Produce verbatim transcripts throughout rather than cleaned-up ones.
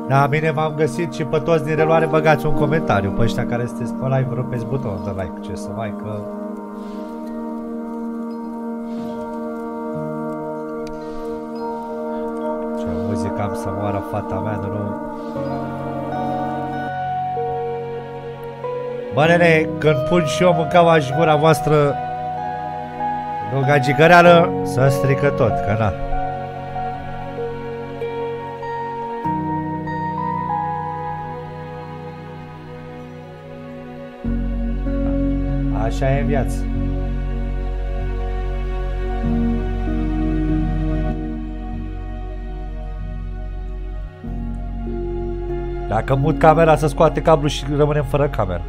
Da, bine v-am găsit și pe toți din reluare băgați un comentariu. Pe ăștia care sunteți pe live, rupeți butonul de like. Ce să mai că... Ce muzică am să moară fata mea, nu? Bă, nene, când pun și eu mâncaua și gura voastră o gagicăreală, să strică tot, că na. Așa e în viață. Dacă mut camera, să scoate cablul și rămânem fără cameră.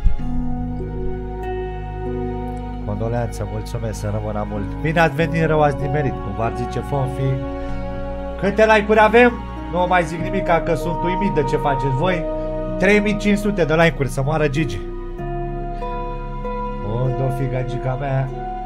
Condoleanță, mulțumesc, să rămână mult. Bine ați venit, rău ați nimerit, cum v-ar zice Fonfi. Câte like-uri avem? Nu mai zic nimic, că sunt uimit de ce faceți voi. trei mii cinci sute de like-uri, să moară Gigi. Unde-o fi gagica mea?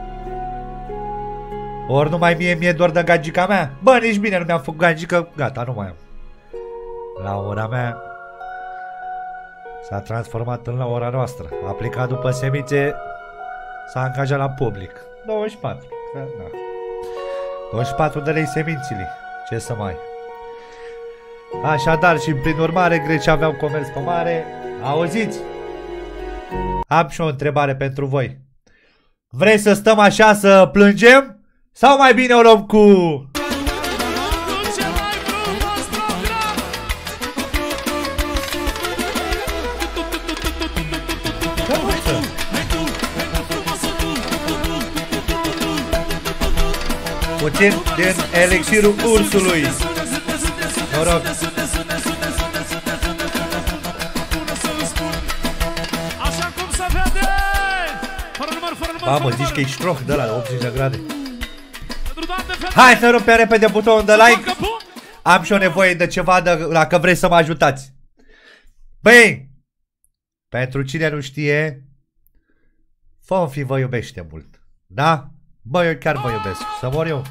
Ori numai mie, mie doar de gagica mea? Bă, nici bine nu mi-am făcut gagică, gata, nu mai am. La ora mea s-a transformat în la ora noastră. A plecat după semințe, s-a angajat la public. douăzeci și patru. Da. douăzeci și patru de lei semințile. Ce să mai... Așadar, și prin urmare, grecii aveau comerț pe mare. Auziți? Am și o întrebare pentru voi. Vrei să stăm așa să plângem? Sau mai bine o luăm cu... Puțin din elixirul ursului. Noroc. Mamă, zici că e ștroh de la optzeci de grade. Hai să rupem repede butonul de like. Am și o nevoie de ceva de, dacă vrei să mă ajutați. Băi, pentru cine nu știe, Fonfi vă iubește mult. Da? Bă, eu chiar vă iubesc. Să mor eu.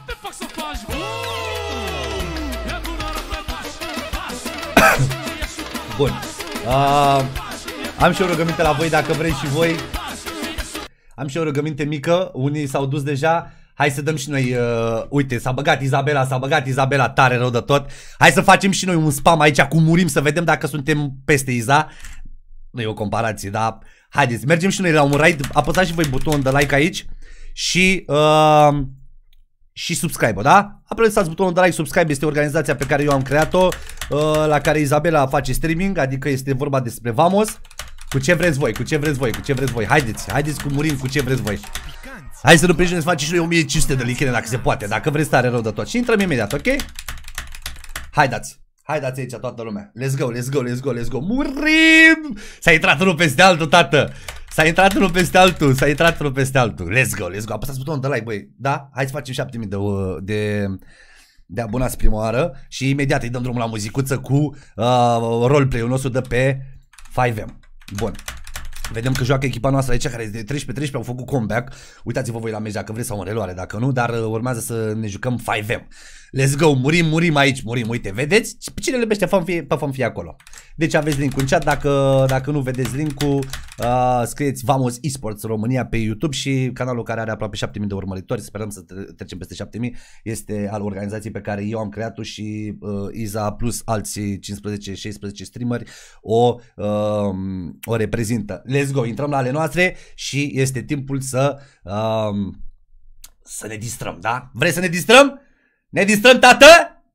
Bun. uh, Am și o rugăminte la voi, dacă vrei și voi. Am și o rugăminte mică. Unii s-au dus deja. Hai să dăm și noi, uh, uite, s-a băgat Izabela, s-a băgat Izabela tare rău de tot. Hai să facem și noi un spam aici cu murim, să vedem dacă suntem peste Iza. Nu e o comparație, dar haideți, mergem și noi la un raid. Apăsați și voi butonul de like aici. Și uh, și subscribe, da? Apăsați butonul de like, subscribe, este organizația pe care eu am creat-o, uh, la care Izabela face streaming, adică este vorba despre Vamos. Cu ce vreți voi, cu ce vreți voi, cu ce vreți voi. Haideți, haideți cu murim, cu ce vreți voi. Hai să nu prejune, să facem și noi o mie cinci sute de lichene dacă se poate, dacă vreți tare rău de tot. Și intrăm imediat, ok? Haideți, haideți aici toată lumea. Let's go, let's go, let's go, let's go. Murim! S-a intrat unul peste altul, tată. S-a intrat unul peste altul, s-a intrat unul peste altul. Let's go, let's go. Apăsați butonul de like, băi. Da? Hai să facem șapte mii de, de, de abonați prima oară. Și imediat îi dăm drumul la muzicuță cu uh, roleplay-ul nostru de pe cinci M. Bun. Vedem că joacă echipa noastră aici, care este de treisprezece treisprezece, au făcut comeback. Uitați-vă voi la meci dacă vreți sau în reluare, dacă nu, dar urmează să ne jucăm cinci M. Let's go, murim, murim aici, murim, uite, vedeți? Cine le iubește Fonfi, pe Fonfi acolo. Deci aveți link-ul în chat, dacă, dacă nu vedeți link-ul, uh, scrieți Vamos Esports România pe YouTube și canalul care are aproape șapte mii de urmăritori, sperăm să trecem peste șapte mii, este al organizației pe care eu am creat-o și uh, Iza plus alții cincisprezece șaisprezece streameri o, uh, o reprezintă. Let's go, intrăm la ale noastre și este timpul să, uh, să ne distrăm, da? Vrei să ne distrăm? Ne distrăm, tată?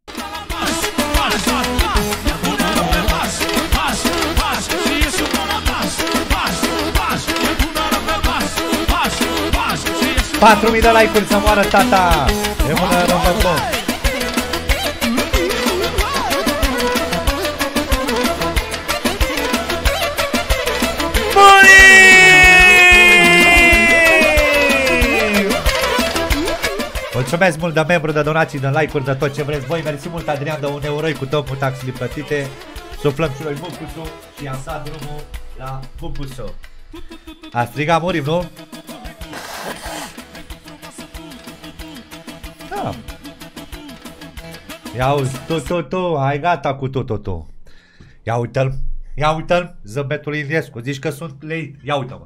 patru mii de like-uri să moară tata. Rămână rămână. Mulțumesc mult de membru, de donații, de like-uri, de tot ce vreți voi. Mersi mult, Adrian, de un euro cu tot cu taxele plătite. Suflăm și noi bupusul și am stat drumul la bupusul. A strigat murim, nu? Da. Ia uzi, tu, tu, tu, ai gata cu tu, tu, tu. Ia uite-l, ia uite-l, zâmbetul Iliescu, zici că sunt lei, ia uite-mă.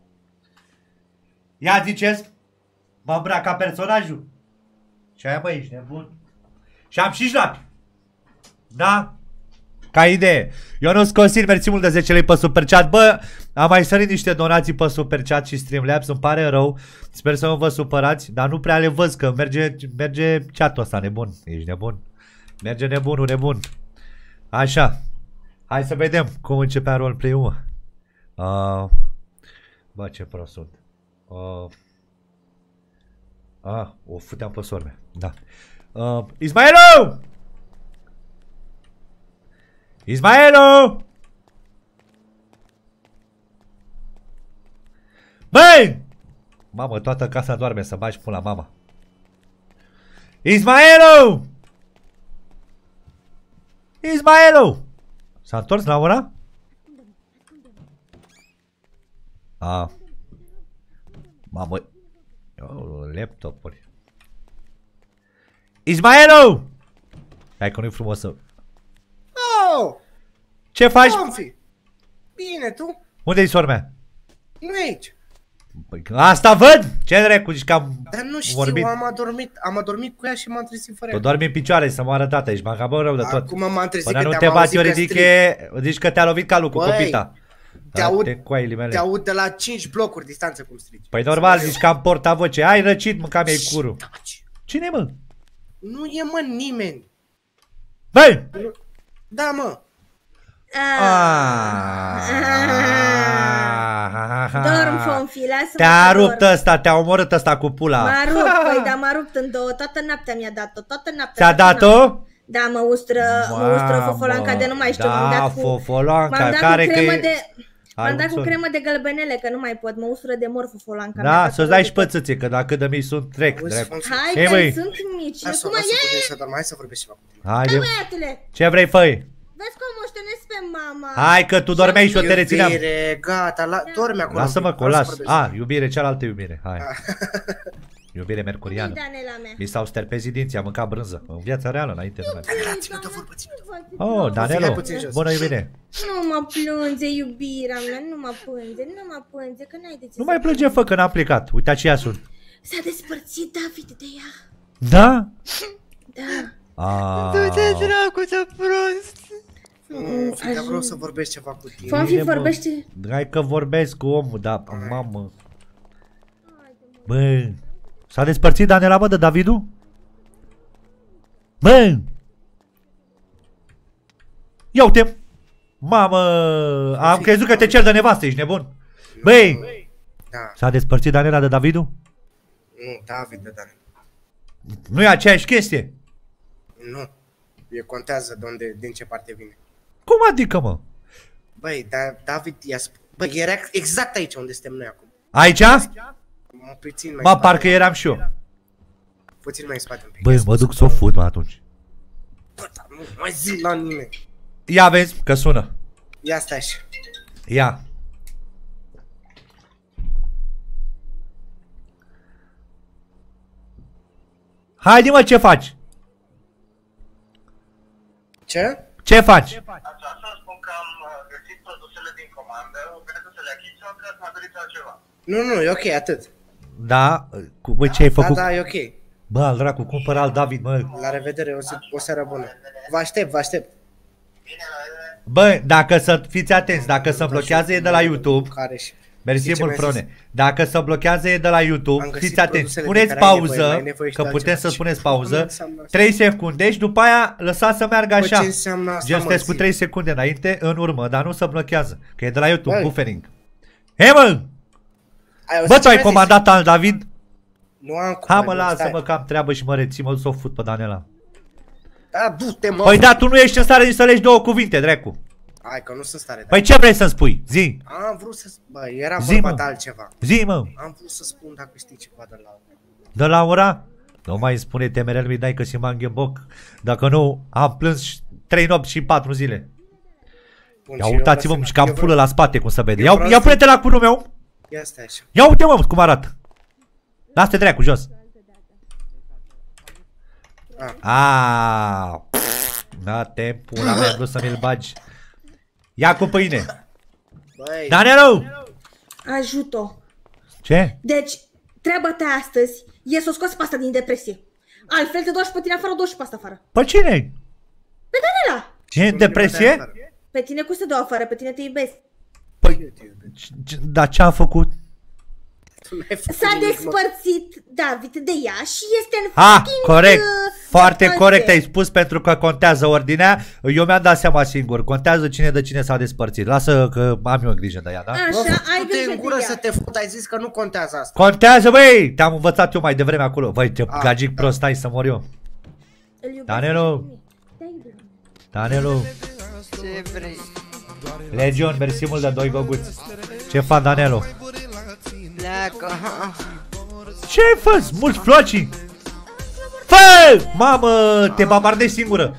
Ia ziceți, mă îmbrac ca personajul. Ce aia bă, ești nebun? Și am și șlapi. Da? Ca idee. Eu nu-ți consider, mersi mult de zece lei pe Superchat. Bă, am mai sărit niște donații pe Superchat și Streamlabs, îmi pare rău. Sper să nu vă supărați, dar nu prea le văd, că merge, merge chat-ul ăsta nebun. Ești nebun? Merge nebunul nebun. Așa. Hai să vedem cum începea roleplay-ul. Uh, bă, ce prost sunt. Uh, ah, o futeam pe sorme. Da. Uh, Ismaelu! Ismaelu! Băi! Mamă, toată casa doarme, să bagi pula mama. Ismaelu! Ismaelu! S-a întors la ora? A. Mamă. Oh, laptopuri. Ismaelu! Hai că nu-i frumos să... Oh! Ce faci? Confi. Bine, tu? Unde-i sormea? Nu aici. Păi, asta văd! Ce dracu, zici că am Dar nu știu, vorbit. am adormit, am adormit cu ea și m-am trezit fără Tu ea. dormi în picioare să moară tata, ești macabă rău de tot. Acum m-am trezit Până că nu te te-am bați, auzit eu că ridiche, zici că te-a lovit calul cu Băi, copita. te aud, Te coaile mele. te aud de la cinci blocuri distanță cum strigi. Păi normal, zici că am portavoce. Ai răcit, mă, cam e curul. Taci. Cine, mă? Nu e, mă, nimeni. Băi! Da, mă. Dorm, Fonfi, lasă-mă. Te-a rupt ăsta, te-a omorât ăsta cu pula. M-a rupt, păi, dar m-a rupt în două. Toată noaptea mi-a dat-o, toată noaptea. Ți-a dat-o? Da, mă ustră, mă ustră fofolanca de nu mai știu. M-am Da, dat cu, fofolanca, m-am dat care cu că cremă e... de... Hai, M-am dat cu mulțumesc. cremă de gălbenele, că nu mai pot, mă ustră de mor fofolanca. Da, să-ți dai și pățâție, că dacă de mici sunt trec, Auzi, dracu. Fonfi, Hai Ei, că băi. sunt mici. lasă-o, Cum lasă-o e? putem să dorm, hai să vorbesc ceva cu tine. Hai, Haide. băiatule, Ce vrei, făi? vezi cum moștenesc pe mama. Hai că tu dormeai și eu te rețineam. Iubire, gata, la, dormi acolo. Lasă-mă un pic, că o vreau las. să vorbesc. A, iubire, cealaltă iubire. Hai. Iubire mercuriană. Unde-i Danela mea? Mi s-au sterpezit dinții, am mâncat brânză. În viața reală, înainte nu mai. Danela, ține de vorbă, ține de vorbă. Oh, Danelo, Hai puțin jos. bună iubire. Nu mă plânge, iubirea mea, nu mă plânge, nu mă plânge, că n-ai de ce Nu să mai plânge, fă, că n-am plecat. Uite, aceia sunt. S-a despărțit David de ea. Da? Da. Ah. Du-te dracu de prost! Mm, Fica, vreau să vorbesc ceva cu tine. Fonfi Bine, bă. vorbește. Hai că vorbesc cu omul, da, mamă. Bă, s-a despărțit Danela, bă, de Davidu? Bă! Ia uite! Mamă, am crezut că te cer de nevastă, ești nebun? Băi! Da, S-a despărțit Danela de Davidu? nu, David de Danela. Nu e aceeași chestie? Nu. E contează de unde, din ce parte vine. Cum adică, mă? Băi, da, David i-a spus... Băi, era exact aici unde suntem noi acum. Aici? Mă, puțin mai Mă, în spate. parcă eram și eu. Puțin mai în spate un pic. Băi, mă duc să o fut, mă, atunci. Bă, dar nu mai zi la nimeni. Ia vezi că sună. Ia stai așa. Ia. Haide, mă, ce faci? Ce? Ce faci? Așa să spun că am uh, găsit produsele din comandă, vreți să le achizi sau că mai doriți altceva? Nu, nu, e ok, atât. Da? Cu, bă, ce ai Da, făcut? da, e ok. Bă, al dracu, cumpăr al David, mă. La revedere, o, zi, o seară bună. Vă aștept, vă aștept. Bine, la revedere. Bă, dacă să fiți atenți, dacă se blochează e de la YouTube. Care și... Mersi Știi ce mult, mi-ai Frone. Dacă se blochează e de la YouTube, Am găsit fiți atenți. produsele Puneți de care ai nevoie, pauză, mai ai nevoie și că de puteți altceva. să spuneți Ce pauză. înseamnă asta? trei secunde și după aia lăsați să meargă Bă, așa. ce înseamnă asta, Gen, mă, sunteți cu zi? trei secunde înainte, în urmă, dar nu se blochează. Că e de la YouTube, Băi. buffering. Hei, mă! Ai auzit Bă, ce tu ai mi-a zis? comandat al David? Nu am Ha, mă, comandat, lasă-mă stai. că am treabă și mă rețin, mă duc să o fut pe Danela. Da, du-te, mă. Păi da, tu nu ești în stare nici să legi două cuvinte, dracu. Hai că nu sunt stare, da. Păi ce vrei să-mi spui? Zi, Am vrut să... Bă, era Zi, vorba mă. de altceva. zi, mă. Am vrut să spun dacă știi ceva de la... De la ora? Nu mai spune temerel mi dai că si m-am ghemboc. Dacă nu, am plâns trei nopți și patru zile. Bun, Ia și eu uitați-vă vreau și să- cam eu pulă vreau- la spate cum se vede. eu Ia, vreau ia să- pune-te la cunul meu. Ia stai așa. Ia uite, mă, cum arată. Lasă-te dracu, jos. Ah. Aaaa. Da, te pula mea, am vrut să mi-l bagi. Ia cu pâine. Băi, Danelu! Ajută-o. Ce? Deci, treaba ta astăzi e să o scoți pe asta din depresie. Altfel te duci pe tine afară, o duci pe asta afară. Pe cine? Pe Danela! Ce? Depresie? Pe tine cum să te dau afară? Pe tine te iubesc. Păi, dar ce am făcut? S-a despărțit David de ea și este în Ha, fucking, corect, uh, foarte vacanțe. corect ai spus pentru că contează ordinea. Eu mi-am dat seama singur, contează cine de cine s-a despărțit. Lasă că am eu grijă de ea, da? Așa, Bă, ai tu te grijă în gură de să ea. te fut, ai zis că nu contează asta. Contează, băi! Te-am învățat eu mai devreme acolo. Băi, ce Ah, gagic da. prost, stai să mor eu. Îl iubesc Danelu. pe mine. Te iubesc. Danelu, Ce vrei? Legion, mersi mult de doi goguți. Ce fac, Danelu? Pleacă. Ce-ai făs? Mulți flocii! Fă! Mamă, te babardezi singură!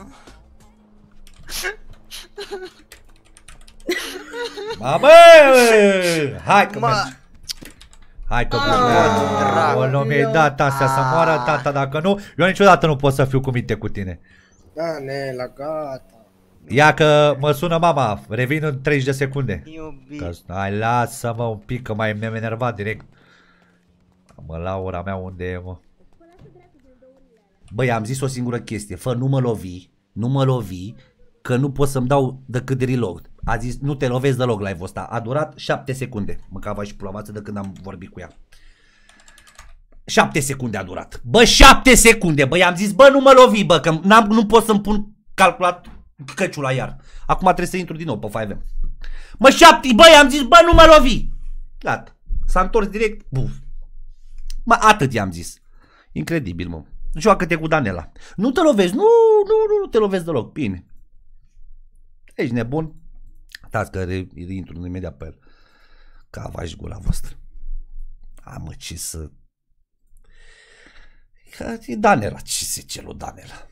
Mamă! Hai că mergi! Hai că mergi! O, nu mi-ai dat astea să moară tata, dacă nu, eu niciodată nu pot să fiu cu minte cu tine. Danela, gata. Ia că mă sună mama, revin în treizeci de secunde. Iubi. Că, hai, lasă-mă un pic, că mai mi-am enervat direct. Mă, Laura mea, unde e, mă? Băi, am zis o singură chestie, fă, nu mă lovi, nu mă lovi, că nu pot să-mi dau decât de reload. A zis, nu te lovezi deloc live-ul ăsta. A durat șapte secunde, mâncava și ploamață de când am vorbit cu ea. șapte secunde a durat. Bă, șapte secunde, bă, i-am zis, bă, nu mă lovi, bă, că n-am, nu pot să-mi pun calculat căciul la iar. Acum trebuie să intru din nou pe cinci M. Mă, șapte, bă, i-am zis, bă, nu mă lovi. Gata, s-a întors direct, buf. Mă, atât i-am zis. Incredibil, mă. Joacă-te cu Danela. Nu te lovezi, nu, nu, nu, nu te lovezi deloc. Bine. Ești nebun? Stați că re, intru imediat pe el. Cava-și gura voastră. A, mă, ce să... E Danela, ce se celu Danela?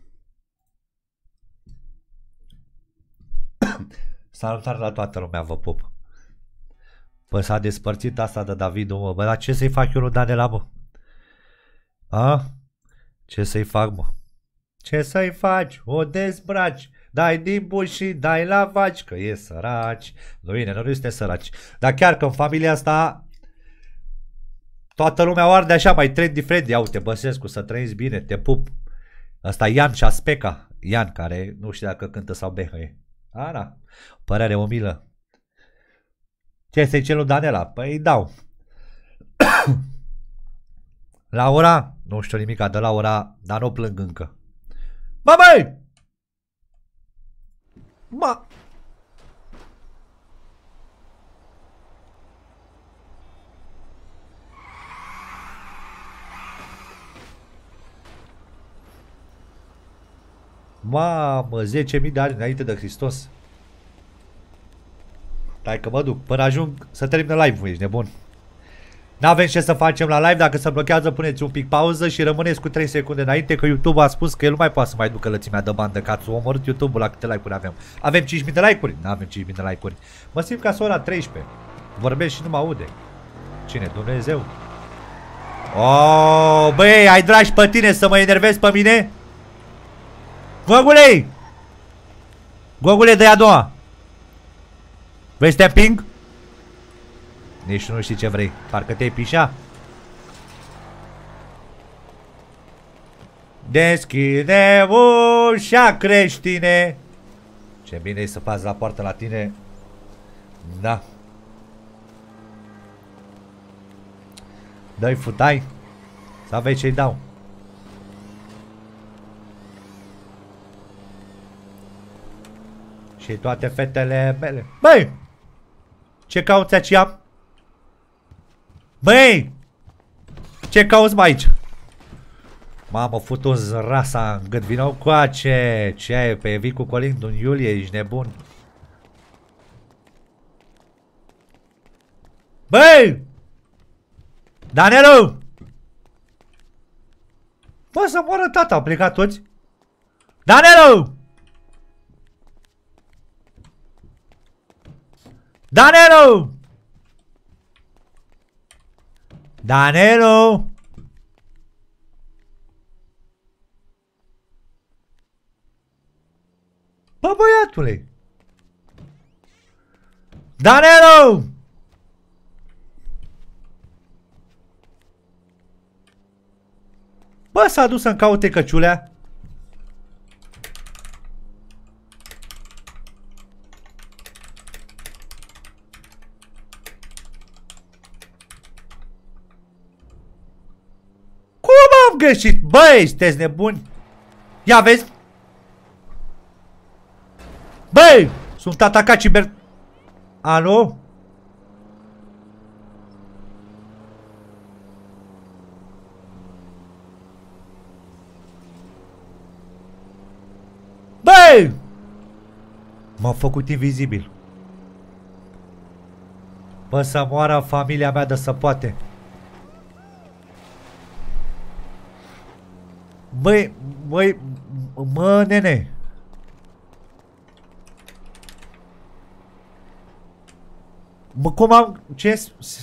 Salutare la toată lumea, vă pup. Păi s-a despărțit asta de Davidul, mă. Bă, dar ce să-i fac eu lui Danela, mă? A? Ce să-i fac, mă? Ce să-i faci? O dezbraci. Dai din buș și dai la vaci, că e săraci. Nu bine, nu este săraci. Dar chiar că în familia asta toată lumea o arde așa, mai trendy Freddy. Ia uite, Băsescu, să trăiți bine, te pup. Ăsta Ian și Aspeca. Ian, care nu știu dacă cântă sau behăie. A, da. Părere umilă. Ce să-i celu Danela? Păi îi dau. Laura? Nu știu nimica de Laura, dar nu plâng încă. Bă, băi! Bă! Mamă, zece mii de ani înainte de Hristos. Stai că mă duc, până ajung să termină live-ul, ești nebun. N-avem ce să facem la live, dacă se blochează puneți un pic pauză și rămâneți cu trei secunde înainte, că YouTube a spus că el nu mai poate să mai ducă lățimea de bandă, că ați omorât YouTube-ul la câte like-uri avem. Avem cinci mii de like-uri? N-avem cinci mii de like-uri. Mă simt ca ora treisprezece. Vorbesc și nu mă aude. Cine? Dumnezeu? Oh, băi, ai dragi pe tine să mă enervezi pe mine? Gogule! Gogule, de a doua! Vrei să te împing? Nici nu știi ce vrei. Parcă te-ai pișa. Deschide ușa, creștine. Ce bine e să faci la poartă la tine. Da. Dă-i futai. Să vezi ce-i dau. Și toate fetele mele. Băi! Ce cauți aici? Băi! Ce cauți mai aici? Mamă, fut un rasa în gât. Vină cu ace. Ce ai? Pe vii cu Colin în iulie, ești nebun. Băi! Danelu! Bă, să moară tata, au plecat toți. Danelu! Danelu! Danelu! Bă, băiatule! Danelo! Bă, s-a dus să-mi caute căciulea. Cum am greșit? Băi, sunteți nebuni? Ia vezi? Băi, sunt atacat ciber... Alo? Băi! M-a făcut invizibil. Bă, să moară familia mea de să poate. Băi, băi, mă, nene. Mă, cum am... Ce?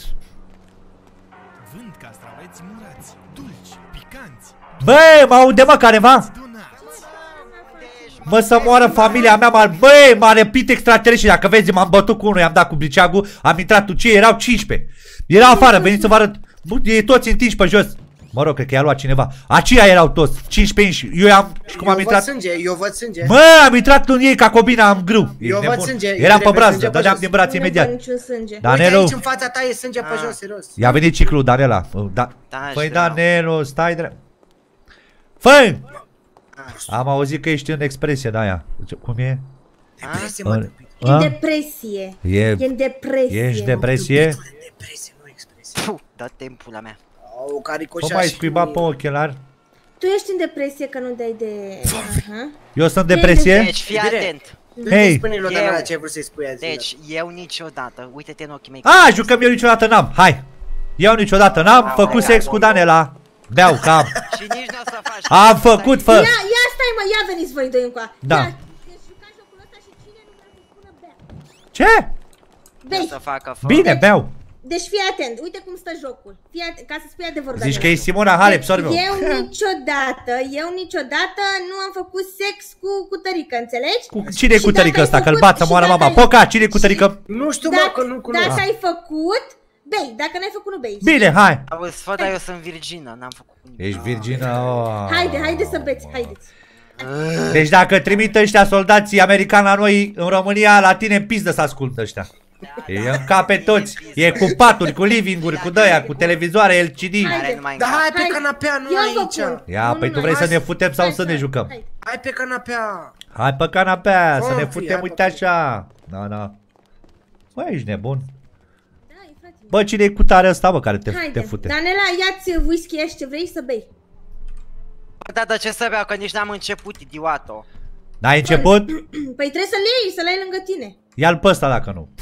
Vând castraveți murați, dulci, picanți. Băi, mă aude, mă, careva? Mă, să moară familia mea, mă, băi, m-a răpit extraterestri. Dacă vezi, m-am bătut cu unul, i-am dat cu briceagul, am intrat tu, ce erau cincisprezece. Era afară, veniți să vă arăt. Bă, ei toți întinși pe jos. Mă rog, cred că i-a luat cineva. Aceia erau toți, cincisprezece inși. Eu am, și cum am eu intrat. văd sânge, eu văd sânge. Mă, am intrat în ei ca cobina, am grâu. Eu văd sânge. Eram pe brazdă, dădeam din braț Nu imediat. văd niciun sânge. Danelo. Uite aici în fața ta e sânge pe jos, serios. I-a venit ciclul, Danela. Da. Da, Păi, știu. Danelo, stai drept. Fă! Am auzit că ești în expresie de aia. Cum e? Depresie, mă, A? tăpit. E în depresie. E, E în depresie. ești depresie? Depresie, nu expresie. Puh, dă timpul la mea. Au, care Cum mai scuiba pe ochelari? Tu ești în depresie că nu dai de... Aha. Eu sunt depresie? Deci, fii Bine. atent. Hei. Spune-i lui Eu- Danela ce ai vrut să-i spui azi. Deci, eu niciodată, uite-te în ochii mei. A, jucăm eu niciodată n-am. Hai. Eu niciodată n-am făcut sex cu Danela. Beau cam. Și nici nu o să faci. Am făcut, fă. Ia, ia stai mă, ia veniți voi doi încoa. Da. Ia, deci jucați jocul ăsta și cine nu vrea să spună bea. Ce? Nu o Bei. să facă fă. Bine, beau. Deci fii atent, uite cum stă jocul. Fii atent, ca să spui adevărul. Zici că Daniela. e Simona Halep, sor meu. Eu niciodată, eu niciodată nu am făcut sex cu cutărică, înțelegi? Cu cine e Și cu tărică dacă ai ăsta? Că-l făcut- bat să și moară dacă mama. ai- Poca, cine e cu tărică? Nu știu, mă, că nu cunosc. Dacă ai făcut, bei. Dacă n-ai făcut, nu bei. Bine, hai. Auzi, fă, dar eu sunt virgină, n-am făcut nimic. Ești virgină. oh. Haide, haide să beți, haideți. Deci dacă trimit ăștia soldații americani la noi în România, la tine în pizdă să ascultă ăștia. E în cap pe toți. E cu paturi, cu living-uri, cu dăia, cu televizoare, L C D. Care nu mai Da, hai pe Hai. canapea, nu Eu vă aici. pun. Ia, Nu, păi nu, tu nu, vrei să hai. ne futem sau Hai, să ne hai, jucăm? hai. Hai pe canapea. Hai pe canapea, să Bun, ne fii, futem, hai, uite bă. așa. Da, da. Bă, ești nebun. Da, e frate. Bă, cine e cu tare ăsta, bă, care te, te Haide. fute? Danela, ia-ți whisky și ce vrei să bei. Bă, da, dar ce să beau, că nici n-am început, idioto. N-ai început? Păi trebuie să-l iei, să-l ai lângă tine. Ia-l pe ăsta dacă nu.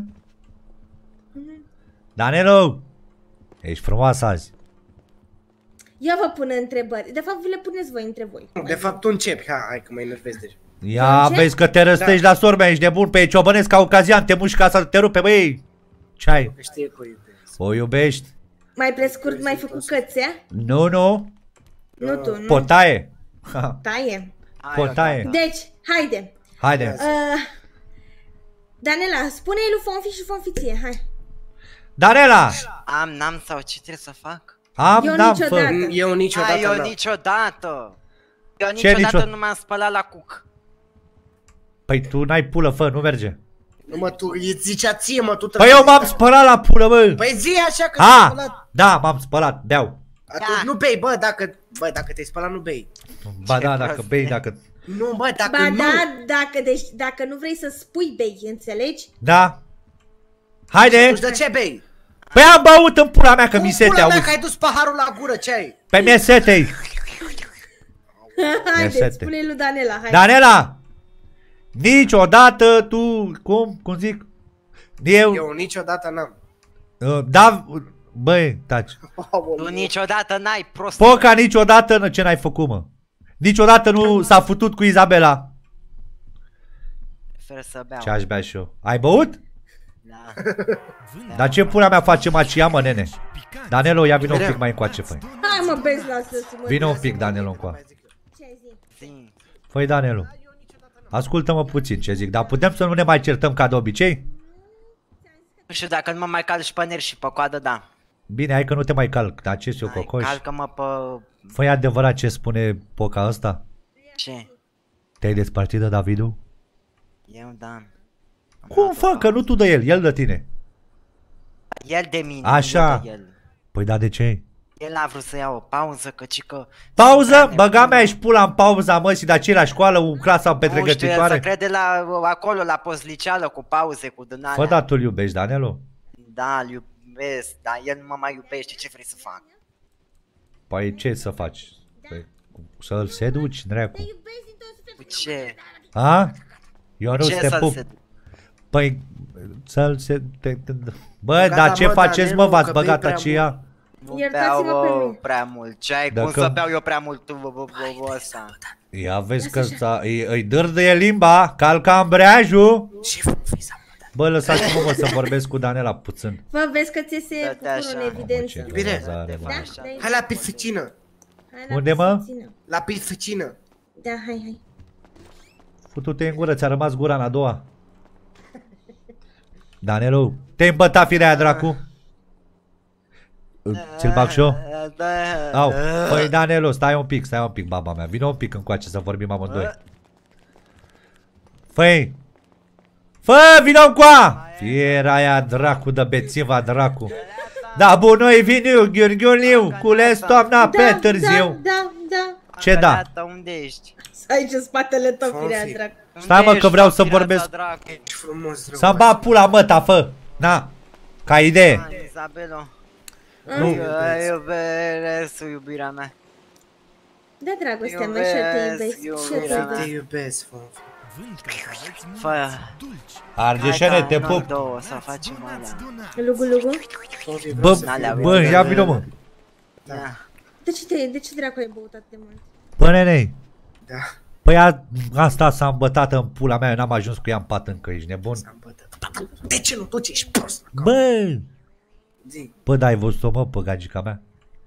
Danelo! Ești frumoasă azi. Ia vă pun întrebări. De fapt, vi le puneți voi între voi. De fapt, tu începi. Hai, hai că mă enervezi deja. Ia, Ce? vezi că te răstești la sorbe, ești nebun, pe ciobănesc caucazian, te muști ca să te rupe, băi. Ce ai? Că știe că o iubesc. O iubești? Mai pe scurt, mai făcut cățea? Nu, nu. Nu tu, nu. Potaie. Ha, Taie. Hai, Potaie. gata. Deci, haide. Haide. Uh, Danela, spune-i lui Fonfi și Fonfiție, hai. Danela! Am, n-am sau ce trebuie să fac? Am, Eu n-am, niciodată. fă. Eu niciodată Hai, eu n-am. niciodată. Eu Ce niciodată niciodată? nu m-am spălat la cuc. Păi tu n-ai pulă, fă, nu merge. Nu, mă, tu îi zicea ție, mă, tu Păi eu m-am spălat la pulă, bă. Păi zi așa că te-ai A, spălat. da, m-am spălat, beau. Atunci Da. nu bei, bă, dacă... Bă, dacă te-ai spălat, nu bei. Ba da, prost dacă e. bei, dacă... Nu, bă, dacă Ba nu... da, dacă, deci, dacă nu vrei să spui bei, înțelegi? Da. Haide. Atunci de ce bei? Păi am băut în pula mea că mi Cum sete, pula mea auzi. că ai dus paharul la gură, ce ai? Pe mie setei. Haideți, sete. spune-i lui Danela, hai. Danela! Niciodată tu, cum, cum zic? Eu, Eu niciodată n-am. uh, da, băi, taci. Tu niciodată n-ai prost. Poca niciodată, n- ce n-ai făcut, mă? Niciodată nu s-a futut cu Izabela. Prefer să beau. Ce aș bea și eu. Ai băut? Da. Dar ce pula mea face macia, mă, nene? Danelo, ia vină un pic mai încoace, făi. Hai mă, bezi, lasă-ți mă. Vină un pic, Danelo, încoa. Ce zi? Zi. Făi, Danelo. Ascultă-mă puțin ce zic, dar putem să nu ne mai certăm ca de obicei? Nu știu dacă nu mă mai calci pe nervi și pe coadă, da. Bine, hai că nu te mai calc, dar ce eu cocoș? Calcă-mă pe... Fă-i adevărat ce spune Poca ăsta? Ce? Te-ai despărțit de Davidu? Eu, da. Cum fă, că nu tu de el, el de tine. El de mine, Așa. eu de el. Păi da, de ce? El a vrut să ia o pauză, căci că... Pauză? Băga mea și pula în pauza, mă, și de aceea la școală, în clasa pe Nu știu, el se pregătitoare. crede la, acolo, la postliceală, cu pauze, cu dânarea. Fă, da, tu-l iubești, Danelu? Da, îl iubesc, dar el nu mă mai iubește, ce vrei să fac? Păi ce să faci? Păi, să-l seduci, dracu. Cu ce? A? Eu nu Ce te să-l pup. se... Păi, să-l se... Te, te, bă, Gata, dar ce mă, faceți, Danelu, mă, v-ați că bei băgat prea aceea? Nu Iertați-mă beau pe bă, mine. prea mult. Ce ai? Cum Dacă- să beau eu prea mult tu, bă, bă, bă, bă, ăsta? Ia vezi că sta, îi, îi dârdăie limba, calca ambreajul. Și fi s-a mutat. Bă, lăsați-mă, mă, să vorbesc cu Danela puțin. Vă vezi că ți se Dă-te cucură așa. în evidență. Ce Bine. vânzare, mă. Da, Așa. da, Hai la piscină. hai la Unde, mă? piscină. La piscină. Da, hai, hai. Futu-te în gură, ți-a rămas gura în a doua. Danelu, te-ai îmbătat firea aia, dracu? Ți-l bag și eu? Da. Au, păi Danelu, stai un pic, stai un pic, baba mea. Vino un pic încoace să vorbim amândoi. Făi! Fă, vino încoa! Fiera aia, dracu de bețiva, dracu. Da, bun, noi vin eu, Gheorghiuliu, cules toamna pe târziu. Da, da, da. Ce da? Gata, unde ești? Să aici în spatele tău, Fonfi. firea, dracu. Stai, mă, Unde că ești, vreau să fireața, vorbesc. dracu? Ce frumos, drăguț. Să-mi bat pula măta, fă! Na! Ca idee! Ah, Izabelo. Nu. Eu iubesc iubirea mea. Da, dragostea mea, și te Iubesc, iubesc. Și eu te iubirea iubesc. Te iubesc, Fonfi. Vând cacaoți Fă. murați dulci. Argeșene, te Hai, pup! două, să facem Donați, alea. donați. Lugu, lugu? Fonfi, Bă, vreau să N-alea, fiu- bă, ia vino, mă! Da. De ce, te, de ce dracu ai băut atât de mult? Bă, nenei! Da, Păi a, asta s-a îmbătat în pula mea, eu n-am ajuns cu ea în pat încă, ești nebun? s-a îmbătat. De ce nu? Tu ce ești prost? Bă! Zi. Bă, da, ai văzut-o, mă, pe gagica mea?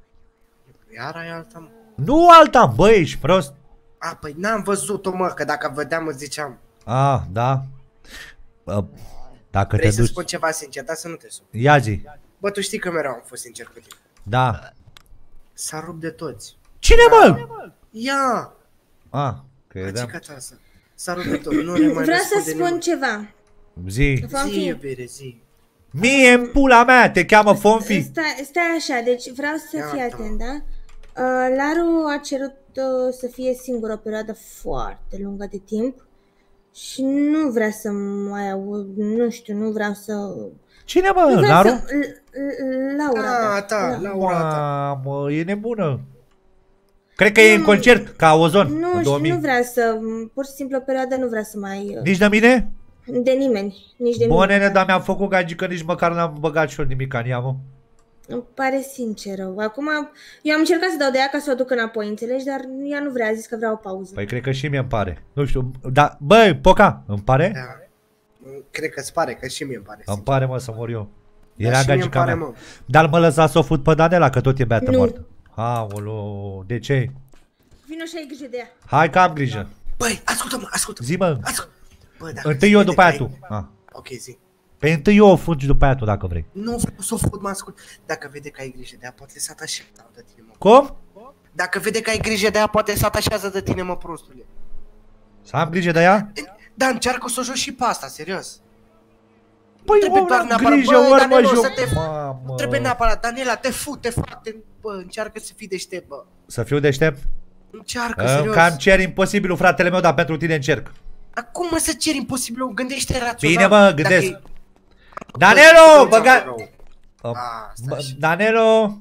Iar ai alta, mă. Nu alta, bă, ești prost! A, păi n-am văzut-o, mă, că dacă vedeam îți ziceam. Ah, da? Bă, dacă Vrei te să duci... spun ceva sincer, dar să nu te sun. Ia zi! Bă, tu știi că mereu am fost sincer cu tine. Da! S-a rupt de toți. Cine, mă? Ia! Ah, credeam. Acica ta asta. S-a rupt de tot. Nu ne mai Vreau să răspunde spun nimeni. ceva. Zi! Zi, Fonfi, iubire, zi. Mie în pula mea, te cheamă Fonfi! stai, stai așa, deci vreau să Ia fii uite-mă. atent, da? Uh, Laru a cerut uh, să fie singur o perioadă foarte lungă de timp și nu vrea să mai aud, nu știu, nu vreau să... Cine, Nu mă? vreau Naru? să... L- L- Laura, Da, da. da, Laura ta. Mamă, e nebună. Cred că e în concert, ca Ozon, Nu, în și două mii. nu vrea să, pur și simplu o perioadă nu vrea să mai... uh, Nici de mine? De nimeni, nici de Bă, mine. nene, dar mi-am făcut gagică, nici măcar n-am băgat și eu nimic în ea, mă. Îmi pare sincer rău. Acum, eu am încercat să dau de ea ca să o duc înapoi, înțelegi? Dar ea nu vrea, a zis că vrea o pauză. Păi cred că și mie îmi pare. Nu știu, da, băi, Poca, îmi pare? Da. Cred că îți pare, că și mie îmi pare. Îmi pare, mă, să mor eu. Da, Era și mie îmi gagica pare, mea. mă. Dar mă lăsa să o fut pe Danela, că tot e beată Nu. mort. Aolo, de ce? Vino și ai grijă de ea. Hai că am grijă. Băi, ascultă-mă, ascultă-mă. Zi, mă. Ascultă. Bă, dacă Întâi se eu, vede după că aia ai- tu. Ah. Ok, zi. Pe întâi eu o fugi după aia tu, dacă vrei. Nu vreau să o fut, mă ascult. Dacă vede că ai grijă de ea, poate se atașează de tine, mă. Cum? Dacă vede că ai grijă de ea, poate se atașează de tine, mă, prostule. Să am grijă de ea? Da, încearcă să o joci și pe asta, serios. Păi, trebuie om, doar am neapărat, grijă, băi, ori mă Danilo, joc. să te- Mamă. Trebuie neapărat, Daniela, te fut, te fac, te... Bă, încearcă să fii deștept, bă. Să fiu deștept? Încearcă, Îmi serios. cam cer imposibilul, fratele meu, dar pentru tine încerc. Acum mă să ceri imposibil, gândește rațional. Bine, mă, gândesc. Dacă e- Danilo, Bă, băga... rău. Uh, Ah, stai bă, așa. Danilo,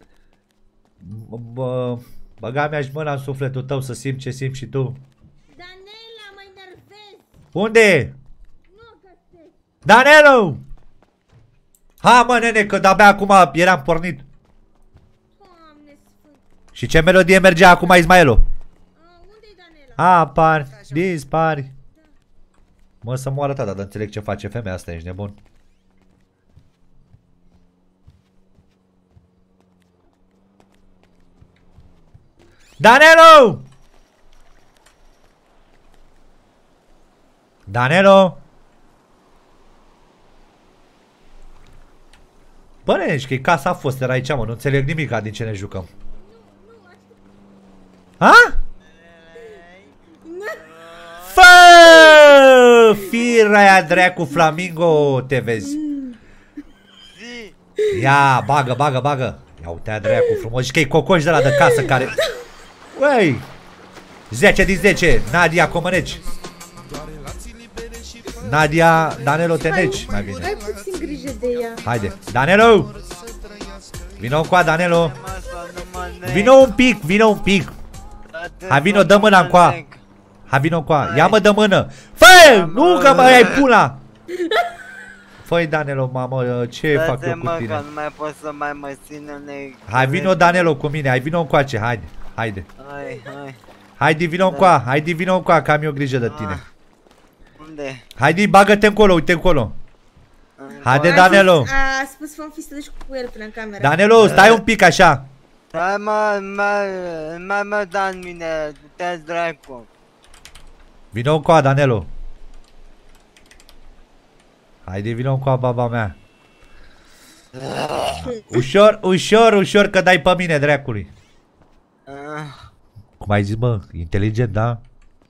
bă, băga mea și mâna în sufletul tău să simți ce simți și tu. Danela, mă enervezi. Unde? Nu o găsesc. Danilo! Ha, mă, nene, că de-abia acum eram pornit. Doamne sfânt. Și ce melodie mergea acum, Ismaelo? Uh, unde-i Danela? Apari, dispari. Mă, să moară tata, dar înțeleg ce face femeia asta, ești nebun. Danelo! Danelo! Bănești că e casa Foster aici, mă, nu înțeleg nimic din ce ne jucăm. Ha? Fă! Fira aia dracu Flamingo, te vezi. Ia, bagă, bagă, bagă. Ia uite aia dracu frumos. Și că e cocoș de la de casă care... Uai! zece din zece, Nadia Comăneci. Nadia Danelo Teneci, mai bine. Ai puțin grijă de ea. Haide, Danelo! Vino încoa, Danelo. Vino un pic, vino un pic. Hai, vino, dă mâna încoa. Hai, vino încoa, ia mă, dă mână. Fă! Nu că mă ai pula. Fă-i, Danelo, mamă, ce fac eu cu tine? Nu mai pot să mai mă țin. Hai, vino, Danelo, cu mine, hai, vino încoace, haide, haide. Hai, hai. Haide, vino încoa, haide, vino încoa, că am eu grijă de tine. Unde? Haide, bagă-te încolo, uite încolo. Haide, A Danelo. spus- A spus vom fi să duci cu el până în cameră. Danelo, stai un pic așa. Hai mă, mă, mă, mă, da în mine, te-ați dracu. Vino încoa, Danelo. Haide, vino încoa, baba mea. Ușor, ușor, ușor, că dai pe mine, dracului. Cum ai zis, bă? Inteligent, da?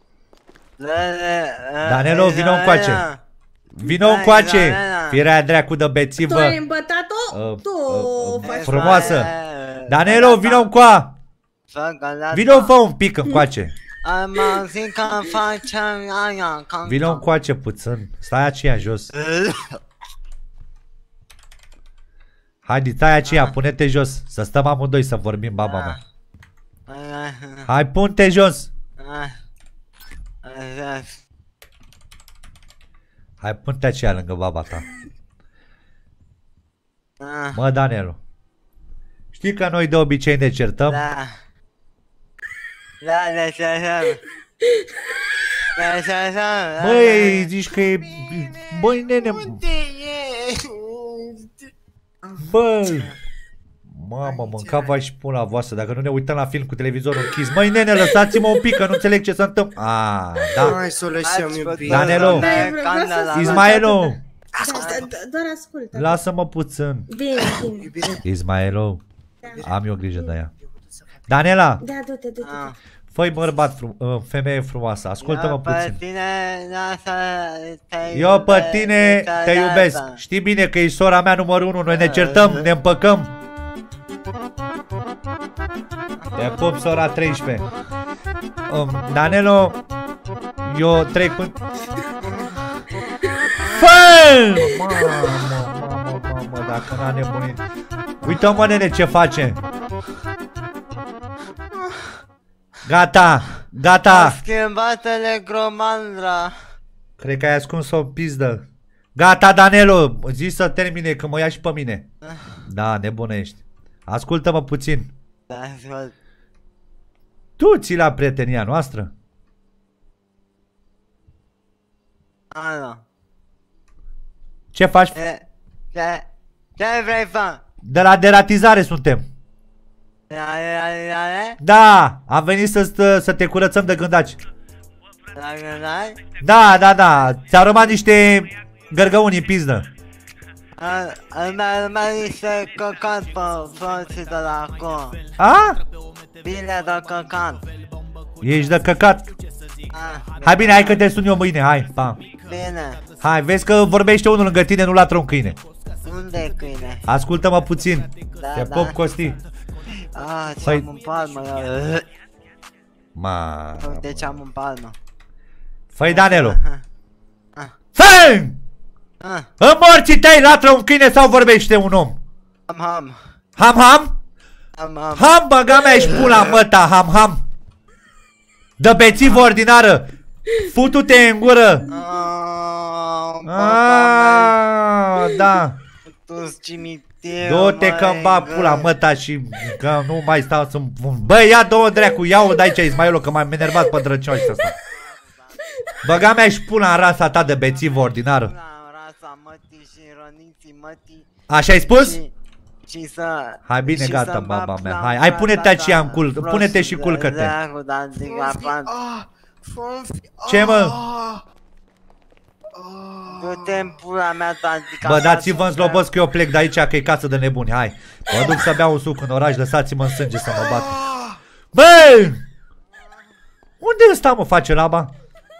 Danelo, vino încoace. Vino încoace. Firea aia dracu de bețivă. Tu ai îmbătat-o? Uh, Tu uh, faci... frumoasă. Danelo, vino încoa. Vino, fă un pic încoace. Am auzit că facem aia. Vino încoace puțin. Stai aceea jos. Haide, stai aceea, pune-te jos. Să stăm amândoi să vorbim, baba mea. Hai, pun-te jos. Hai, pun-te aceea lângă baba ta. Mă, Danelo. Știi că noi de obicei ne certăm? Da. Da, ne certăm. Ne certăm. Băi, zici că e... Băi, nene... Bă! Mamă, mâncava și pula voastră. Dacă nu ne uităm la film cu televizorul închis. Măi, nene, lăsați-mă un pic, că nu înțeleg ce se întâmplă. Ah, da. Hai să o lăsăm, iubire. Danelo. Ismaelo. Ascultă. Doar ascultă. Lasă-mă puțin. Bine, bine. Ismaelo. Am eu grijă de ea. Danela. Da, du-te, du-te. Fă-i bărbat, frum uh, femeie frumoasă, ascultă-mă puțin. Tine, te Eu pe tine te iubesc. Știi bine că e sora mea numărul unu. Noi ne certăm, ne împăcăm. Te pup, sora treisprezece. um, Danelo, eu trec până... Fă! Mamă, mamă, mamă, dacă n-a nebunit. Uită-mă, nene, ce face. Gata, gata. Schimbat electromandra. Cred că ai ascuns-o în pizdă. Gata, Danelo, zi să termine, că mă ia și pe mine. Da, nebunești. Ascultă-mă puțin. Da, ascult. Tu ții la prietenia noastră? Alo. Ce faci? Ce, ce, ce vrei fă? De la deratizare suntem. Da, am venit să, să te curățăm de gândaci. Da, da, da, ți-au rămas niște gărgăuni în pizdă. Îmi mai niște căcat pe frății de la acolo. A? Bine de căcat. Ești de căcat. Hai bine, hai că te sun eu mâine, hai, pa. Bine. Hai, vezi că vorbește unul lângă tine, nu latră un câine. Unde e câine? Ascultă-mă puțin. Da, Te da. pop, Costi. Ah, ce Păi- am în palmă. Ma. Uite ce am în palmă. Fă-i, Danelo. Ah. Fă! Ah, În morții tăi latră un câine sau vorbește un om? ham, ham. Ham, ham? Ham, ham. Ham, băga mea și pula măta, ham, ham. Dă bețivă ordinară. Futu-te în gură. Ah, Ah, da. tu-s cimitir. Du-te că-mi bag pula măta și că nu mai stau să... Bă, ia două dracu, ia-o de aici, Ismailo, că m-am enervat pe drăcioși ăsta. Băga mea și pula în rasa ta de bețivă ordinară. Rasa mătii și roniții mătii. Așa ai spus? Și, și să... Hai bine, și gata, să-mi baba bag mea. la Hai, hai, pune-te mata aceea ta, în cul, prost pune-te și de culcă-te. dracu, dar zic, Fonfi, apan. ah, Fonfi, Ce, mă? ah, Du-te în pula mea, Dantica. Bă, dați-vă în slobos că eu plec de aici, că e casă de nebuni, hai. Mă duc să beau un suc în oraș, lăsați-mă în sânge să mă bat. Bă! Unde ăsta mă face laba?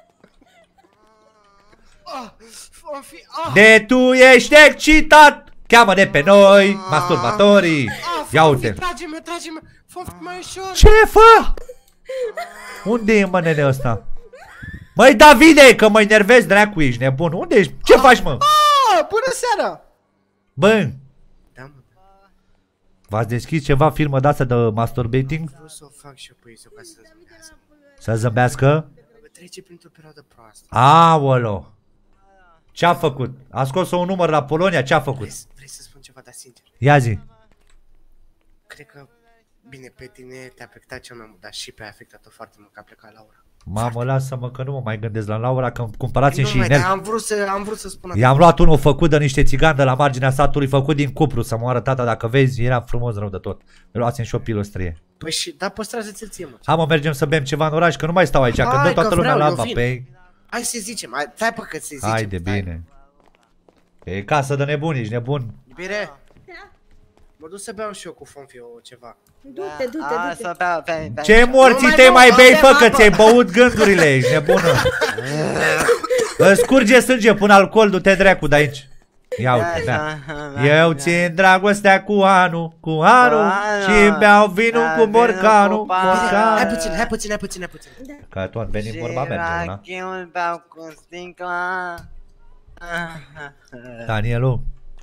De tu ești excitat, cheamă-ne pe noi, masturbatorii. Ia uite. Trage-mă, trage-mă, Fonfi, mai ușor. Ce fă? Unde e mă nene ăsta? Măi Davide, că mă enervez, dracu, ești nebun. Unde ești? Ce faci mă? Ah, bună seara. Bă, Da, mă. v-ați deschis ceva filmă de asta de masturbating? Vreau să o fac și eu pe Isu ca să zâmbească. Să zâmbească? Trece printr-o perioadă proastă. Aoleo. Ce-a făcut? A scos un număr la Polonia, ce-a făcut? Vrei, vrei să spun ceva, dar sincer. Ia zi. Cred că, bine, pe tine te-a afectat cel mai mult, dar și pe a afectat-o foarte mult, că a plecat Laura. Mamă, lasă-mă că nu mă mai gândesc la Laura, că cumpărați-mi Nu și mai, inel. dar am vrut să, am vrut să spun atât. I-am luat unul făcut de niște țigani de la marginea satului, făcut din cupru, să moară tata, dacă vezi, era frumos rău de tot. Luați-mi și o pilostrie. Păi și, da, păstrează-ți-l ție, mă. Hai mă, mergem să bem ceva în oraș, că nu mai stau aici, că Hai, dă că toată lumea vreau, eu lamba vin. pe... Hai să zicem, hai, stai pe cât să zicem. Hai de bine. E casă de nebuni, ești nebun. Iubire, mă duc să beau și eu cu Fonfi o ceva. Du-te, du-te, A, du-te. să bea, bea, bea. Ce morții Nu mai te nu, mai bei, avem fă, că apă. ți-ai băut gândurile, ești nebună. Îți scurge sânge până alcool, du-te dracu de aici. Ia uite, bea. Eu țin dragostea cu anul, cu anul și beau vinul cu borcanul, Hai borcanul. puțin, hai puțin, hai puțin, hai puțin. Că tot venim vorba merge, na? Rachiul beau cu sticla. Danielu,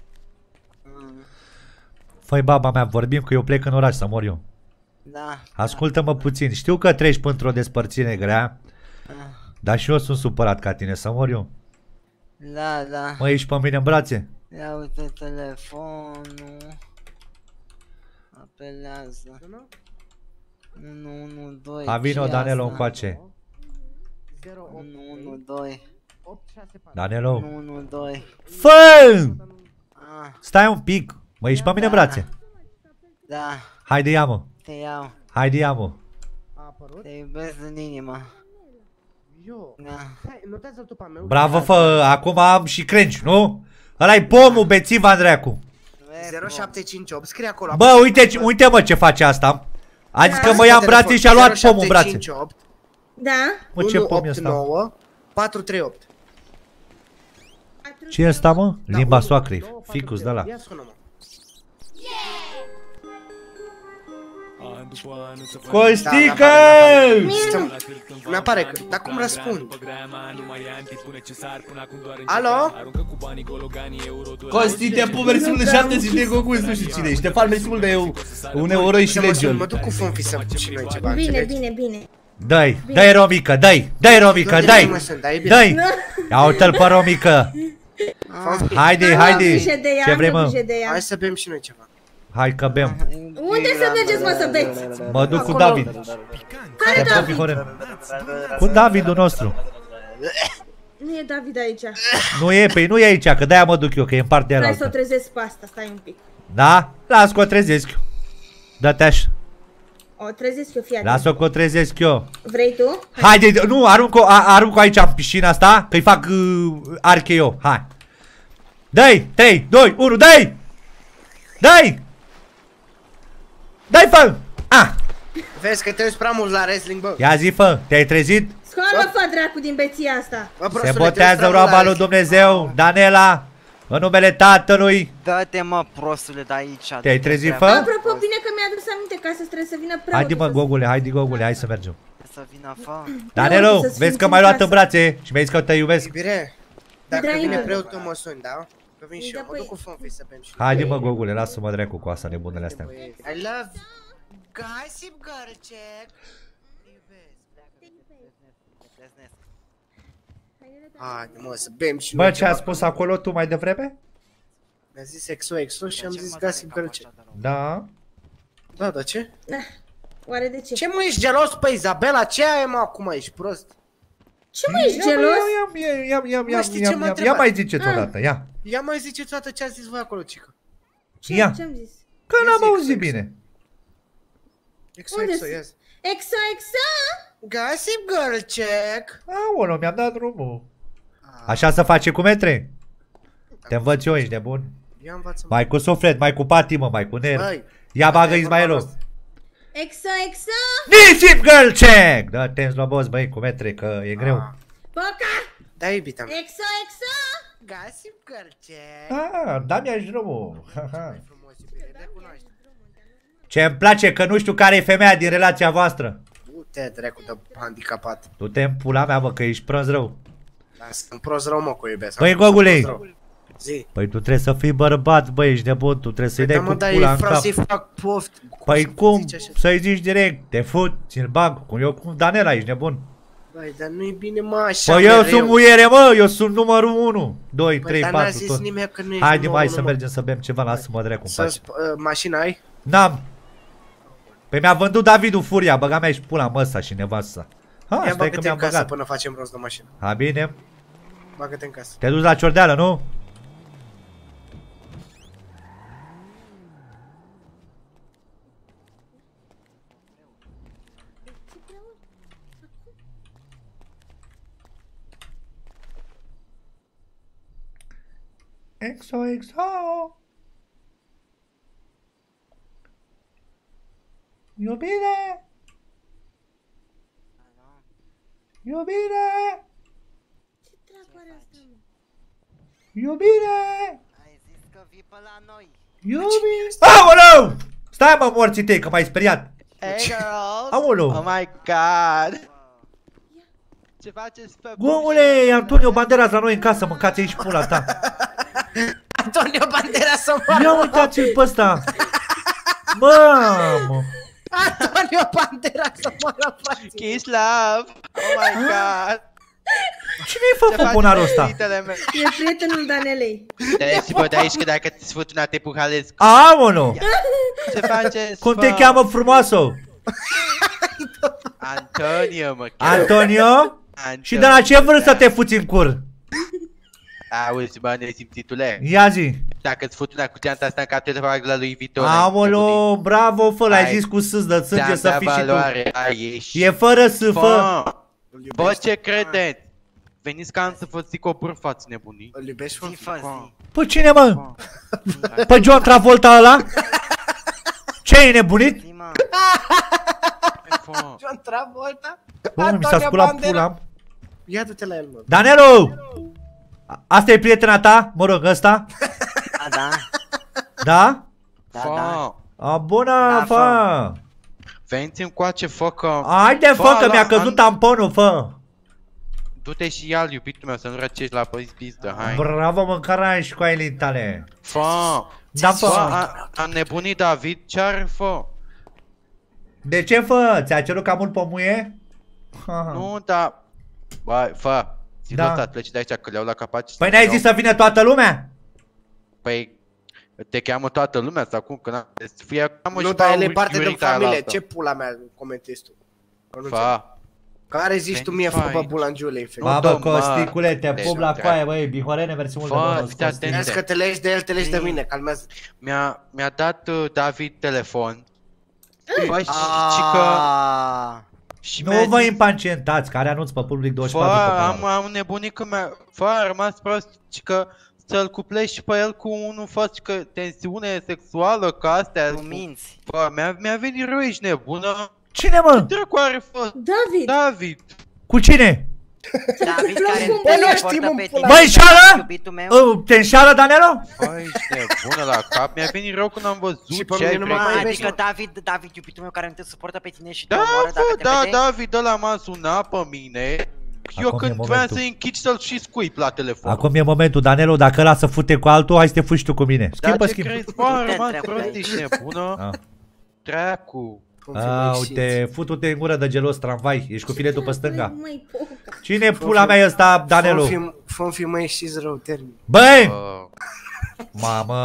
fă-i baba mea, vorbim că eu plec în oraș să mor eu. Da. Ascultă-mă puțin, știu că treci într-o despărțire grea, dar și eu sunt supărat ca tine, să mor eu. Da, da. Mă, ești pe mine în brațe? Ia uite telefonul. Apelează. unu unu doi. A vino, ce Danelo, asta? încoace. unu unu doi. Danelo, unu unu doi. fă! Ah, Stai un pic, mă, ești pe mine în brațe. da. Haide, ia-mă, Te iau. haide, ia-mă. Te iubesc în inimă. Eu. Da. Hai, notează-l tu pe meu. Bravo, fă, acum am și crenci, nu? Ăla-i pomul, bețiv, Andreacu. zero șapte cinci opt, scrie acolo. Bă, uite, uite mă ce face asta. A zis că mă ia în brațe și a luat pomul în brațe. Da? Mă, ce pom e ăsta? patru trei opt. Ce e ăsta, mă? Limba soacrei, ficus de la. Ia sună-mă. Costică! Mi apare că, dar cum răspund? Alo? Costi, te pun versiunul de șaptezeci de Goku, nu știu cine ești. Te fac versiunul de un euro și Să mă sun, legion. mă duc cu Fonfi să pun și noi ceva, Bine, înțelegi? bine, bine. Dai, dai Romica, dai, dai Romica, Nu, dai, nu mă sunt, dar e bine. dai. Ia uite-l pe Romica. Fonfi, Haide, Am haide. grijă de ea, Ce am vrei, mă? grijă de ea. hai să bem și noi ceva. Hai că bem. Unde să mergeți, mă, să beți? Mă duc cu Acolo. David. Care Te David? pupi, Horen. Cu Davidul nostru. Nu e David aici. Nu e, păi nu e aici, că de-aia mă duc eu, că e în partea Stai să o aia. trezesc pe asta, stai un pic. Da? Las că o trezesc eu. Dă-te așa. O trezesc eu, fii atent. Las-o că o trezesc eu. Vrei tu? Haide, nu, arunc-o a- arunc-o aici în piscina asta, că-i fac uh, arche eu. Hai. Dai, trei, doi, unu, dai! Dai! Dai, fă! Ah! Vezi că te uiți prea mult la wrestling, bă. Ia zi, fă, te-ai trezit? Scoală, fă, dracu, din beția asta. Bă, Se prostule, te uiți botează prea mult la roaba lui wrestling. Dumnezeu, Danela, în numele Tatălui. Dă-te mă prostule de aici. Te-ai trezit, fă? Apropo, bine că mi-a adus aminte ca să trebuie să vină preotul. Haide, mă, să- Gogule, haide, Gogule, hai să mergem. Să vină fă. Danelo, să-ți vezi că fim m-ai în luat în casă. brațe și mi-ai zis că te iubesc. Iubire, dacă Dragă. vine preotul mă suni, da? Că vin și eu, Da, mă duc păi. cu Fonfi să bem și Haide, mă, Gogule, lasă-mă dracu cu asta nebunele astea. noi. I love Gossip Girl check. Haide, mă, să bem și noi Bă, ce a ceva. spus acolo tu mai devreme? Mi-a zis exo exo și am zis Gossip Girl check. Da. Da, da, ce? Da. Oare de ce? Ce mă, ești gelos pe Izabela? Ce ai mă acum, ești prost? Ce mă, ești Ia, mă, gelos? ia, ia, ia, ia, ia, Mă, știi ia, ce m-a ia, ia întrebat? mai ziceți Ah. odată, ia. Ia mai ziceți toată ce ați zis voi acolo, cică. Ce? Ia. Ce-am zis? Că Ia n-am zi, auzit exo, bine. Exo Unde exo, sunt? ia zi. Exo, exo! Gossip Girl check. Aoleu, mi-a dat drumul. Așa se face cu metre? Te învăț eu, ești nebun? Eu învăț. Mai cu suflet, mai cu patimă, mai cu nervi. Băi, Ia bagă asta e Ismailul. vorba Exo, exo! Nisip girl check! Dă-te în slobos, băi, cu metre, că e greu. Ah. Poca! Da, iubita mea. Exo, exo! Găsim cărce. Ah, da-mi aș drumul. Frumos, iubire, recunoaște. Ce îmi place că nu știu care e femeia din relația voastră. Du-te, dracu de handicapat. Tu te în pula mea, bă, că ești prânz rău. Da, sunt prost rău, mă, cu iubesc. Băi, Am fost Gogule. prost rău. Zi. Păi tu trebuie să fii bărbat, băi, ești nebun, tu trebuie să-i Da, dai mă, cu dar pula ei în vreau cap. să-i fac poft. Păi să cum? zici așa? Să-i zici direct, te fut, ți-l bag, cum eu cu Danela, ești nebun. Băi, dar nu-i bine, mă, așa Păi eu mereu. sunt muiere, mă, eu sunt numărul unu, doi, Băi, trei, dar n-a patru, zis tot. nimeni că nu ești Haide, numărul mai să unu, mă. mergem să bem ceva, lasă-mă dracu în Să pace. uh, mașina ai? N-am. Păi mi-a vândut Davidul furia, băga mea și pula măsa și nevasta. Ha, Ia stai că bagă-te mi-am în casă băgat. până facem rost de mașină. Ha, bine. Bagă-te în casă. Te duci la Ciordeală, nu? Exo, exo. Iubire. Iubire. Ce dracu are asta, mă? Iubire. Ai zis că vii pe la noi. Iubire. Aoleu! Stai, mă, morții tăi, că m-ai speriat. Hey girls! Aoleu. Oh my god! Ce faceți pe Gomule, Antonio Banderas la noi în casă, mâncați aici pula ta. Antonio Banderas să moară. Ia uitați-l pe ăsta. Mamă. Antonio Banderas să moară, frate. Kiss love! Oh my god! Cine-i fă fupunarul ăsta? E prietenul Danelei. Deci bă de aici că dacă ți sfut una te puhalesc. Aoleu. Ce faceți? Cum te bă? cheamă frumoasă? Antonio, mă. Antonio? Antonio. Și de la ce vârstă te fuți în cur? Auzi, bă, nesimțitule. Ia zi. Dacă ți fut una cu geanta asta în cap, te fac la lui Vuitton. Aoleu, bravo, fă, l-ai Hai. zis cu sâs de sânge să fii și tu. valoare, ai ieși. E fără să fă. Bă, bă, ce credeți? Veniți ca am să vă zic o bârfați nebunii. Îl iubești, frate? Bă, Păi cine, mă? bă. Păi John Travolta ăla? Ce, e nebunit? Bă. John Travolta? Bă, mi s-a Antonio sculat Banderas. pula. Ia du-te la el, mă. Danelu! A- Asta e prietena ta? Mă rog, ăsta? Da, da. Da? Fă. A, bună, Da, fă! Veniți încoace, fă că... Haide, fă, Fă, că la- mi-a căzut am- tamponul, fă! Du-te și ia-l, iubitul meu, să nu răcești la pizdă, hai. Bravo, mâncarea și cu aile tale. Fă. Da, Fă, fă! a, a nebunit David, ce are, fă? De ce, fă? Ți-a cerut cam mult pomuie? Nu, dar... Băi, fă. Zi Da. da. pleci de aici, că le-au la capaci. Păi n-ai zis să vină toată lumea? Păi, te cheamă toată lumea sau cum? Că n-am... Fie cam Nu, dar el e parte din familie. Ce pula mea comentezi tu? Că nu înțeleg. Fă. Care zici tu mie, fă Fai. bă bulangiule, infect? Ba, dă, bă, mă. Costicule, te Deci, pup la nu coaie, băi, bihorene, mersi mult de Fă, bonus, fiți atent. Costic. Vezi că te legi de el, te legi de mine, calmează. Mi-a, mi-a dat uh, David telefon. Bă, și, Ah. și că... Și Nu mi-a vă zis, impacientați, care anunț pe public douăzeci și Fă, patru pe am, canal. am nebunit că mi-a... Fă, a rămas prost și că să-l cuplești și pe el cu unul fost că tensiune sexuală, că astea... Nu minți. Fă, mi-a, mi-a venit rău, ești nebună? Cine, mă? Dracu are fă, David! David. Cu cine? David care Bă, te nu suportă știm, pe în tine. pula Băi, șală? Iubitul meu. Uh, Te înșală, Danelo? Bă, ești nebună la cap, mi-a venit rău când am văzut Și pe ce ai mine nu mă mai pregătit. iubești, Adică mă. David, David, iubitul meu care nu te suportă pe tine și te Da, omoară dacă fă, te da, vede? David ăla m-a sunat pe mine. Eu Acum e când voiam momentul. să-i închid să-l și scuip la telefon. Acum e momentul, Danelo, dacă ăla să fute cu altul, hai să te fugi tu cu mine. Da, Schimbă, ce schimb. crezi? Bă, am Du-te, rămas treabă prost, aici. ești nebună? Ah. Dracu. A, uite, futu-te în gură de gelos tramvai, ești cu filetul pe stânga. Măi, poca. Cine pula mea e ăsta, Danelo? Fă-mi fi mai ieșiți rău, termin. Băi! Bă, Mamă!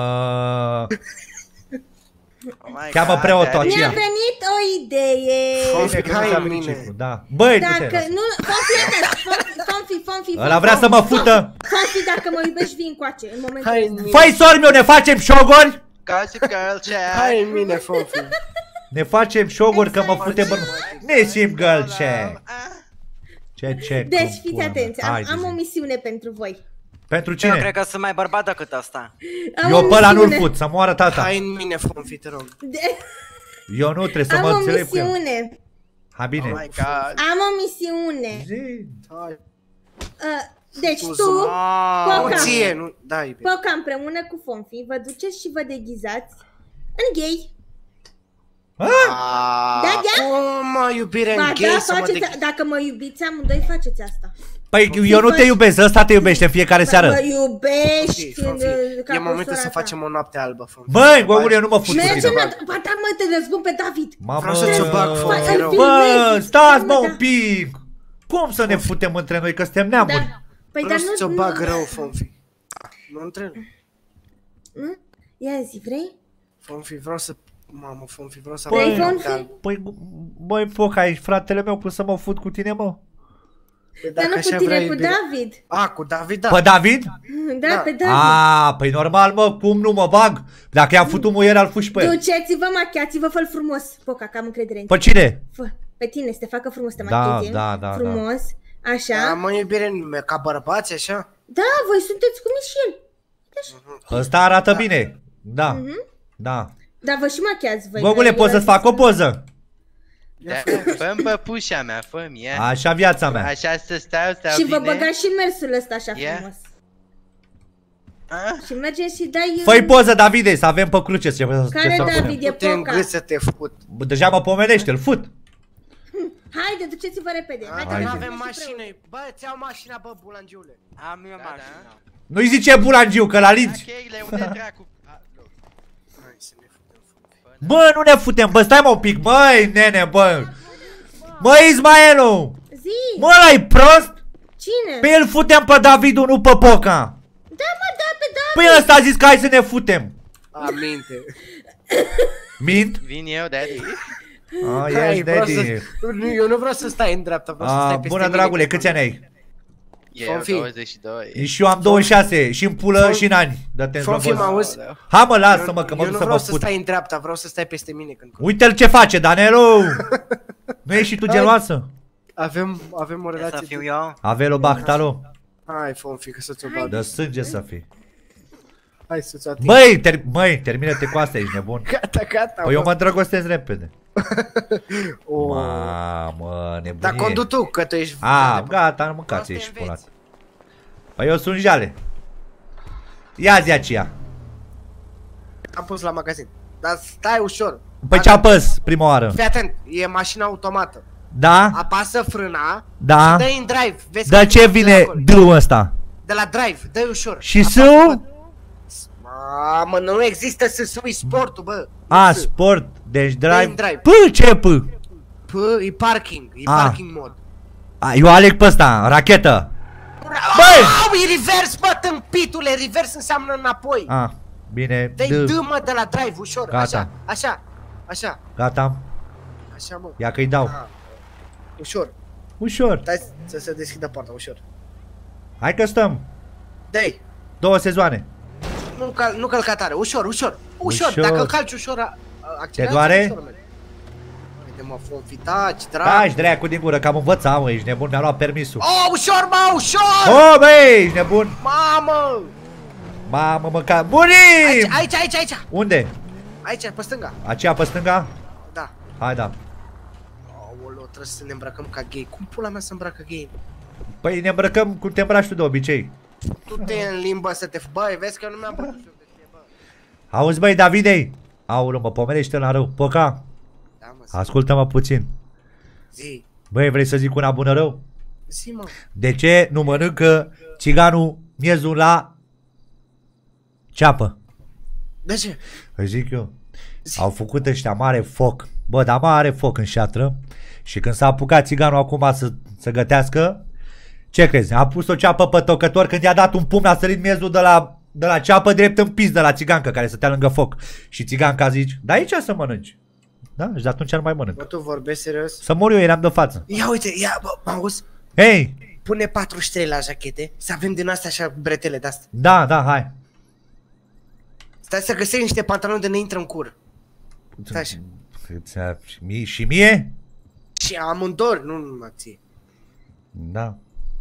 oh my Cheamă God, preotul Daddy. Mi-a aceea. venit o idee. Fă-mi Bine, că nu hai s-a în venit mine. ciclu, da. Băi, Dacă du-te! nu, Fonfi, Fonfi, Fonfi, Ăla vrea să mă fută. Fonfi, dacă mă iubești, vin încoace, în momentul Hai în ăsta. mine. Făi, sori meu, ne facem șogori? Gossip Girl chat. Hai în mine, fă-mi fi. Ne facem șogori că mă fute bă... Ne simt girl ce? Ce, ce? Deci, cum fiți pula mea. atenți, am, Haide, am zi. o misiune pentru voi. Pentru Eu cine? cred că sunt mai bărbat decât asta. Am Eu o pe ăla nu-l misiune. fut, să moară tata. Hai în mine, Fonfi, te rog. De... Eu nu, trebuie să Am mă o înțeleg cu el. misiune. Ha, bine. Oh my god. Am o misiune. Zi. Hai. Uh, deci tu, Mamă. O Poca, ție, nu? Da, iubire. Poca împreună cu Fonfi, vă duceți și vă deghizați în gay. Ah! Da, da? Cum, mă, iubire, Ba în gay da, să mă faceți, de... dacă mă iubiți amândoi, faceți asta. Păi eu nu te iubesc, ăsta te iubește în fiecare Mă seară. iubești Fonfi, în- ca e cu momentul sora să ta. facem o noapte albă, Fonfi. Băi, gogule, eu nu mă fut cu Mergem tine. la... Ba da, mă, te răzbun pe David. Mamă, Vreau să ți-o bag, Fonfi, Îl rău. bă, filmezi. stați mă Da, un da. pic. Cum să ne futem între noi, că suntem neamuri? Da. Păi, Vreau dar să nu... ți-o nu- bag rău, Fonfi. Nu întreb. Nu? Ia zi, vrei? Fonfi, vreau să... Mamă, Fonfi, vreau să Vrei, avem o Fonfi? noapte albă. Păi, băi, Foca, ești fratele meu, cum să mă fut cu tine, mă? Păi Dar dacă nu cu așa tine, vrea cu iubire- David. A, cu David, da. Pe David? Da, Da. pe David. A, păi normal, mă, cum nu mă bag? Dacă i-am futut muier, al fuși pe el. Duceți-vă, machiați-vă, fă-l frumos. Poca, că am încredere în Pe tine. cine? Fă, pe tine, să te facă frumos, să te Da, machiezi. da, da, Frumos, așa. Da, mă, iubire, ca bărbați, așa? Da, voi sunteți cum e și el. Ăsta arată bine. Da, Mhm. da. Dar vă și machiați voi. Gogule, că poți eu să-ți fac o poză? Da, fă-mi păpușa mea, fă-mi, ia. Așa viața mea. Așa să stau, stau Și vă bine. băgați și mersul ăsta așa Ia. frumos. Ah? Și mergeți și dai... Fă-i poză, Davide, să avem pe cruce. Ce, Care ce să David? punem. E Te în Poca. gât să te fut. Bă, deja mă pomenește, îl fut. Haide, duceți-vă repede. Haide, Haide. Nu haide. avem mașină. Bă, ți-au mașina, bă, bulangiule. Am eu Da, mașina. Nu-i zice bulangiu, că la linți. Cheile, unde dracu? Ah, nu. Hai să ne futem, Fonfi. Bă, nu ne futem, bă, stai mă un pic, băi, nene, bă. Mă, Ismaelu, Zi, mă, ăla-i prost? cine? Pe el futem pe Davidul, nu pe Poca. Da, mă, da, pe David. Păi ăsta a zis că hai să ne futem. Aminte. Mint? Vin eu, daddy. A, Hai, ești vreau daddy. să... Nu, eu nu vreau să stai în dreapta, vreau să A, stai peste bună mine. dragule, câți ani ai? Eu, Fonfi. douăzeci și doi. Și eu am douăzeci și șase, și în pulă Fonfi- și în ani. Dă-te în Fonfi, robot. mă auzi? Hai mă, lasă-mă că mă Eu duc nu să mă vreau să fut. stai în dreapta, vreau să stai peste mine când... Uite-l ce face, Danelu! Nu ești și tu geloasă? Avem, avem o Ce să relație... fiu eu? Avelo Bahtalo. Hai, Fonfi, că să-ți o bag. Dă sânge să fii. Hai să-ți o ating. Băi, ter măi, termină-te cu asta, ești nebun. Gata, gata, Păi eu bă. mă îndrăgostesc repede. O, Mamă, nebunie. Dar condu tu, că tu ești... A, gata, nu mâncați, Asta ești înveți. pulat. Păi eu sunt jale. Ia zi aceea. Am pus la magazin. Dar stai ușor. Păi ce apăs prima oară? Fii atent, e mașina automată. Da? Apasă frâna, Da? dă în drive. Vezi Dar că ce de vine acolo. D-ul ăsta? De la drive, dă ușor. Și Apasă S-ul? pe- Mamă, nu există să sui sportul, bă. A, S. sport, deci drive. în drive. P, ce P? P, e parking, e A. parking mod. A, eu aleg pe ăsta, rachetă. Băi! Au, e reverse, bă, tâmpitule, reverse înseamnă înapoi. A, bine, Dă-i D, D, mă, de la drive, ușor, Gata. așa, așa, așa, gata, așa, mă. ia că-i dau. A. Ușor, Ușor, stai să se deschidă poarta, ușor. hai că stăm. Dă-i, Două sezoane. nu, cal, nu călca tare, ușor, ușor, ușor, Ușor. dacă calci ușor, a- a- accelerează, doare? ușor, merge. Haide, mă, Fonfi, taci, Taci, drag. dracu din gură, că am învățat, mă, ești nebun, mi-a luat permisul. Oh, ușor, mă, ușor! Oh, băi, ești nebun. Mamă! Mamă, mă, ca... Aici, Bunim! aici, aici, aici, Unde? aici, pe stânga, Aceea pe stânga? da. Hai, da. Aoleu, trebuie să ne îmbrăcăm ca gay. Cum pula mea să îmbracă gay? Păi ne îmbrăcăm cum te îmbraci tu de obicei. Tu te în limbă să te... Băi, vezi că eu nu mi-am bătut joc de tine, bă. Auzi, băi, Davidei. Aoleu, mă pomenește la rău. Poca, Da, mă, zi, ascultă-mă puțin. zi, Băi, vrei să zic una bună rău? zi, mă. De ce nu mănâncă țiganul miezul la ceapă? De ce? Îi zic eu. Zi. Au făcut ăștia mare foc. Bă, dar mare foc în șatră. Și când s-a apucat țiganul acum să, să gătească, ce crezi? A pus o ceapă pe tocător, când i-a dat un pumn, a sărit miezul de la, de la ceapă drept în pis de la țigancă care stătea lângă foc. Și țiganca zici, da aici să mănânci. Da? Și de atunci nu mai mănânc. Bă, tu vorbești serios? Să mor eu, eram de față. Ia uite, ia, bă, mă auzi? Hei! Pune patruzeci și trei la jachete, să avem din astea așa bretele de-astea. Da, da, hai. Stai să găsești niște pantaloni de ne intră în cur. Stai așa. Și mie? Și mie? Și amândoi, nu numai ție. Da.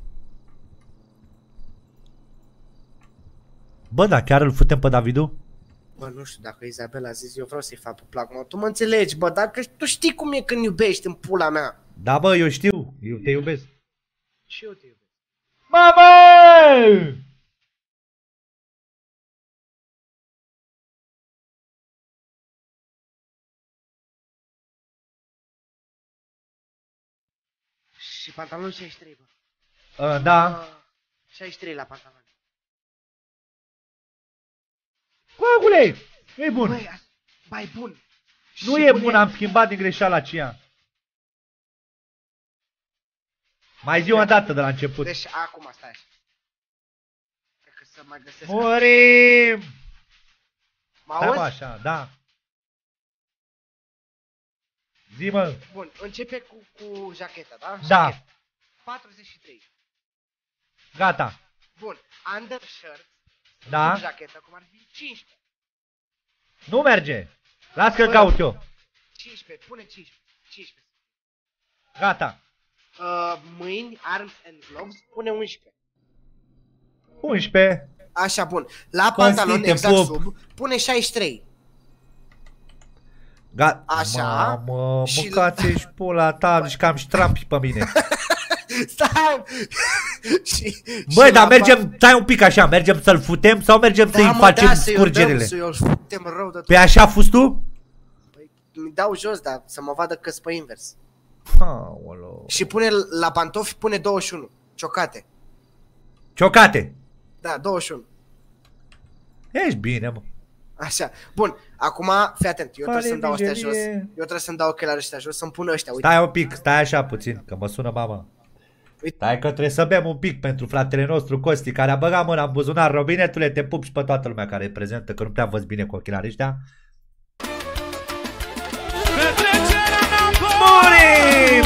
Bă, da, chiar îl futem pe Davidu? Bă, nu știu, dacă Izabela a zis, eu vreau să-i fac pe plac, mă. Tu mă înțelegi, bă, dacă tu știi cum e când iubești în pula mea. Da, bă, eu știu, eu te iubesc. Și eu te iubesc. Mamă! Și pantalonul șaizeci și trei, bă. Uh, da. șaizeci și trei la pantalon. Coagule! Nu e bun. Băi, bai bun. Nu Și e pune- bun, am schimbat din greșeala aceea. Mai zi o dată de la început. Deci acum stai așa. Cred că să mai găsesc. Murim! Mă Stai, mă, auzi? așa, da. Zi, mă. Bun, începe cu, cu jacheta, da? Da. Jacheta. patruzeci și trei. Gata. Bun, undershirt. Da. Sub jachetă, cum ar fi cincisprezece. Nu merge. Las că-l Bă. caut eu. cincisprezece, pune cincisprezece. cincisprezece. Gata. Uh, mâini, arms and gloves, pune unsprezece. unsprezece. Așa, bun. La pantalon, Consfinte, exact pup. sub, pune șaizeci și trei. Gata. Așa. Mamă, Și- mâncați-și pula ta, și cam ștrampi pe mine. Stai! și, Băi, și dar la mergem, stai un pic așa, mergem să-l futem sau mergem Da, să-i mă, facem da, să-i scurgerile? dăm, să-i o futem rău de tot. Pe așa a fost tu? Păi, mi dau jos, dar să mă vadă că-s pe invers. Aolo. Și pune la pantofi, pune douăzeci și unu. Ciocate. Ciocate. Da, douăzeci și unu. Ești bine, mă. Așa. Bun, acum, fii atent, eu Pare trebuie să-mi dau ăștia jos. vigelie. Eu trebuie să-mi dau ochelari ăștia jos, să-mi pun ăștia, uite. Stai un pic, stai așa puțin, că mă sună mama. Uite. Stai că trebuie să bem un pic pentru fratele nostru Costi, care a băgat mâna în buzunar. Robinetule, te pup și pe toată lumea care e prezentă, că nu prea văd bine cu ochelarii ăștia. Murim!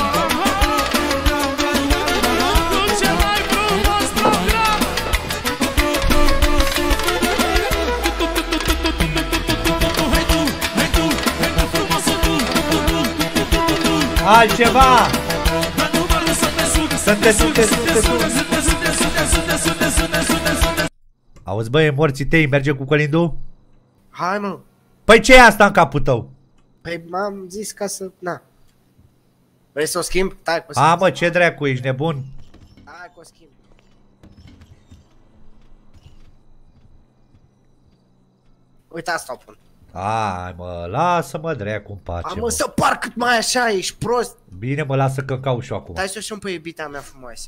Altceva! Să te sute, sute, sute. Auzi, băi, morții tăi, merge cu colindu? Hai, mă. Păi ce e asta în capul tău? Păi m-am zis ca să... Na. Vrei să o schimb? Tai cu o schimb. A, mă, ce dracu, ești nebun? Hai cu o schimb. Uite, asta o pun. Ai, mă, lasă-mă dracu în pace, Am mă. să par cât mai așa, ești prost. Bine, mă, lasă că cau și eu acum. Dai să o șun pe iubita mea frumoasă.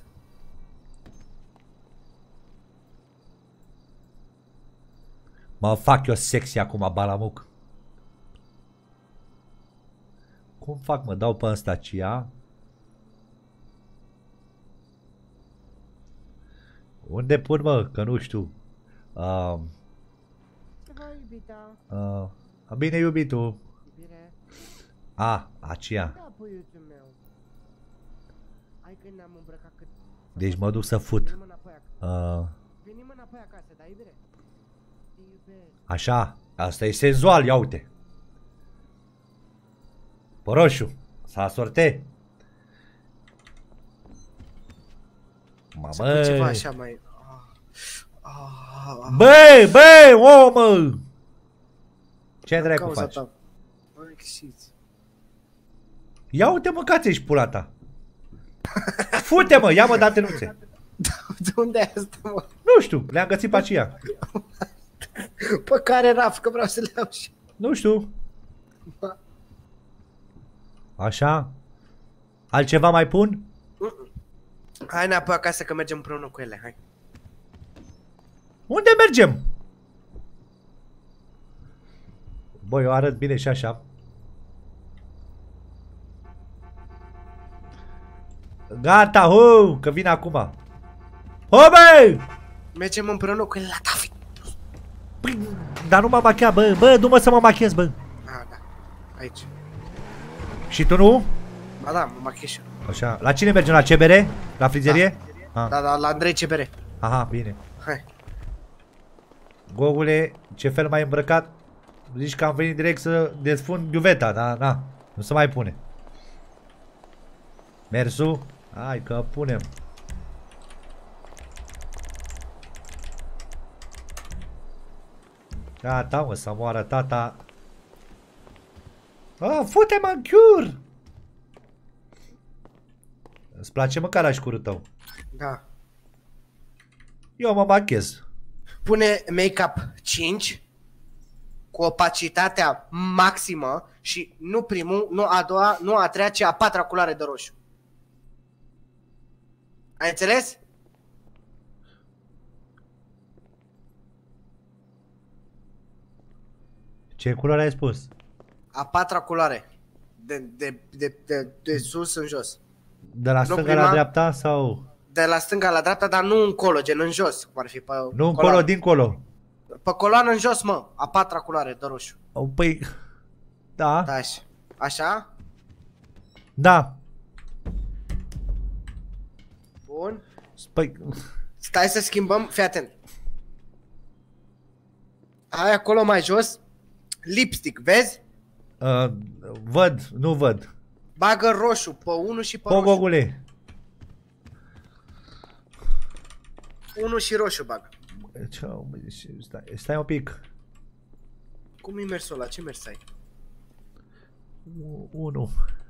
Mă fac eu sexy acum, balamuc. Cum fac, mă, dau pe ăsta cia? Unde pun, mă, că nu știu. Uh, Hai, iubita. uh, bine, iubitul. Iubire. A, aceea. Da, puiuțul meu. Hai că ne-am îmbrăcat cât... Deci mă duc să fut. Venim înapoi acasă. Uh, Venim înapoi acasă, da, iubire? Te iubesc. așa, asta e senzual, ia uite. Pe roșu, s-a sorte. Să pun ceva Mamă. așa mai... Ah, ah, Băi, băi, o, mă! Ce dracu cauza faci? ta. Băi, știți. Ia uite, mâncați și pula ta. Fute, mă, ia mă, da tenuțe. De unde e asta, mă? Nu știu, le-am găsit pe aceea. Pe care raf, că vreau să le iau și... Nu știu. Așa. Altceva mai pun? Hai înapoi acasă că mergem împreună cu ele, hai. Unde mergem? Băi, eu arăt bine și așa. Gata, hu, că vin acum. Ho, băi! Mergem împreună cu ele la David. Păi, dar nu m-am machiat, bă, bă, du-mă să mă machiez, bă. Ah, da. Aici. Și tu nu? Ba da, mă machiez și eu. Așa. La cine mergem? La C B R? La frizerie? Ah. Da, da, la Andrei C B R. Aha, bine. Hai. Gogule, ce fel mai îmbrăcat? Zici că am venit direct să desfund iuveta, dar na, nu se mai pune. Mersu? Hai că punem. Gata, mă, să moară tata. Ah, fute-mă în chiur! Îți place măcar așcurul tău? Da. Eu mă machez. Pune make-up cinci cu opacitatea maximă și nu primul, nu a doua, nu a treia, ci a patra culoare de roșu. Ai înțeles? Ce culoare ai spus? A patra culoare. De, de, de, de, de sus în jos. De la stânga prima? la dreapta sau? De la stânga la dreapta, dar nu încolo, gen în jos, cum ar fi pe Nu încolo, coloană. dincolo. Pe coloană în jos, mă, a patra culoare de roșu. Oh, păi... Da. Da, așa. Așa? Da. Bun. Păi... Stai să schimbăm, fii atent. Ai acolo mai jos lipstick, vezi? Uh, văd, nu văd. Bagă roșu pe unul și pe roșu. Pogogule. Unul și roșu bagă. Ce, stai, stai un pic. Cum e mersul ăla? Ce mers ai? Unu.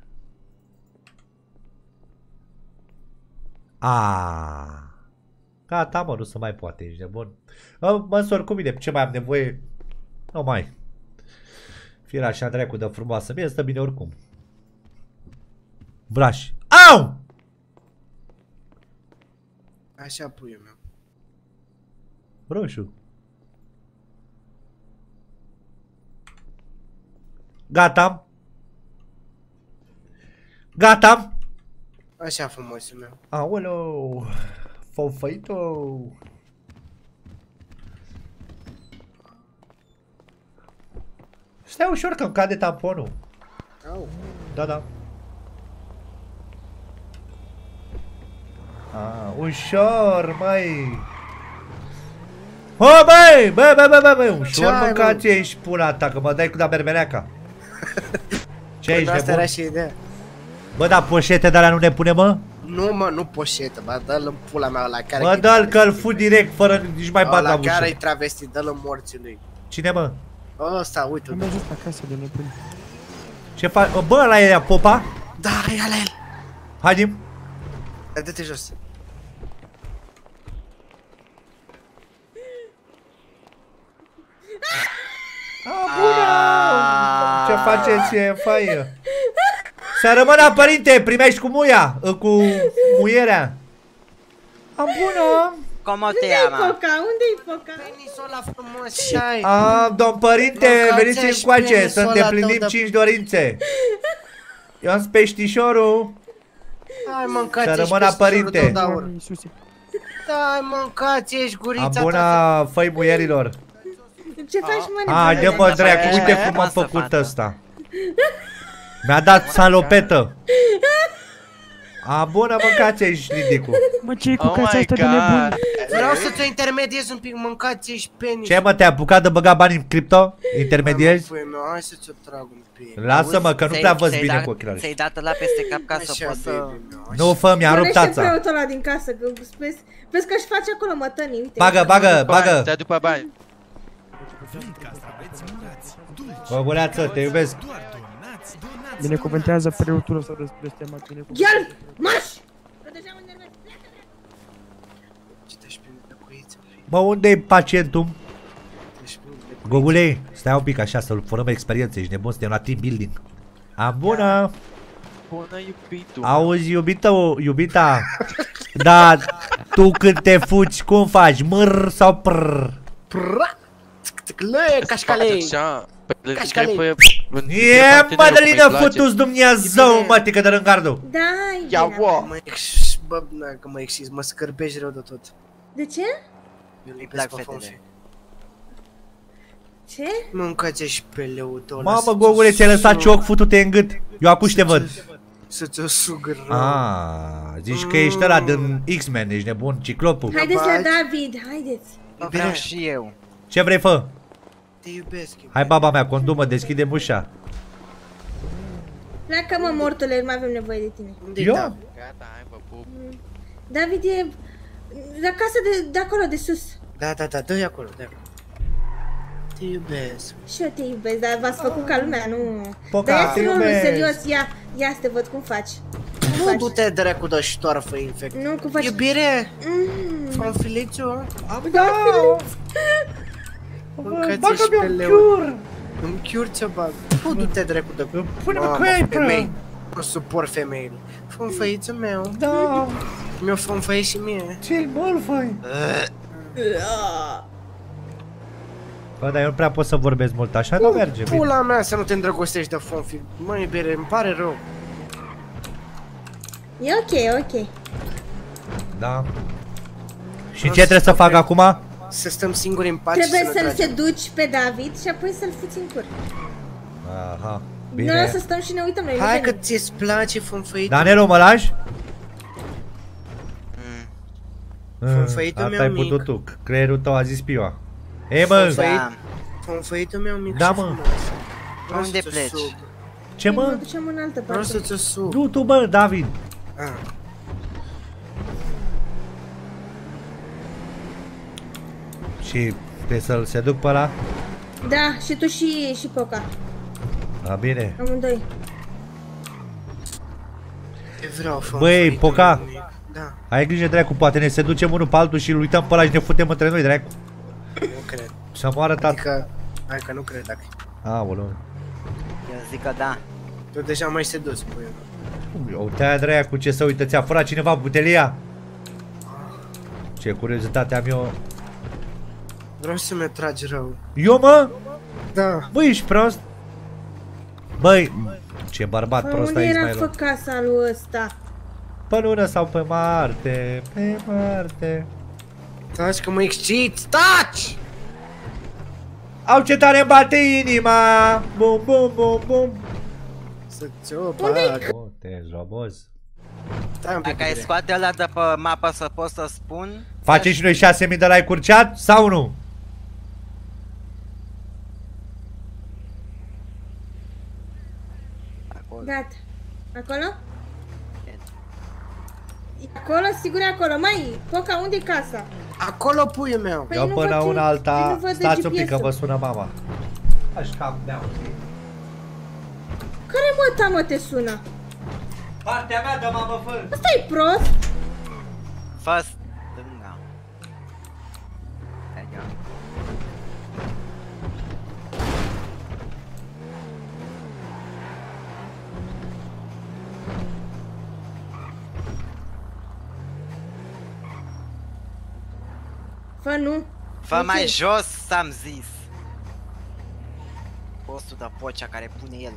Ah. Gata, mă, nu se mai poate, ești nebun. Măsor cu mine, ce mai am nevoie? Nu mai. Firea așa dracu de frumoasă. Mie stă bine oricum. Braș. Au! Așa, puiul meu. Roșu. Gata. Gata. Așa, frumosul meu. Aoleu. Fofăito. Stai ușor că îmi cade tamponul. Au. Da, da. Ah, ușor, măi. Bă, băi, bă, bă, bă, bă, bă, ușor mâncați ești pula ta, că mă dai cu da berbereaca. Ce Păi ești asta nebun? era și ideea. Bă, da, poșete de alea nu ne pune, mă? Nu, mă, nu poșetă, bă, dă-l în pula mea la care... Bă, dă-l că-l fut direct, fără nici mai bat la la ușă. care-i travestit, dă-l în morții lui. Cine, mă? Ăsta, uite-l. Am ajuns acasă de nebun. Ce faci? Bă, ăla e popa? Da, ia la el. Haide. Dă-te jos. A, bună! Ce faceți, e faie? Să rămână, părinte, primești cu muia, cu muierea. A, bună! Cum o te Unde-i cheamă? foca? Unde-i foca? Penisul ăla frumos și ai. A, domn părinte, Mâncați veniți aici încoace, penisul să ăla îndeplinim tău de- cinci dorințe. Eu-am peștișorul. Hai, mâncați, Să ești rămână, peștișorul părinte. tău de aur. Doamne Iisuse. Dai, mâncați, ești A, gurița ta. bună, făi muierilor. Ce faci, mă, A, de bă, dracu, faci? uite Ce cum a masă, făcut fată? ăsta. Mi-a dat salopetă. A, bună, mâncați aici, Lidicu. Mă, ce e cu Oh casa my asta de nebun? god. Vreau să te intermediez un pic, mâncați, ești penis. Ce, mă, te-ai apucat de băga bani în cripto? Intermediezi? Păi, meu, hai să ți-o trag un pic. Lasă-mă, că nu Ți-ai- prea văd ți-ai bine dat- cu ochelarii. Ți-ai dat la peste cap ca să Așa, poți să... baby, meu, așa. Nu, fă, mi-a rupt Dorește tața. preotul ăla din casă, că vezi, vezi că își face acolo mătănii, uite. Bagă, bagă, Bani, bagă. stai după bani. Vrând castraveți murați, dulci, Bă, buleață, te iubesc. doar donați, donați. Binecuvântează preotul ăsta de blestemat. Ia-l! Marș! Că deja mă enervez. Pleacă, pleacă. Ce te-aș prinde pe cuiță, fi? Bă, unde-i pacientul? Te-aș prinde pe cuiță. Gogule, stai un pic așa să-l furăm experiență, ești nebun, suntem la team building. A, bună. Bună, iubitul. Auzi, iubită, iubita. Da, tu când te fugi, cum faci? Mâr sau prr? Pra! Țc, țc, le, cașcale! Așa, pe lângă Cașcale. trebuie... E, Mădălină, futu-ți Dumnezeu, mă, tică de rângardul. Da, e Ia, bine. o! Mă ex... Bă, na, că mă excizi, mă scârbești rău de tot. De ce? Eu îi plac pe fetele. Fonfi. Ce? Mâncați și pe leutul ăla. Mamă, să-ți-o Gogule, ți-ai lăsat sug- cioc, futu-te în gât. Eu acum te văd. Să-ți o sug rău. Ah, zici că ești ăla din X-Men, ești nebun, ciclopul. Haideți la bagi. David, haideți. Vreau și eu. Ce vrei, fă? Te iubesc, iubesc. Hai, baba mea, condumă, deschide ușa. Pleacă, mă, mortule, nu mai avem nevoie de tine. Unde-i Eu? David? Gata, hai, vă pup. David e la casa de, de acolo, de sus. Da, da, da, dă-i acolo, dă-i acolo. Te iubesc. Și eu te iubesc, dar v-ați făcut ca lumea, nu... Poca, Dar te ia rolul iubesc. serios, ia, ia să te văd cum faci. Cum Nu faci? du-te dracu de ștoarfă infect. Nu, cum faci? Iubire! Mm. Fanfilițu! Da! Încă Bagă-mi ți-ești pe un leu. chiur! Îmi chiur ți-o bag. Nu du-te dracu de... Pune-mă Mamă, cu ei, bro! femei. Nu suport femeile. Fă-nfăițul meu. Da! Mi-o fă și mie. Ce-l mult, făi? Bă, dar eu nu prea pot să vorbesc mult așa, nu merge bine. Pula mea să nu te îndrăgostești de Fonfi. Mă, iubire, îmi pare rău. E ok, e ok. Da. Și ce trebuie să fac acum? Să stăm singuri în pace. Trebuie să să-l ne tragem. seduci pe David și apoi să-l fuți în cur. Aha, Noi o să bine. stăm și ne uităm noi. Hai nu că venim. ți-ți place Fonfăitul. Danelu, mă lași? Fonfăitul Asta meu ai mic. putut tu, creierul tău a zis piua. Ei mă, Da. Fonfăitul meu mic Da, și mă. frumos. Vreau Unde să-ți pleci? sug. ce Mă mă? ducem în altă Vreau parte. să-ți sug. Du tu, bă, David. Ah. Și trebuie să-l seduc pe ăla? Da, și tu și, și Poca. A, bine. Amândoi. Te vreau, Fonfăitul Băi, meu Poca. mic. Da, Ai grijă, dracu, poate ne seducem unul pe altul și îl uităm pe ăla și ne futem între noi, dracu. nu cred. Să moară tata. Adică, hai că nu cred dacă... Aoleu. Eu zic că da. Tu deja mai sedus cu el. Uite-aia, dracu, ce să uită, ți-a furat cineva butelia? Ce curiozitate am eu. Vreau să-mi tragi rău. Eu, mă? Da. Băi, ești prost? Băi, ce bărbat Bă, prost unde ai, era Ismail. făcasa lui ăsta? Pe lună sau pe Marte? Pe Marte. Taci că mă exciți, taci! Au ce tare îmi bate inima. Bum, bum, bum, bum. Să-ți o bag. O, te joboz. Stai un pic, Dacă ai iubire. scoate ăla de pe mapă să pot să spun. Facem și noi șase mii de like-uri chat sau nu? Acolo. Gata. Acolo? E acolo? Sigur e acolo. Mai, Poca, unde e casa? Acolo, puiul meu. Păi Eu nu până văd una ce- alta. nu văd de Stați un pic că G P S-ul. vă sună mama. Aș cam dea. Care măta, mă, te sună? Partea mea de mamă fă. Ăsta e prost? Fă stânga. Hai, ia. Fă, nu. Fă Ok. mai jos, s-am zis. Postul de pocea care pune el.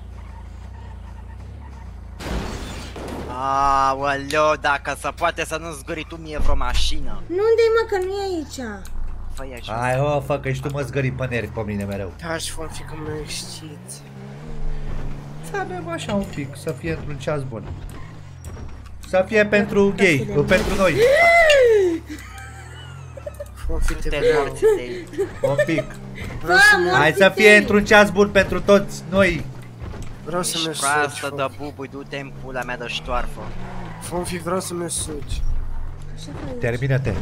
Aoleu, dacă se poate să nu zgâri tu mie vreo mașină. Nu, unde e, mă, că nu e aici. Fă-i așa. Hai, ho, fă, că și tu mă zgări pe nervi pe mine mereu. Taci, Fonfi, că mă exciți. Să avem așa un pic, să fie într-un ceas bun. Să fie pentru gay, nu pentru noi. Fonfi, te Te vreau. morți de Un pic. Fă, Hai să fie într-un ceas bun pentru toți noi. Vreau să mă Ești sugi, proastă de Fonfi. bubui, du-te în pula mea de ștoarfă. Fonfi, vreau să mă sugi. Termină-te.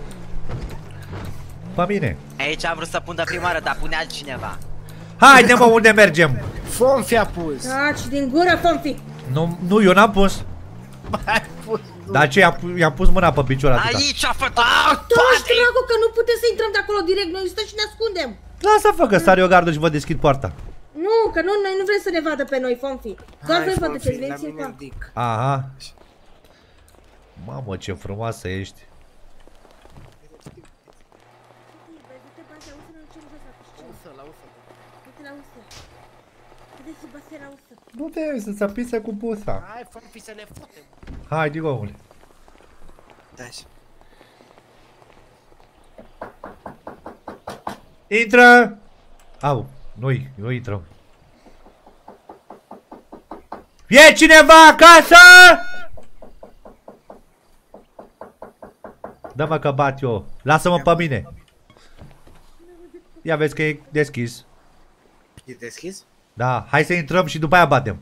Pe mine. Aici am vrut să pun de prima oară, dar pune altcineva. Haide mă, unde mergem? Fonfi a pus. Taci din gură, Fonfi. Nu, nu, eu n-am pus. Ai pus. Dar ce, i-am pu- i-am pus mâna pe picior atâta. Aici a făcut! Taci, dracu, că nu putem să intrăm de acolo direct. Noi stăm și ne ascundem. Lasă fă că sare eu gardul și vă deschid poarta. Nu, că nu, noi nu vrem să ne vadă pe noi, Fonfi. Doar Hai, voi vă Fonfi, duceți, la veniți în mine coa. ridic. Aha. Mamă, ce frumoasă ești. Nu te să-ți apise cu pusa. Hai, Fonfi, să ne futem. Hai, digo, omule. Taci. Intră! Au, nu-i, nu intrăm. E cineva acasă? Dă-mă că bat eu. Lasă-mă pe mine. Ia vezi că e deschis. E deschis? Da, hai să intrăm și după aia batem.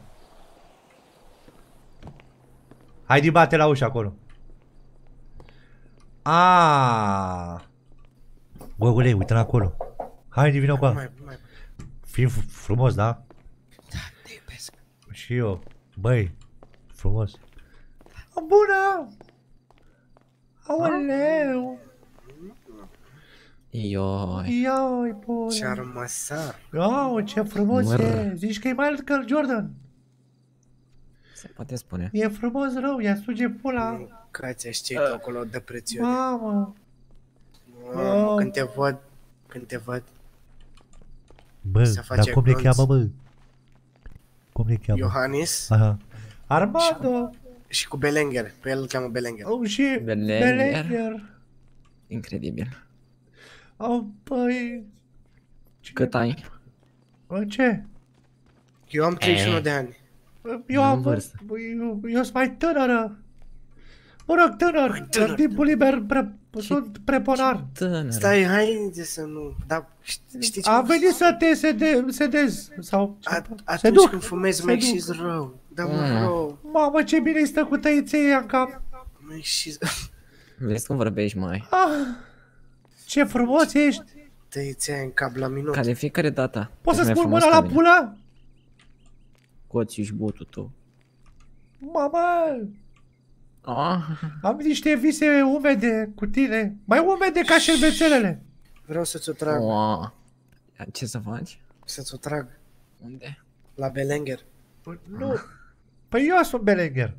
Haide, bate la ușă acolo. Aaaa. Bă, ule, uite-l acolo. Haide, vină cu a. Mai, mai. Fii frumos, da? Da, te iubesc. Și eu. Băi, frumos. Bună! Aoleu! Ioi. Ioi, bună! Ce-ar măsa. Wow, ce frumos Măr. e! Zici că e mai alt ca Jordan? Se poate spune. E frumos rău, ia suge pula! Că ți-ai știi acolo de prețiune. Mamă! Mamă, când te văd, când te văd, Bă, Se dar face cum le glonț. cheamă, bă? Cum le cheamă? Iohannis Aha. Armando! și cu Belenger, pe el îl cheamă Belenger. Oh, și Belenger. Belenger! Incredibil. Oh, băi... Cât ai? Bă, ce? Eu am treizeci și unu de ani. Eu În am... vârstă. Eu, eu sunt mai tânără. Mă rog, tânăr. Mai tânăr, În timpul liber pre, sunt preponar. Tânăr. Stai, hai să nu... Dar știi, știi ce? Am venit să te sede, sedez. Sau... A, se atunci duc. când fumezi, Se mă duc. și rău. Da, mă, Mm. rău. Mamă, ce bine stă cu tăiței în cap. Mă și Vezi cum vorbești, mai. Ah, ce frumos ești. tăițea în cap la minut. Ca de fiecare dată. Poți să Ești mai spun frumos mâna ca la mine. pulă? Coți și botul tău. Mamă, Ah, am niște vise umede cu tine. Mai umede ca șervețelele. Vreau să-ți o trag, wow. Ce să faci? să-ți o trag Unde? la Belenger. Nu. Păi eu sunt Belenger.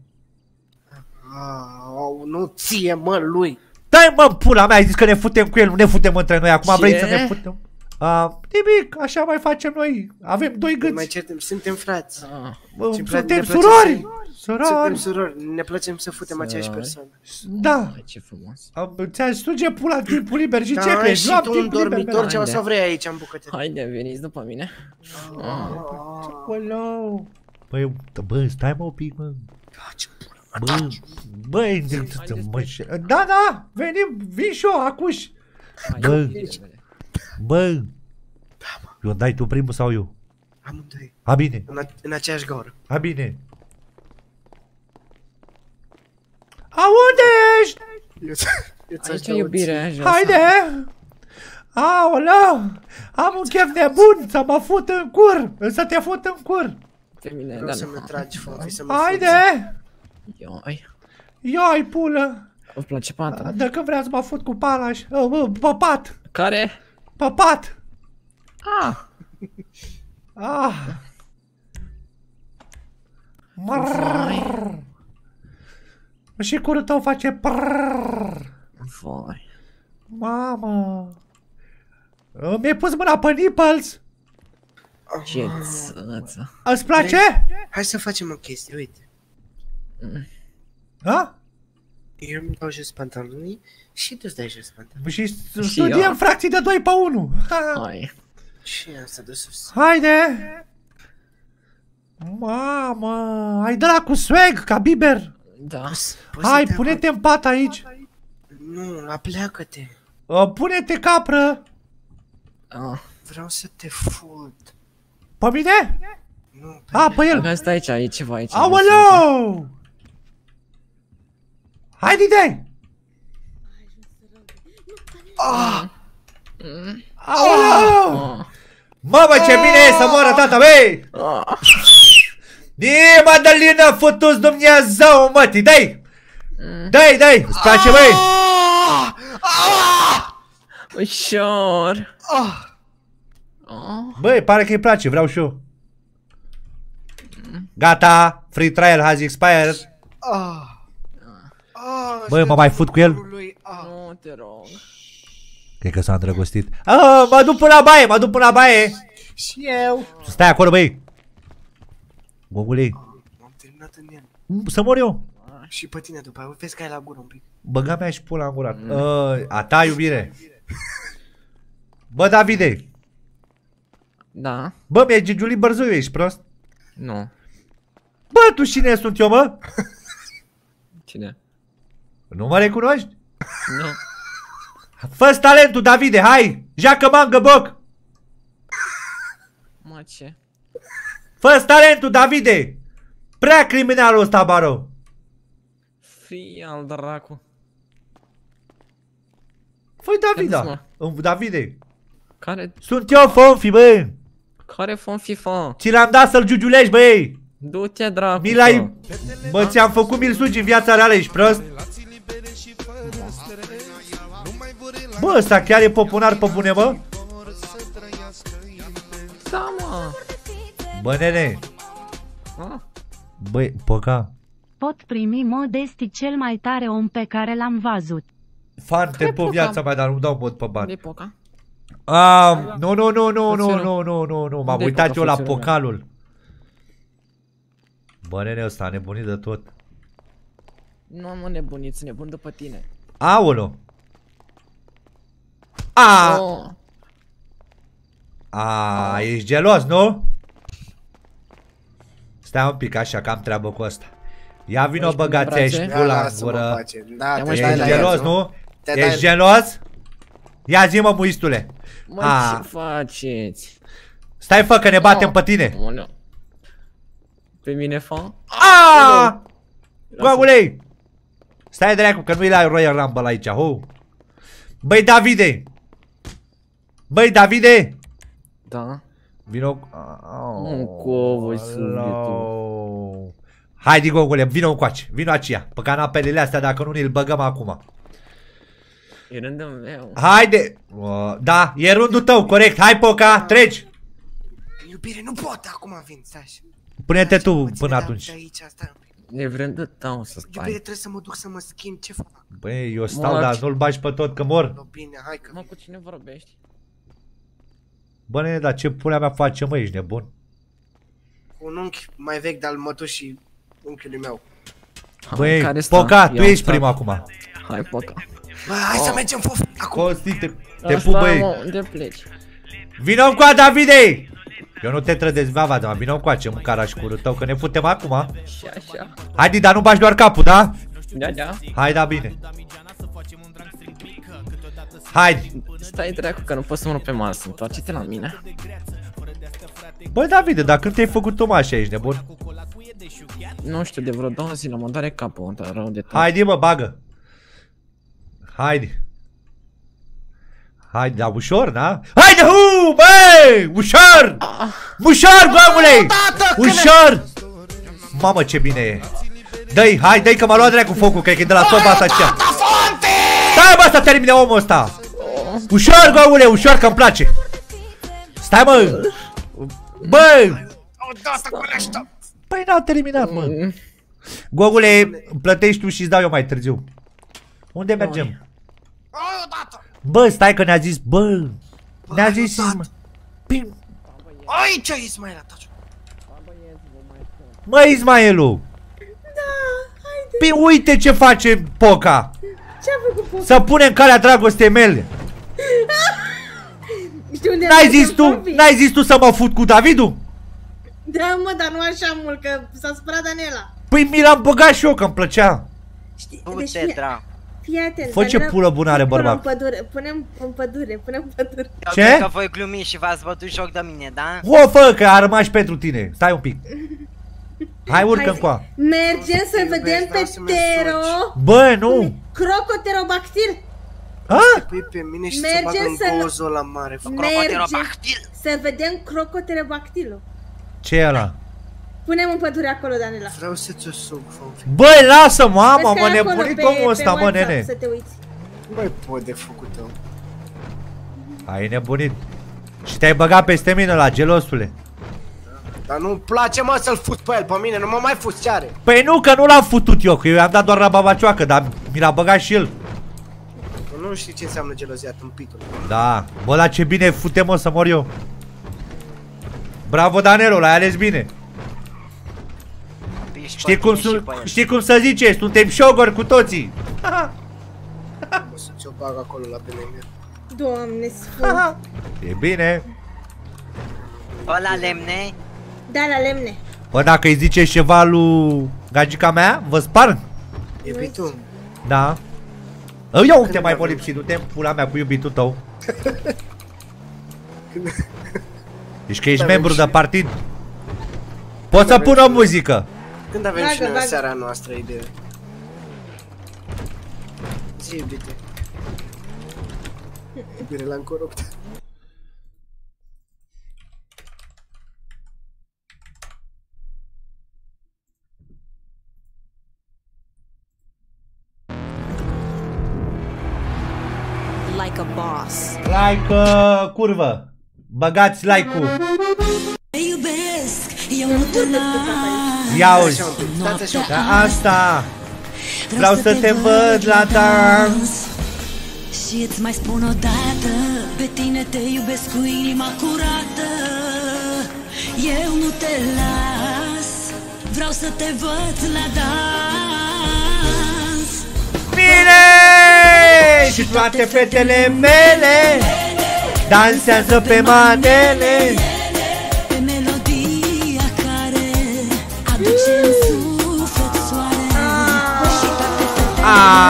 Ah, nu ție, mă, lui. Dai mă, pula mea, ai zis că ne futem cu el, nu ne futem între noi. Acum Ce? vrei să ne futem? Uh, nimic, așa mai facem noi. Avem doi Nu mai gâți. certem, suntem frați. Ah, Uh, Ce-mi place- Suntem ne place surori. Suntem Surori. surori, ne placem să futem Surori. aceeași persoană. Da. ai, ce frumos. Am- Ți-aș suge pula în timpul liber și ce Da, crezi? și Nu am tu un timpul liber. dormitor bă. ce o să Haide. vrei aici în bucătărie. Haide, veniți după mine. Ah. Aoleu. Băi, bă, stai mă un pic, mă. Ce pula. Bă, băi, mă, da, da, venim, vin și eu, acuși. Hai, Bă. repede. Bă, eu dai tu primul sau eu? Amândoi, A, bine, în, a- în aceeași gaură. a, bine. A, unde ești? Eu, eu ți-aș Aici da o iubire, jos. Haide! Aoleu! Am un chef nebun să mă fut în cur! Să te fut în cur! Pe mine, Vreau dar să nu. mă tragi, fă, să mă Haide! Ioi. Ioi, pulă! Îți place pata? Dacă vrea să mă fut cu palaș, uh, uh, păpat! Care? Păpat! Ah, Ah! Mrrr. Și curul tău face prrrr. vai. Mamă! Mi-ai pus mâna pe nipples? Ce țăță. Îți place? Hai să facem o chestie, uite. Ha? Eu îmi dau jos pantalonii și tu îți dai jos pantalonii. Și Și studiem eu. fracții de doi pe unu. Hai. Și asta de sus. Haide! Mamă, ai de la cu swag, ca Bieber. Da. Poți Hai, să te pune-te în pat aici. acord- Nu, apleacă-te. Uh, Pune-te capră. Ah. Vreau să te fut. Pe mine? Nu, pe A, pe el. Dacă stai aici, e ceva aici. Aoleu! Haide, dai! Aoleu! Ah. Mamă, ce bine e să moară tata, băi! Ah. Dii, Madalina, futu-ți Dumnezeu, mătii, dai! Dai, dai, îți place, băi? Ușor. Ah, Ah. Băi, pare că îi place, vreau și eu. Gata, free trial has expired. ah, ah, Băi, mă mai fut cu el? lui, ah. Nu te rog. Cred că s-a îndrăgostit. Ah, mă duc până la baie, mă duc până la baie. Și eu. Stai acolo, băi. Gogule, M-am terminat în el. să mor eu. Și pe tine după aia, vezi că ai la gură un pic. Băga mea și pula în gura. Uh, a ta, iubire. Bă, Davide. Da? Bă, mi-ai gigiulit bărzoiu, ești prost? Nu. Bă, tu cine sunt eu, mă? Cine? Nu mă recunoști? Nu. Fă-ți talentul, Davide, hai! Joacă mangă, boc! Mă, ce? Fă-ți talentul, Davide! Prea criminalul ăsta, baro! Fii al dracu. Fă-i Davida! Haideți, În- Davide! Care, Sunt eu, Fonfi, bă! care fon FIFA? Ți l-am dat să-l giugiulești, băi! Du-te, dracu. Mi l-ai... Bă, ți-am făcut mil sugi în viața reală, ești prost? Bă, ăsta chiar e popular pe bune, bă? Da, mă. Bă, nene. Ah. Băi, Poca. Pot primi Modesti cel mai tare om pe care l-am văzut. Fan, te pe viața mea, dar nu dau mod pe bani. Unde-i Poca? Ah, nu, nu, nu, nu, nu, nu, nu, nu, nu, m-am uitat eu la Pocalul. Bă, nene, ăsta a nebunit de tot. Nu am nebunit, nebun după tine. Aolo. A. Oh. A, ești gelos, nu? Stai un pic așa, că am treabă cu asta. Ia vino, băgați aici pula în gură. Ești gelos, nu? Ești gelos? Ia zi-mă, muistule. Mă, ce faceți? Stai, fă, că ne batem pe tine. Pe mine, fa? Aaaa! Goagulei! Stai, dracu, că nu-i la Royal Rumble aici, ho! Băi, Davide! Băi, Davide! Da? Vino... Nu, cu voi subiectul. Haide, Gogule, vino încoace, vino aceea. Pe canapelele astea, dacă nu ne-l băgăm acum. E rândul meu. Haide! Uh, da, e rândul tău, corect. Hai, Poca, treci! Iubire, nu pot, acum vin, stai. Pune-te tu până atunci. E rândul tău să stai. Iubire, trebuie să mă duc să mă schimb, ce fac? Băi, eu stau, dar nu-l bagi pe tot, că mor. Bine, hai că... Mă, cu cine vorbești? Bă, nene, dar ce pulea mea face, mă, ești nebun? Cu un unchi mai vechi de-al mătușii unchiului meu. Băi, Poca, tu ești prima acum. Hai, Poca. Bă, hai să mergem, fof, acum. Costi, te, te pup, băi. Unde pleci? Vino încoa, Davide! Eu nu te trădesc, vava, dar vino încoace, mâncarea și curul tău, că ne putem acum. Și așa. Haide, dar nu bagi doar capul, da? Da, da. Hai, da, bine. Haide. Stai, dracu, că nu pot să mă pe masă. Întoarce-te la mine. Băi, Davide, dar când te-ai făcut tu așa, ești nebun? Nu știu, de vreo două zile mă doare capul, dar rău de tot. Haide, mă, bagă. Haide. Haide, da, ușor, da? Haide, hu, băi, ușor! Ușor, goamule! Ușor! Mamă, ce bine e. Dă-i, hai, dă-i că m-a luat dracu focul, cred că e de la soba asta aceea. Stai, bă, să termine omul ăsta. Ușor, goamule, ușor, că-mi place. Stai, mă. Băi! Păi n-a terminat, mă. Gogule, plătești tu și-ți dau eu mai târziu. Unde mergem? Bă, stai că ne-a zis, bă, ne-a zis Ismail. Aici e Ismail, taci. Mă, Ismaelu. Da, haide. Păi uite ce face Poca. Ce-a făcut Poca? Să pune în calea dragostei mele. N-ai zis tu, n-ai zis tu să mă fut cu Davidul? Da, mă, dar nu așa mult, că s-a supărat Daniela. Păi mi l-am băgat și eu, că-mi plăcea. Știi, deci fii, fii atent. Fă ce pulă bună are bărbat. Punem în pădure, punem în pădure, punem în pădure. Ce? Eu cred că voi glumi și v-ați bătut joc de mine, da? O, fă, că a rămas pentru tine. Stai un pic. Hai, urcă încoa. Mergem să vedem pe Tero. Bă, nu. Crocoterobactil. A? Păi pe mine și să bagă în gozul ăla mare. Mergem să vedem crocoterobactilul. Ce e ăla? Punem în pădure acolo, Daniela. Vreau să ți-o sug, Fonfi. Băi, lasă, mama, mă nebunit omul ăsta, mă, nene. Să te uiți. Băi, pot de făcut tău. Ai nebunit. Și te-ai băgat peste mine la gelosule. Dar nu-mi place, mă, să-l fut pe el, pe mine, nu mă mai fut, ce are? Păi nu, că nu l-am futut eu, că eu i-am dat doar la babacioacă, dar mi l-a băgat și el. Nu știi ce înseamnă gelozia, tâmpitul. Da, bă, la ce bine fute, mă, să mor eu. Bravo, Danelo, l-ai ales bine. Știi cum, știi cum să zice, suntem șogori cu toții. O să ți-o bag acolo la pe lângă. Doamne sfânt. E bine. Ăla lemne? Da, la lemne. Bă, dacă îi ziceți ceva lui gagica mea, vă sparg. Iubitul? Da. Eu te mai molipsi, du-te în pula mea cu iubitul tău. Deci că ești membru de partid. Poți să pun o muzică. Când avem și noi seara noastră idee? Zi, iubite. Iubire, l-am corupt. like a boss. Like uh, curvă. Băgați like-ul. Te iubesc, eu nu te las. Ia uzi. Da, asta. Vreau să te văd la dans. Și îți mai spun o dată, pe tine te iubesc cu inima curată. Eu nu te las, vreau să te văd la dans. Bine! Și toate fetele mele dansează pe manele. Pe melodia care aduce în suflet soare. Și toate fetele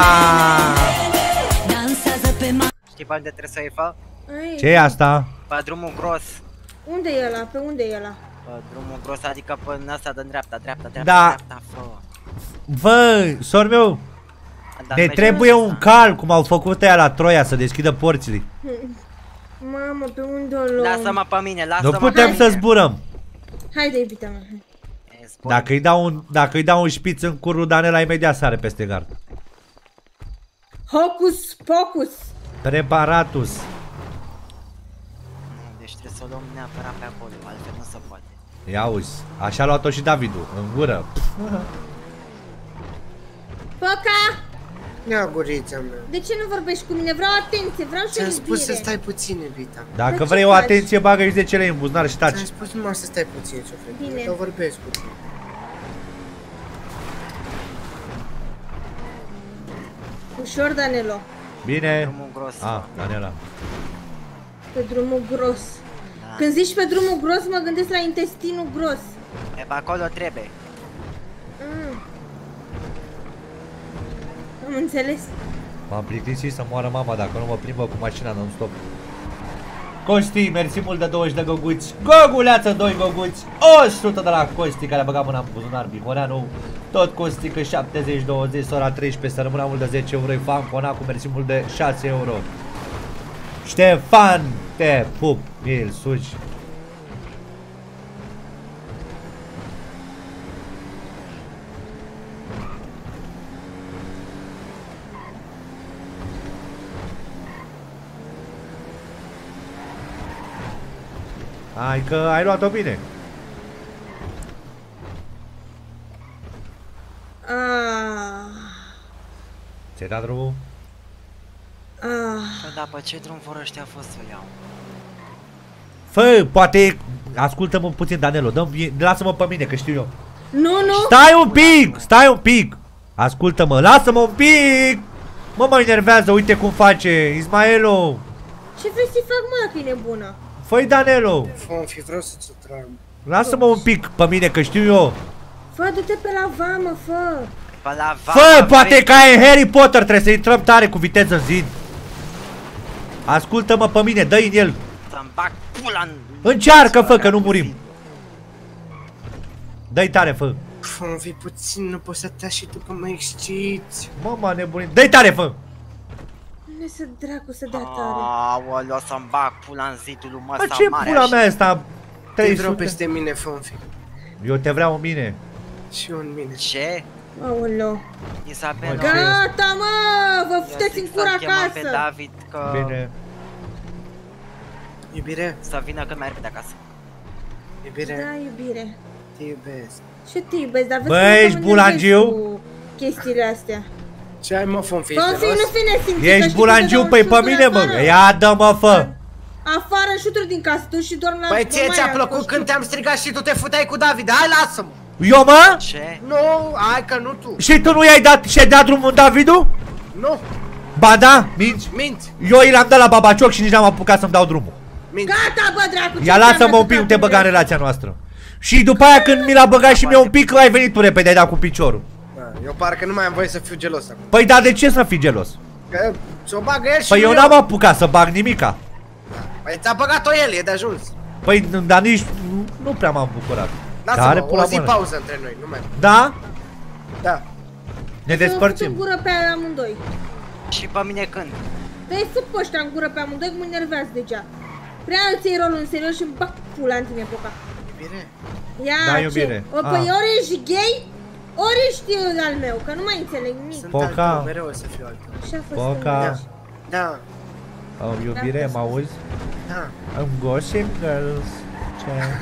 dansează pe manele. Știi pe unde trebuie să îi fac? Ce e asta? Pe drumul gros. Unde e ăla? Pe unde e ăla? Pe drumul gros, adică pe asta de dreapta, dreapta, dreapta, Da. dreapta, fă. Bă, sor meu, ne trebuie un cal, cum au făcut aia la Troia, să deschidă porțile. Mamă, pe unde o luăm? Lasă-mă pe mine, lasă-mă. Nu putem să zburăm. Haide, iubita mea. Dacă îi dau un, dacă îi dau un șpiț în curul, Danela imediat sare peste gard. Hocus pocus. Preparatus. Deci trebuie să o luăm neapărat pe acolo, altfel nu se poate. Ia uzi, așa a luat-o și Davidul, în gură. Foca! Ia gurița mea. De ce nu vorbești cu mine? Vreau atenție, vreau și Ți-am spus să iubire. stai puțin, iubita. Dacă Dar vrei ce o faci? atenție, bagă-și zece lei în buzunar și taci. Ți-am spus numai să stai puțin, suflet. Bine. Eu vorbesc puțin. Ușor, Danelo. Bine. Drumul gros. Ah, Danela. Pe drumul gros. Da. Când zici pe drumul gros, mă gândesc la intestinul gros. E pe acolo trebuie. Mm. Am înțeles. M-am plictisit să moară mama dacă nu mă plimbă cu mașina non-stop. Costi, mersi mult de douăzeci de goguți. Goguleață, doi goguți. o sută de la Costi, care a băgat mâna în buzunar. Bihoreanu, tot Costi, că șaptezeci douăzeci, sora treisprezece, să rămână mult de zece euro. Fan Conacu, mersi mult de șase euro. Ștefan, te pup, îl sugi. Hai că ai luat-o bine. Ah. Ți-ai dat drumul? Ah. Bă, dar pe ce drum vor ăștia a fost să o iau? Fă, poate... Ascultă-mă puțin, Danelo, dă-mi... Lasă-mă pe mine, că știu eu. Nu, nu. Stai un pic, stai un pic. Ascultă-mă, lasă-mă un pic. Mă, mă enervează, uite cum face Ismaelo. Ce vrei să-i fac, mă, că e nebună? Fă-i, Danelo. Fonfi, vreau să-ți o trag. Lasă-mă un pic pe mine, că știu eu. Fă, du-te pe la vamă, fă. Pe la Fă, poate că e Harry Potter, trebuie să intrăm tare cu viteză în zid. Ascultă-mă pe mine, dă-i în el. Să-mi bag pula în... Încearcă, fă, că nu murim. Dă-i tare, fă. Fonfi, puțin, nu poți să te și tu că mă exciți. Mama nebunit. Dă-i tare, fă. Nu să dracu să dea tare. Aoleu, să-mi bag pula în zidul lui Mă, măsa ce mare pula așa. mea asta? Te vreau trei sute. peste mine, Fonfi. Eu te vreau în mine. Și eu în mine. Ce? Aoleu. Isabela. Gata, mă! Vă futeți în cura pe acasă! David că... Bine. Iubire? Să vină cât mai repede acasă. Iubire? Da, iubire. Te iubesc. Ce te iubesc, dar vezi Bă, că ești mă bulangiu? enervezi cu chestiile astea. Ce ai, mă, Fonfi? Fonfi, nu fi nesimțit, că Ești știi bulangiu, că te păi dau pe în mine, mă. afară. Ia dă-mă, fă. Afară șuturi din casă, tu și dorm la... Păi ție mamaia, ți-a plăcut cu când te-am strigat și tu te futeai cu David? Hai, lasă-mă! Eu, mă? Ce? Nu, hai că nu tu. Și tu nu i-ai dat și-ai dat drumul în Davidu? Nu. Ba da, minți. Minți. Eu i l-am dat la babacioc și nici n-am apucat să-mi dau drumul. Minți. Gata, bă, dracu! Ia lasă-mă un pic, nu te băga în relația noastră. Și după aia când mi l-a băgat și mie un pic, ai venit tu repede, ai dat cu piciorul. Eu parcă nu mai am voie să fiu gelos acum. Păi da, de ce să fii gelos? Că ți-o bagă el și Păi eu n-am apucat să bag nimica. Păi ți-a băgat-o el, e de ajuns. Păi, dar nici nu prea m-am bucurat. Lasă-mă, o zi pauză între noi, nu mai. Da? Da. Ne Să vă despărțim. fut în gură pe amândoi. Și pe mine când? Dă-i fut pe ăștia în gură pe amândoi, că mă enervează deja. Prea îți iei rolul în serios și îmi bag pula în tine, Poca. Iubire? Ia, Da, ce? iubire. O, păi Ah. ori ești gay, ori ești al meu, că nu mai înțeleg nimic. Sunt Poca. al tău, mereu o să fiu al tău. Așa a fost. Poca. Da. Da. Oh, iubire, mă auzi? Da. Am Gossip Girls. Ce?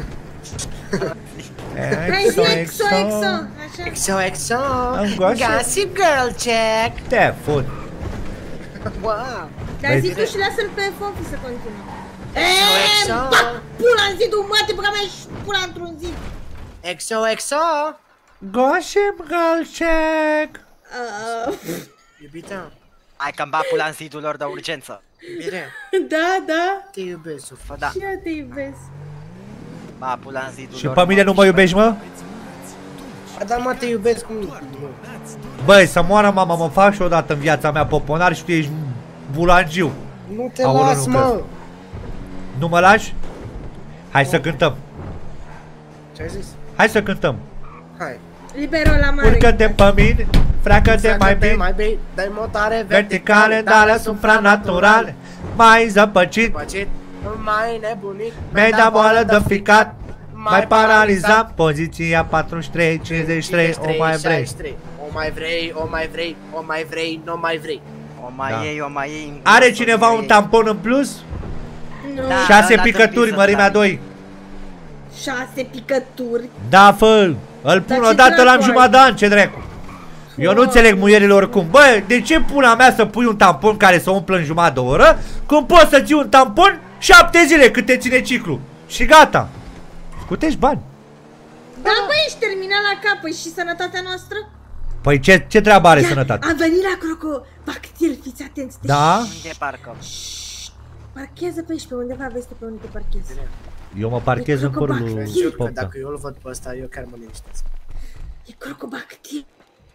Hai zi exo, exo, așa. Exo, exo. Am Gossip. Gossip Girl check. Te fut. Wow. Dar zi tu și lasă-l pe Fofi să continue. Exo, exo. Eee, bag pula în zidul, mă, te băga mea și pula într-un zid. Exo, exo. Gossip Girl check. Uh, Iubita. Hai că-mi bag pula în zidul lor de urgență. Iubire. Da, da. Te iubesc, suflet. Da. Și eu te iubesc. Ba pula în zidul Și lor. pe mine nu mă iubești, mă? Dar mă, te iubesc cum nu. Băi, să moară mama, mă fac și odată în viața mea poponar și tu ești bulangiu. Nu te Aoleu, las, nu mă. crezi. Nu mă lași? Hai să cântăm. Ce ai zis? Hai să cântăm. Hai. Libero la mare. Urcă-te pe mine, freacă-te mai bine. mai bine. Dai motare Verticale, dar supra-naturale. Mai zăpăcit, Păcit. Mai nebunit. mi-ai dat boală de ficat. Mai paralizat, poziția patruzeci și trei, cincizeci și trei, o mai vrei. șaizeci și trei. O mai vrei, o mai vrei, o mai vrei, nu mai vrei. O mai Da. iei, o mai iei. Are cineva un tampon în plus? Nu. Da. Șase picături, mărimea doi. Șase picături. Da, fă, îl pun ce odată, dracu l-am ai? jumătate de an, ce dracu. Eu nu înțeleg muierile oricum. Bă, de ce pula mea să pui un tampon care să umplă în jumătate de oră, când poți să ții un tampon șapte zile cât te ține ciclu? Și gata. Scutești bani. Da, bă, ești terminat la capăt și sănătatea noastră? Păi ce, ce treabă are Ia, sănătate? am venit la Crocobactil, fiți atenți. Deci, Da? Unde parcă? parchează pe aici, pe undeva, vezi pe unde te parchezi. Eu mă parchez în corul Crocobactil. lui Jur că Popca. dacă eu îl văd pe ăsta, eu chiar mă liniștesc. E Crocobactil.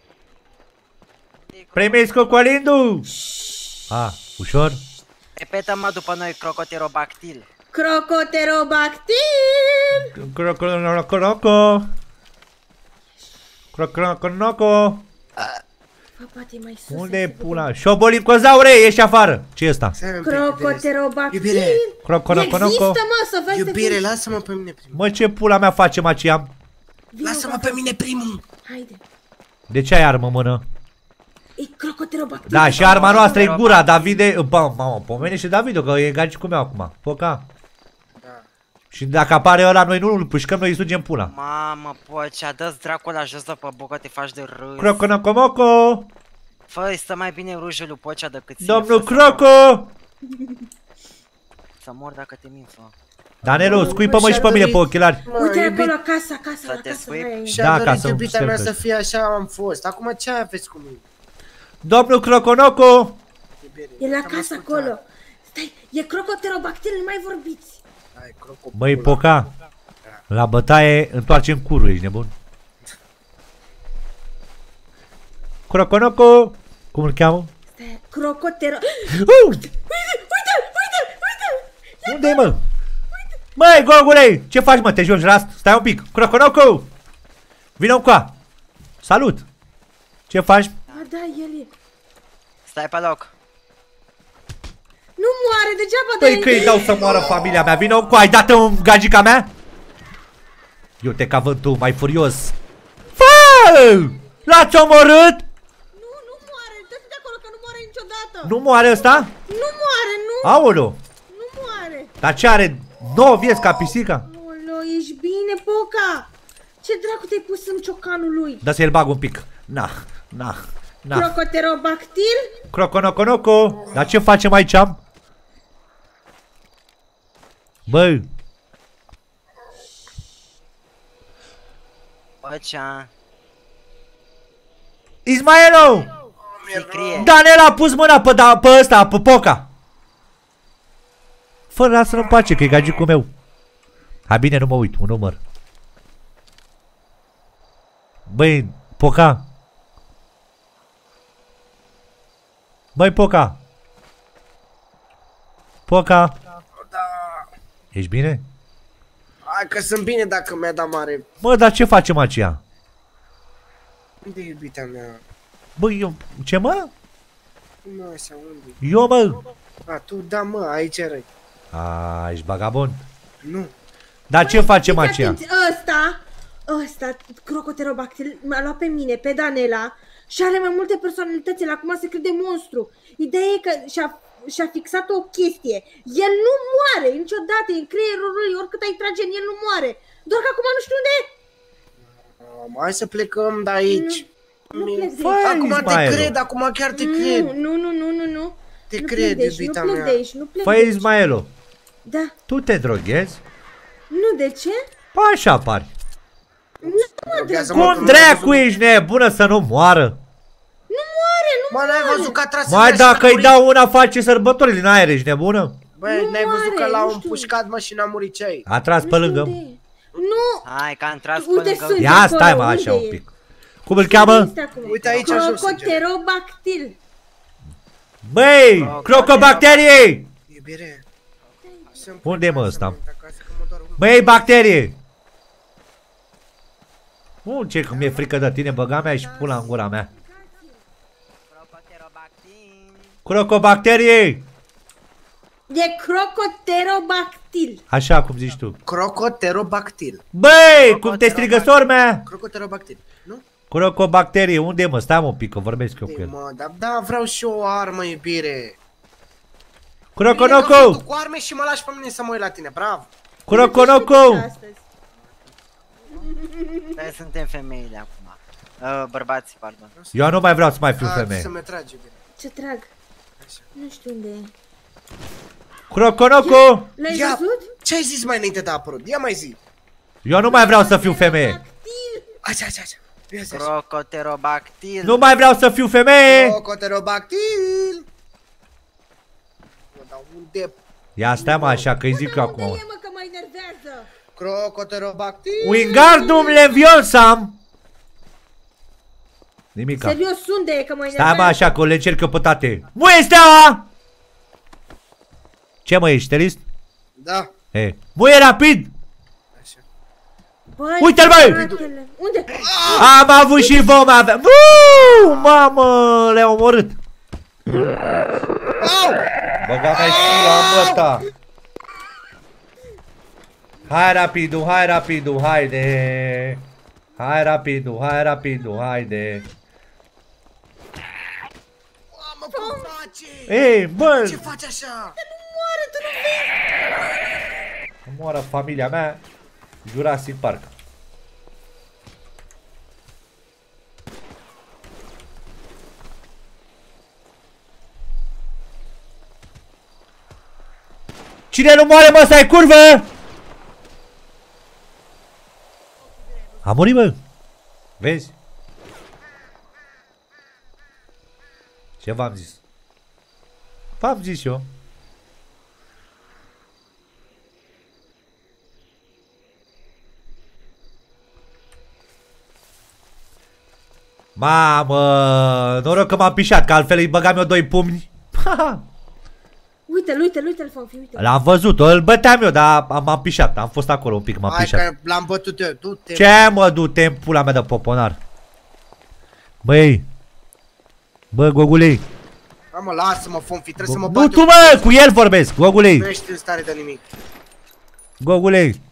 Primiți cocolindu! A, ușor? Repetă-mă după noi, crocoterobactil. Crocoterobactil! Crocoroco. Crocoroconoco. Bă, poate e mai sus. Unde e pula? Șobolincozaure, ieși afară! Ce e ăsta? Crocoterobactil! Iubire. Crocoroconoco. Există, mă, să vezi. Iubire, lasă-mă pe mine primul. Mă, ce pula mea face maciam? Lasă-mă pe mine primul. Haide. De ce ai armă în mână? E Crocoterobactil. Da, și arma noastră e gura, Davide. Bă, mamă, pomene și Davide, că e gaci cu meu acum. Foca. Da. Și dacă apare ăla, noi nu îl pușcăm, noi îi sugem pula. Mamă, pocea, dă-ți dracul la jos de pe bucă, te faci de râs. Croconocomoco. Fă-i, stă mai bine rujul lui Pocea decât ție, Domnul fă să Croco. mor. Să mor dacă te min, fă. Danelu, scuipă-mă și pe mine pe ochelari. Uite acolo, casa, casa, Să la te casă. scuip. aia e. Și-a Da, dorit ca să iubita nu mea se să fie așa am fost. Acum ce aveți cu mine? Domnul Croconoco. Iubire. E la Am casă ascultat. acolo. Stai, e Crocoterobactil, nu mai vorbiți. Hai, croco. Băi, Poca. La bătaie întoarcem curul, ești nebun? Croconoco. Cum îl cheamă? Stai, Crocotero... Uh! Uite, uite, uite, uite! Unde e, mă? Măi, Gogule, ce faci, mă? Te joci rast? Stai un pic. Croconoco! Vino încoa. Salut! Ce faci? A, da, el e. Stai pe loc. Nu moare, degeaba Păi de că îi dau să moară familia mea. Vino încoa, ai dat-o în gagica mea? Eu te ca vântul mai furios. Fă! L-ați omorât? Nu, nu moare, dă-te de acolo că nu moare niciodată. Nu moare ăsta? Nu moare, nu. Aolo! Nu moare. Dar ce are? Nouă vieți ca pisica? Aoleu, ești bine, Poca. Ce dracu te-ai pus în ciocanul lui? Da să-l bag un pic. Na, na, na. Crocoterobactil? Croconoconoco. Dar ce facem aici? Bă, Pocea. Ismaelo! Sicrie. Danel a pus mâna pe, da, pe ăsta, pe Poca. Fă, lasă-l în pace, că e gagicul meu. Hai bine, nu mă uit, un număr. Băi, Poca. Băi, Poca. Poca. Ești bine? Hai că sunt bine dacă mi-a dat mare. Bă, dar ce facem aceea? Unde e iubita mea? Băi, eu... Ce, mă? Nu așa, unde? Eu, mă. A, tu, da, mă, aici erai. A, ești vagabond. Nu. Dar ce facem Fiți aceea? atenți, ăsta, ăsta, Crocoterobactil, m-a luat pe mine, pe Danela și are mai multe personalități, el acum se crede monstru. Ideea e că și-a și-a fixat o chestie. El nu moare niciodată în creierul lui, oricât ai trage în el nu moare. Doar că acum nu știu unde e. Hai să plecăm de aici. Nu, nu plec de aici. aici. Acum te cred, acum chiar te cred. Nu, nu, nu, nu, nu. Te nu cred, plec de iubita aici, nu plec mea. de aici, nu plec de Păi, aici. Ismaelo, Da. tu te droghezi? Nu, de ce? Păi așa pari. Nu mă drog. Cum dracu ești nebună să nu moară? Nu moare, nu Mă, moare. n-ai văzut că a tras Mai dacă îi dau una face sărbătorile în aer, ești nebună? Băi, n-ai văzut că moare, l-au nu știu. împușcat, mă, și n-a murit ce ai? A tras pe lângă. Nu. Hai că am tras pe Unde lângă. sunt? Ia stai mă așa un pic. Cum îl cheamă? Uite aici jos. Crocoterobactil. Băi, crocobacterie! Iubire. Unde e mă ăsta? Băi, bacterie! Nu, ce că mi-e frică de tine, băga mea și pula în gura mea. Crocobacterie! E crocoterobactil. Așa cum zici tu. Crocoterobactil. Băi, cum te strigă sor mea? Crocoterobactil, nu? Crocobacterie, unde e mă? Stai mă un pic, că vorbesc eu cu el. Mă, da, da, vreau și eu o armă, iubire. Croconoco! Cu arme și mă lași pe mine să mă uit la tine, bravo. Croconoco! Noi suntem femeile acum. Uh, bărbații, pardon. Eu nu mai vreau să mai fiu A, femeie. să mă tragi, iubire. Ce trag? Nu știu unde e. Croconoco! L-ai Ia, văzut? ce ai zis mai înainte de a apărut? Ia mai zi. Eu nu mai vreau să fiu femeie. Așa, așa, așa. Ia zi așa. Crocoterobactil. Nu mai vreau să fiu femeie. Crocoterobactil. Bă, dar unde? Ia stai mă așa, că îi zic eu acum. Unde e, mă, că mă enervează? Crocoterobactil. Wingardium Leviosa! Nimica. Serios, unde e, că mă enervează? Stai mă așa, că o le încerc eu pe toate. Muie steaua! Ce mă, ești terist? Da. E. Muie rapid! Băi, uite-l, băi! fratele. Unde? Am avut și vom avea. Vuu, mamă, le-au omorât. Băga mea și la măta. Hai rapidu, hai rapidu, haide. Hai rapidu, hai rapidu, haide. Mă, cum face? Ei, bă! Ce faci așa? Nu moare, tu nu vezi? Moară familia mea. Jurassic Park. Cine nu moare, mă, stai curvă? A murit, bă. Vezi? Ce v-am zis? V-am zis eu. Mamă, noroc că m-am pișat, că altfel îi băgam eu doi pumni. Uite-l, uite-l, uite-l, Fonfi, uite-l. L-am văzut, îl băteam eu, dar m-am pișat, am fost acolo un pic, m-am Hai pișat. că l-am bătut eu, du-te. Ce mă, du-te în pula mea de poponar. Băi. Bă, Gogulei. Hai mă, lasă-mă, Fonfi, trebuie să mă Nu bat. tu, mă, cu el vorbesc, Gogulei. Nu ești în stare de nimic. Gogulei.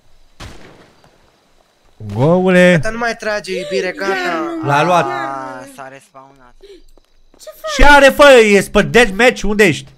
Gogule. Gata, nu mai trage, iubire, gata. L-a luat. S-a respawnat. Ce are, fă, ești pe deathmatch, unde ești?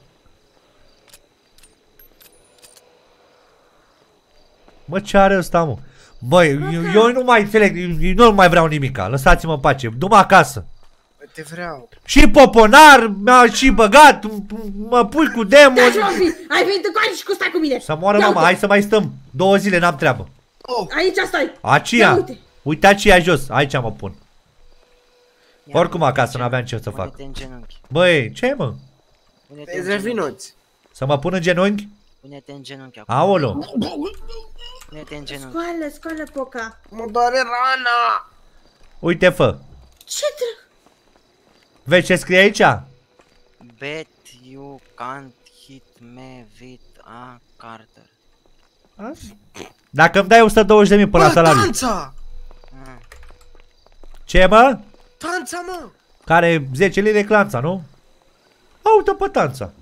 Mă, ce are ăsta, mă? Băi, eu, eu nu mai înțeleg, eu nu mai vreau nimica, lăsați-mă în pace, du-mă acasă. Te vreau. Și poponar, mi-a și băgat, mă pui cu demon. Da, Fonfi, ai venit în coace și cu stai cu mine. Să moară mama, hai să mai stăm, două zile n-am treabă. Oh. Aici stai. Aceea, uite. uite aceea jos, aici mă pun. Oricum acasă n-aveam ce să fac. Pune-te în genunchi. Băi, ce mă? Pune-te Te în genunchi. revinuți. Să mă pun în genunchi? Pune-te în genunchi acum. Aolo. Pune-te în genunchi. Scoală, scoală poca. Mă doare rana. Uite, fă. Ce tră... Vezi ce scrie aici? Bet you can't hit me with a Carter. Dacă îmi dai o sută douăzeci de mii până la Bă, salariu. tanța! Ce, mă? Tanța, mă! Care zece lei de clanța, nu? Uite pe tanța.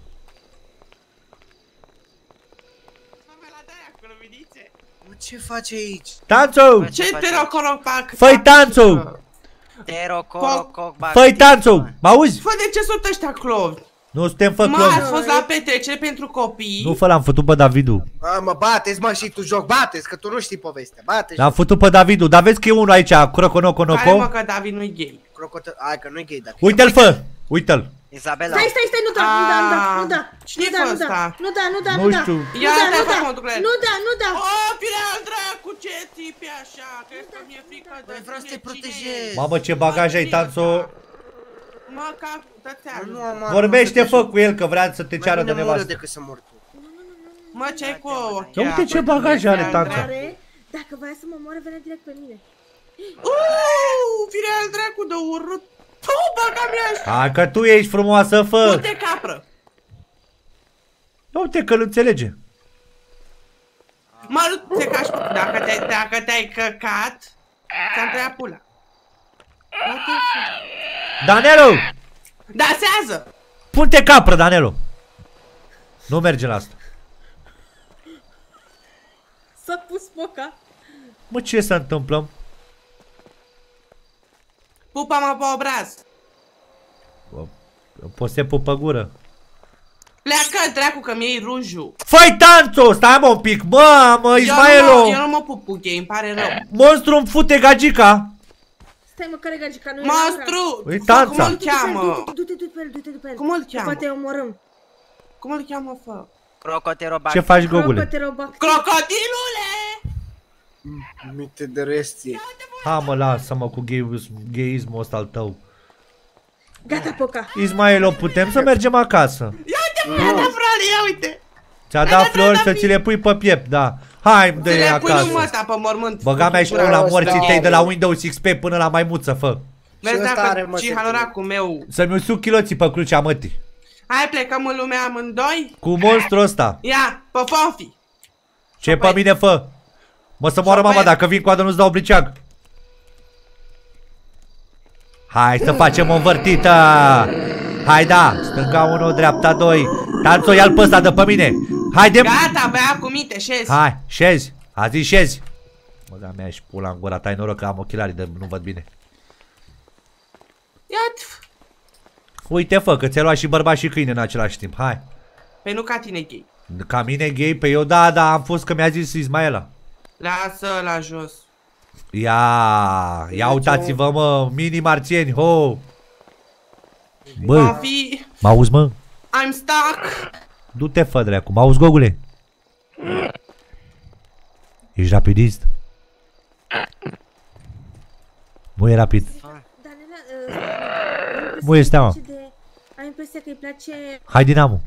Mă, ce faci aici? Tanțu! Ce terocoropac? Fă-i tanțu! Terocorococ. Fă-i tanțu! Mă auzi? Fă, de ce sunt ăștia clovi? Nu suntem Mă, făcloni. ați fost la petrecere pentru copii. Nu fă, l-am făcut pe Davidu. Mă, mă, bateți, mă, și tu joc, bateți, că tu nu știi povestea, bateți. L-am făcut pe Davidu, dar vezi că e unul aici, croconoconoco. Care mă, că David nu-i gay. Crocotă... Hai că nu-i gay, dacă... Uite-l, fă, uite-l. Isabela. Stai, stai, stai, nu da, nu da, nu da, nu da. Cine nu da, e nu ăsta? da, nu da, nu da, Nu nu da. știu. Ia Nu da, stai, nu da, fă, mă, ducule. nu da, nu da. O, firea al dracu, ce țipi așa? Crezi că mi-e frică de Păi vreau să te tine? protejez. Mamă, ce bagaj ai, Tanțo. Mă, ca, dă-ți-a. Nu, mă, Vorbește, fă cu el, că vrea să te ceară de Mai bine mă nevastă. decât să mor tu. Mă, ce-ai cu ochii? Ia uite ce bagaj are, Tanța. Are, dacă voia să mă moare, venea direct pe mine. Uuu, firea al dracu de urât. Tu, băga mea. Hai că tu ești frumoasă, fă. Du-te, capră. Uite că îl înțelege. Mă, du-te ca și... Dacă te- dacă te-ai căcat, ți-am tăiat pula. Danelu! Dansează! Pune-te capră, Danelu. Nu merge la asta. S-a pus foca. Mă, ce se întâmplă? Pupa-mă pe obraz. Poți să pupă gură. Pleacă, dracu, că mi-ai rujul. Făi, Tanțo! Stai mă un pic, mă, mă, Ismaelo! Eu nu mă, eu nu mă pup cu gay, îmi pare rău. Monstru îmi fute gagica! Stai mă, care gagica, nu e Monstru! Îi Tanța! Cum îl cheamă? Du-te, du-te pe el, du-te după el. Cum îl cheamă? Poate omorâm. Cum îl cheamă, fă? Crocoterobacter. Ce faci, Gogule? Crocodilule! Mite de restie. Ha, mă, lasă-mă cu gayismul ăsta al tău. Gata, Poca. Ismaelo, putem să mergem acasă? Ia uite, mi-a dat frale, ia uite! Ți-a dat flori să ți le pui pe piept, da. Hai, dă-i acasă. Ți le pui ăsta pe mormânt. Băga mea și până la morții tăi de la Windows X P până la maimuță, fă. Vezi dacă și hanoracul meu. Să-mi usuc chiloții pe crucea mătii. Hai, plecăm în lumea amândoi? Cu monstru ăsta. Ia, pe Fonfi. Ce pe mine fă? Mă să moară mama, dacă vin coadă nu-ți dau briceag. Hai să facem o învârtită. Hai, da, stânga unu, dreapta doi. Tanțo, ia-l pe ăsta de pe mine. Haide. Gata, băia cu minte, șezi. Hai, șezi, a zis șezi. Băga mea și pula în gura ta, ai noroc că am ochelarii de nu văd bine. Ia-t. Uite, fă, că ți-ai luat și bărbat și câine în același timp, hai. Păi nu ca tine gay. Ca mine gay? Pe eu da, da, am fost că mi-a zis Ismaela. Lasă la jos. Ia, ia uitați-vă, mă, mini marțieni, ho. Bă, Fonfi, m-auzi, mă? I'm stuck. Du-te, fă, dreacu, m-auzi, Gogule? Ești rapidist? Nu e rapid. Nu este, mă. Am impresia că îi place... Hai, Dinamo.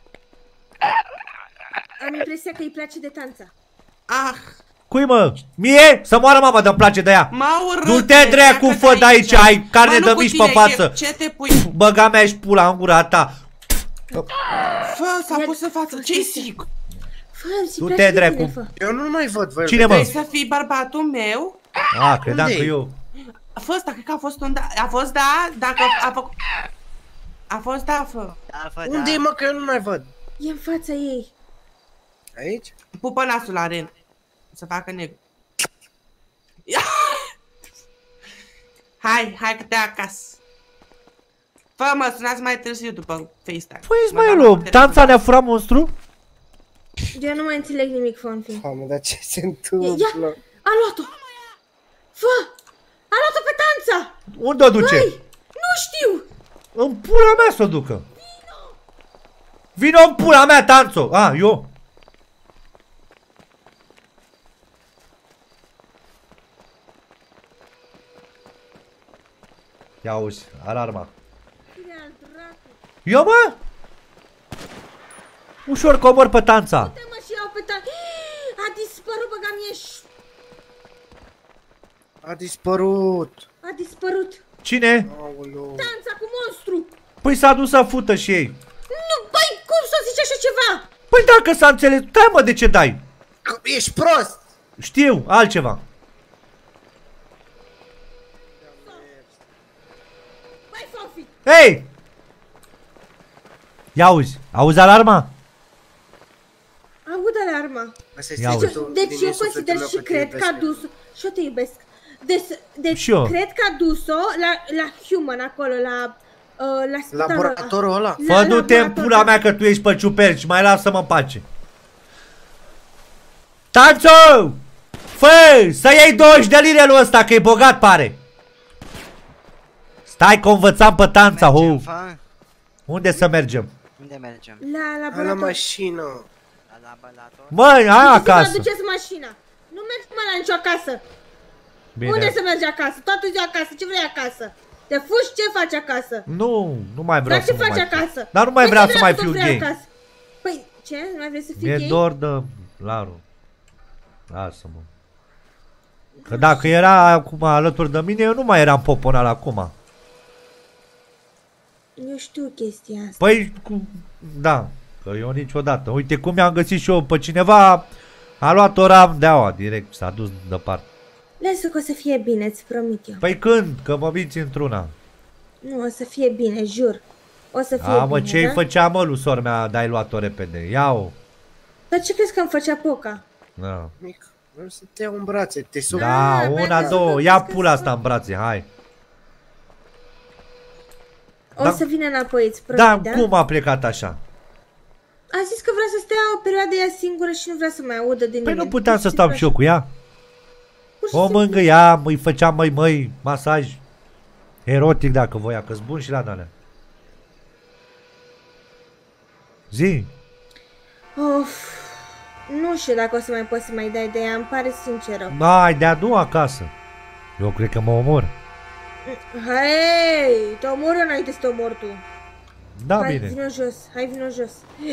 Am impresia că îi place de Tanța. Ah. Cui, mă? Mie? Să moară mama de-mi place de ea. M-a urât. Du-te, dreacu, fă de aici, ai carne de mici pe față. Ce te pui? Băga mea și pula în gura ta. Fă, s-a pus în față, ce-i sigur? Du-te, dreacu. Eu nu mai văd, vă. Cine, mă? Trebuie să fii bărbatul meu? A, credeam că eu. A fost, cred că a fost un da. A fost da, dacă a făcut... A fost da, fă. Unde e, mă, că eu nu mai văd? E în fața ei. Aici? Pupă nasul la Ren. Să facă negru. Hai, hai că te acasă. Fă, mă, sunați mai târziu după FaceTime. Păi, Ismaelo, Tanța ne-a furat monstru? Eu nu mai înțeleg nimic, Fonfi. Doamne, dar ce se întâmplă? Ia, a luat-o! Fă! A luat-o pe Tanța! Unde o duce? Băi, nu știu! În pula mea s-o ducă. Vino în pula mea, Tanțo! A, eu? Ia auzi, alarma. Eu, mă? Ușor comor pe Tanța. Uite, mă, și iau pe Tanța. A dispărut, băga mie. A dispărut. A dispărut. Cine? Tanța cu monstru. Păi s-a dus să fută și ei. Nu, băi, cum să zici așa ceva? Păi dacă s-a înțeles, dai, mă, de ce dai? Ești prost. Știu, altceva. Băi, Fonfi. Hei! Ia auzi, auzi alarma? Aud alarma. Ia auzi. Deci eu consider și cred că a dus-o. Și eu te iubesc. Deci, deci Și eu. cred că a dus-o la, la Human acolo, la Uh, la spitalul Laboratorul ăla? Fă, du-te în pula mea că tu ești pe ciuperci, mai lasă-mă în pace. Tanțu! Fă, să iei douăzeci de lire lui ăsta, că e bogat, pare. Stai că o învățam pe Tanța, hu. Unde să mergem? Unde mergem? La laborator. La mașină. La laborator? Măi, hai acasă. Să duceți mașina. Nu mergi mă la nicio acasă. Bine. Unde să mergi acasă? Toată ziua acasă. Ce vrei acasă? Te fugi? Ce faci acasă? Nu, nu mai vreau Dar să ce mă faci mai acasă? Dar nu mai Păi vreau ce să mai dracu fiu vrei gay. acasă? Păi, ce? Nu mai vrei să fii Mi-e gay? dor de Laru. Lasă-mă. Că dacă era acum alături de mine, eu nu mai eram poponal acum. Eu știu chestia asta. Păi, cu... da, că eu niciodată. Uite cum mi-am găsit și eu pe cineva, a luat o ram de aua direct, s-a dus departe. Lasă că o să fie bine, îți promit eu. Păi când? Că mă minți într-una. Nu, o să fie bine, jur. O să fie A, mă, bine, ce-i da? făcea mă lui sor mea, de-ai luat-o repede? Ia-o. Dar ce crezi că îmi făcea Poca? Da. Mic, vreau să te iau în brațe, te sub. Da, una, două, ia pula asta în brațe, hai. O Da. să vină înapoi, îți promit, Da, da? cum a plecat așa? A zis că vrea să stea o perioadă ea singură și nu vrea să mai audă de Păi nimeni. nu puteam Pur să și stau simplu și eu cu ea. Pur și O simplu. mângâia, îi făceam măi măi, masaj erotic dacă voia, că-s bun și la alea. Zi. Of, nu știu dacă o să mai poți să mai dai de ea, îmi pare sinceră. Hai, de adu acasă. Eu cred că mă omor. Hai, te omor înainte să te omor tu. Da, hai, bine. Vino jos, hai, vino jos.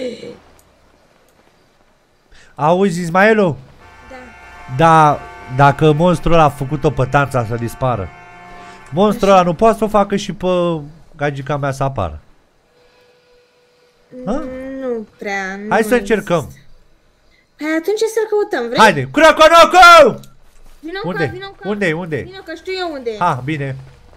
Auzi, Ismaelu? Da. Da, dacă monstrul ăla a făcut-o pe Tanța să dispară, monstrul ăla nu poate să o facă și pe gagica mea să apară. Ha? Nu prea, nu Hai să există. încercăm. Păi atunci să-l căutăm, vrei? Haide, Croconoco! Vino Unde? Ca, vino ca. Unde? Unde? Vino că știu eu unde e. Ha, bine.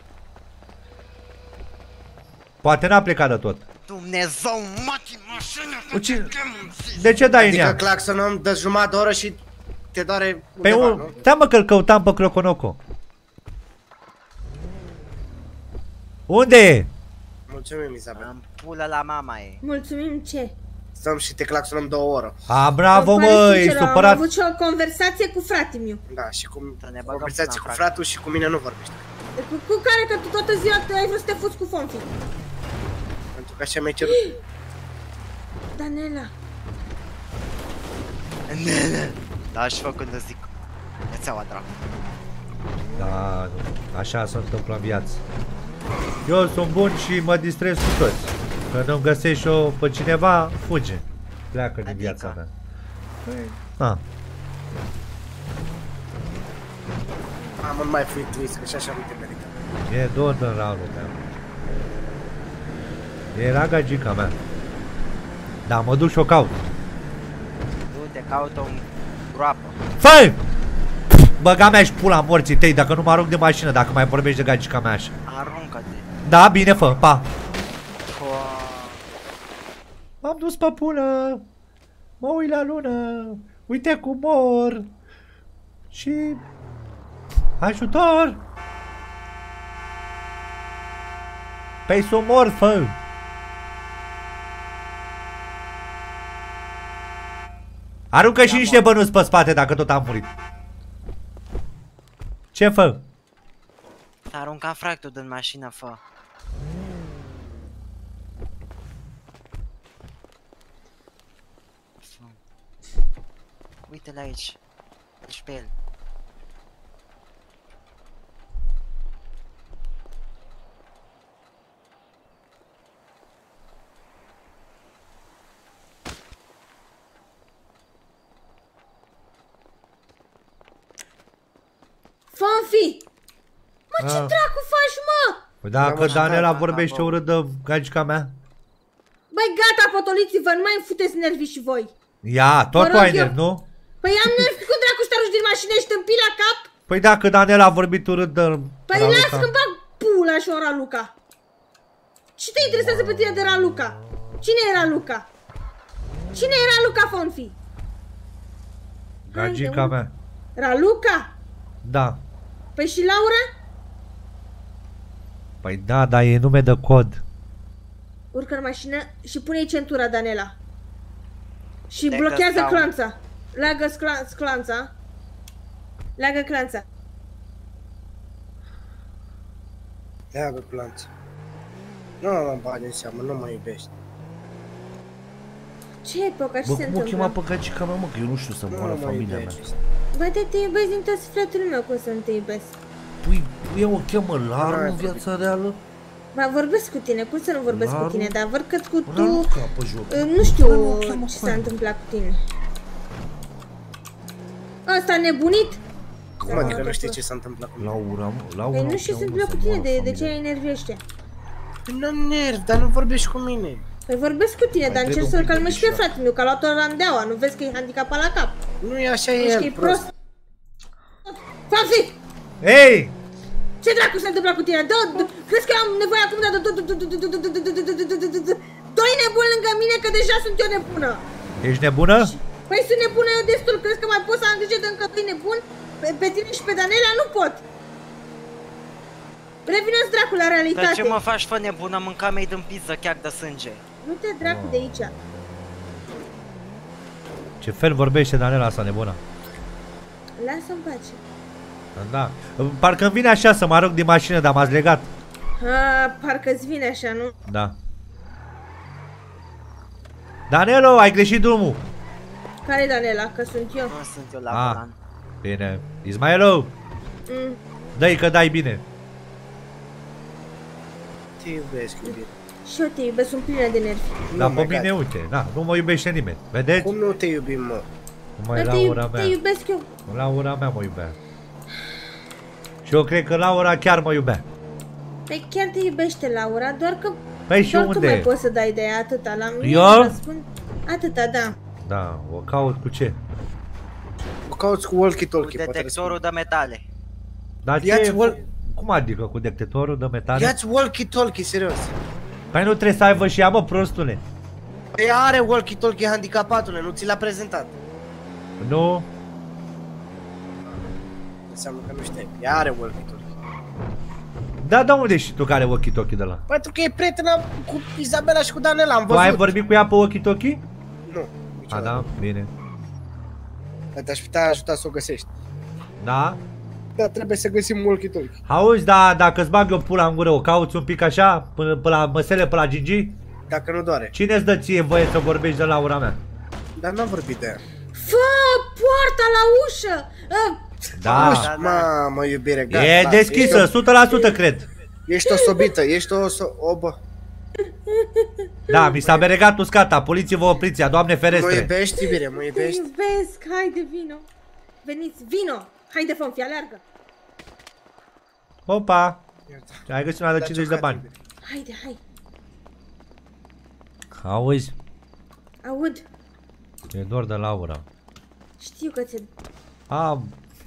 Poate n-a plecat de tot. Dumnezeu, mati, mașină, Cine... De ce dai în Adică ea? claxonăm de jumătate de oră și te doare Pe undeva, un... nu? Stai mă că-l căutam pe Croconoco. Unde e? Mulțumim, Isabel. Am pulă la mama ei. Mulțumim ce? Stăm și te claxonăm două oră. A, bravo Îmi pare mă, e sincer, Am supărat. avut și o conversație cu frate meu. Da, și cu Să ne băgăm conversație la cu frate. fratul și cu mine nu vorbește. Cu, cu care că tu toată ziua te ai vrut să te fuți cu Fonfi. Pentru că așa mi-ai cerut. Danela. Da, și făcând îți zic. Rețeaua dracu. Da, așa se întâmplă în viață. Eu sunt bun și mă distrez cu toți. Când îmi găsești eu pe cineva, fuge. Pleacă din viața mea. Păi, a. Am nu mai fui trist, că și așa nu te merită. E dor de raul meu. Era gagica mea. Da, mă duc și o caut. Du-te, caută un groapă. Fă! Băga mea și pula morții tăi dacă nu mă arunc de mașină, dacă mai vorbești de gagica mea așa. Aruncă-te. Da, bine, fă, pa. Coa. M-am dus pe pulă. Mă uit la lună. Uite cum mor. Și... ajutor! Păi s-o mor, fă! Aruncă și niște bănuți pe spate dacă tot am murit. Ce fă? S-a aruncat fractul din mașină, fă. Fă. Uite-l aici. Deci pe el. Fonfi! Mă, ce Ah. dracu faci, mă? Păi dacă Da, mă, Danela da, vorbește da, bă. urât de gagica mea. Băi, gata, potoliți-vă, nu mai îmi futeți nervii și voi. Ia, tot Mă tu rog ai eu. nervi, nu? Păi am nervi, cum dracu să te arunci din mașină, ești tâmpit la cap? Păi dacă Danela a vorbit urât de Păi Raluca. las că-mi bag pula și o Raluca. Ce te interesează pe tine de Raluca? Cine e Raluca? Cine e Raluca, Fonfi? Gagica Haide, mea. Raluca? Da. Păi și Laura? Păi da, dar e nume de cod. Urcă în mașină și pune-i centura, Danela. Și De blochează că clanța. Leagă scla clanța. Leagă clanța. Leagă clanța. Nu mă bagi în seamă, nu mă iubești. Ce e, Poca? Ce Bă, se cum o chema întâmplă? pe gagica mea, mă, că eu nu știu să moară familia mea. Bă, te, te iubesc din tot sufletul meu, cum să nu te iubesc? Păi, eu o chemă Laru în viața reală? Ba, vorbesc cu tine, cum să nu vorbesc Laru? cu tine, dar văd că cu tu... Laru capă joc. Nu știu ce s-a întâmplat cu tine. Ăsta a nebunit? Cum adică nu știi ce s-a întâmplat cu mine? Laura, mă, Laura. Păi nu știu ce se întâmplă cu tine, de, de ce ai enervește? Nu nerv, dar nu vorbești cu mine. Păi vorbesc cu tine, dar încerc să-l calmezi și pe fratele meu, că a luat o randeaua, nu vezi că e handicapat la cap? Nu e așa, Ești e că el, e prost. Fafi! Ei! Ce dracu s-a întâmplat cu tine? Dă, crezi că am nevoie acum de doi nebuni lângă mine, că deja sunt eu nebună. Ești nebună? Păi sunt nebună eu destul, crezi că mai pot să am grijă de încă doi nebuni? Pe, pe tine și pe Danela nu pot. Revină-ți dracu la realitate. Dar ce mă faci, fă nebună, mânca-mi-ai din pizza chiar de sânge. Nu te dracu de aici. Ce fel vorbește Danela asta nebună? Lasă-mi pace. Da. Parcă-mi vine așa să mă arunc din mașină, dar m-ați legat. Ha, parcă-ți vine așa, nu? Da. Danelo, ai greșit drumul. Care-i Danela? Că sunt eu. Nu sunt eu la Ah, volan. bine. Ismailo, Mm. dă-i că dai bine. Te iubesc, iubire. Și eu te iubesc, sunt plină de nervi. Dar pe mine, uite, da, nu mă iubește nimeni. Vedeți? Cum nu te iubim, mă? Numai Dar te, Laura iub- te mea. iubesc eu. Laura mea mă iubea. Și eu cred că Laura chiar mă iubea. Păi chiar te iubește Laura, doar că Păi și doar unde? tu mai poți să dai de ea atâta la mine. Eu? Răspund atâta, da. Da, o caut cu ce? O cauți cu walkie-talkie, Cu poate detectorul de metale. Dar ce Ia-ți e? wal- Cum adică cu detectorul de metale? Ia-ți walkie-talkie, serios. Păi nu trebuie să aibă și ea, mă, prostule. Păi are walkie-talkie handicapatule, nu ți l-a prezentat. Nu? Înseamnă că nu știi. Ea are walkie-talkie. Da, da, unde ești tu care walkie-talkie de la? Pentru că e prietena cu Izabela și cu Danela, am Tu văzut. ai vorbit cu ea pe walkie-talkie? Nu, A, niciodată. da, bine. Dar te-aș putea ajuta să o găsești. Da? Dar trebuie să găsim walkie-talkie. Auzi, da, dacă îți bag eu pula în gură, o cauți un pic așa, până, până la măsele, până la Gigi? Dacă nu doare. Cine-ți dă ție voie să vorbești de Laura mea? Dar n-am vorbit de ea. Fă poarta la ușă! Uh, Da. Uși, mamă, iubire, gata. E lasă. deschisă, Ești o- o sută la sută cred. Ești o sobită, ești o so... O, bă. Da, mi s-a beregat uscata, poliție vă opriți, doamne Mă ferestre. iubești, iubire, mă te iubești. iubesc, haide, vino. Veniți, vino! Haide, fă-mi fi, aleargă. Opa, ai găsit una de Da, cincizeci de ciocat, bani. iubire. Haide, hai. Auzi, Aud. e doar de Laura. Știu că ți-e... A.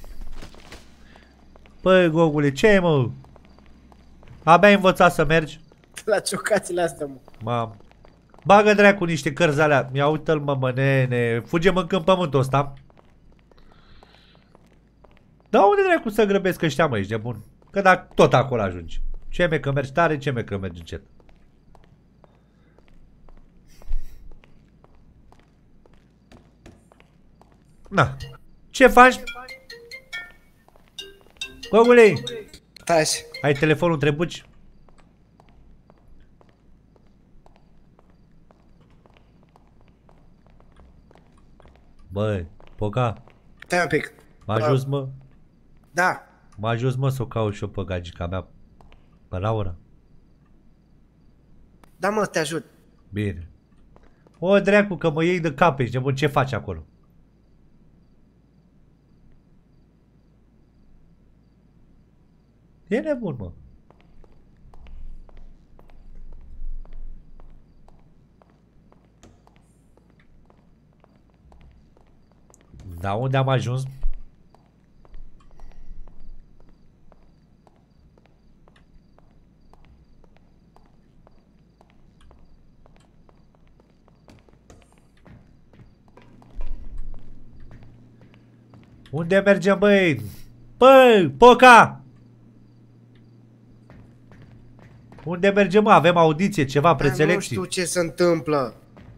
Păi, Gogule, ce mă? Abia ai învățat să mergi? La ciocațile astea, mă. Mă. Bagă dracu niște cărți alea. Ia uite-l, mă, mă, nene. Fuge mă în pământul ăsta. Da, unde dracu să grăbesc ăștia, mă, ești de bun? Că dacă tot acolo ajungi. Ce me că mergi tare, ce me că mergi încet. Na. Ce faci? Gogule, Taci. ai telefonul între buci? Băi, Poca, Stai un pic. m-a ajuns, mă? Da. M-a ajuns, mă, să o caut și eu pe gagica mea. Pe Laura. Da, mă, te ajut. Bine. O, dracu, că mă iei de cap, ești nebun, ce faci acolo? E nebun, mă. Da, unde am ajuns? Unde mergem, băi? Băi, Poca! Unde mergem, mă? Avem audiție, ceva, preselecții. Nu știu ce se întâmplă.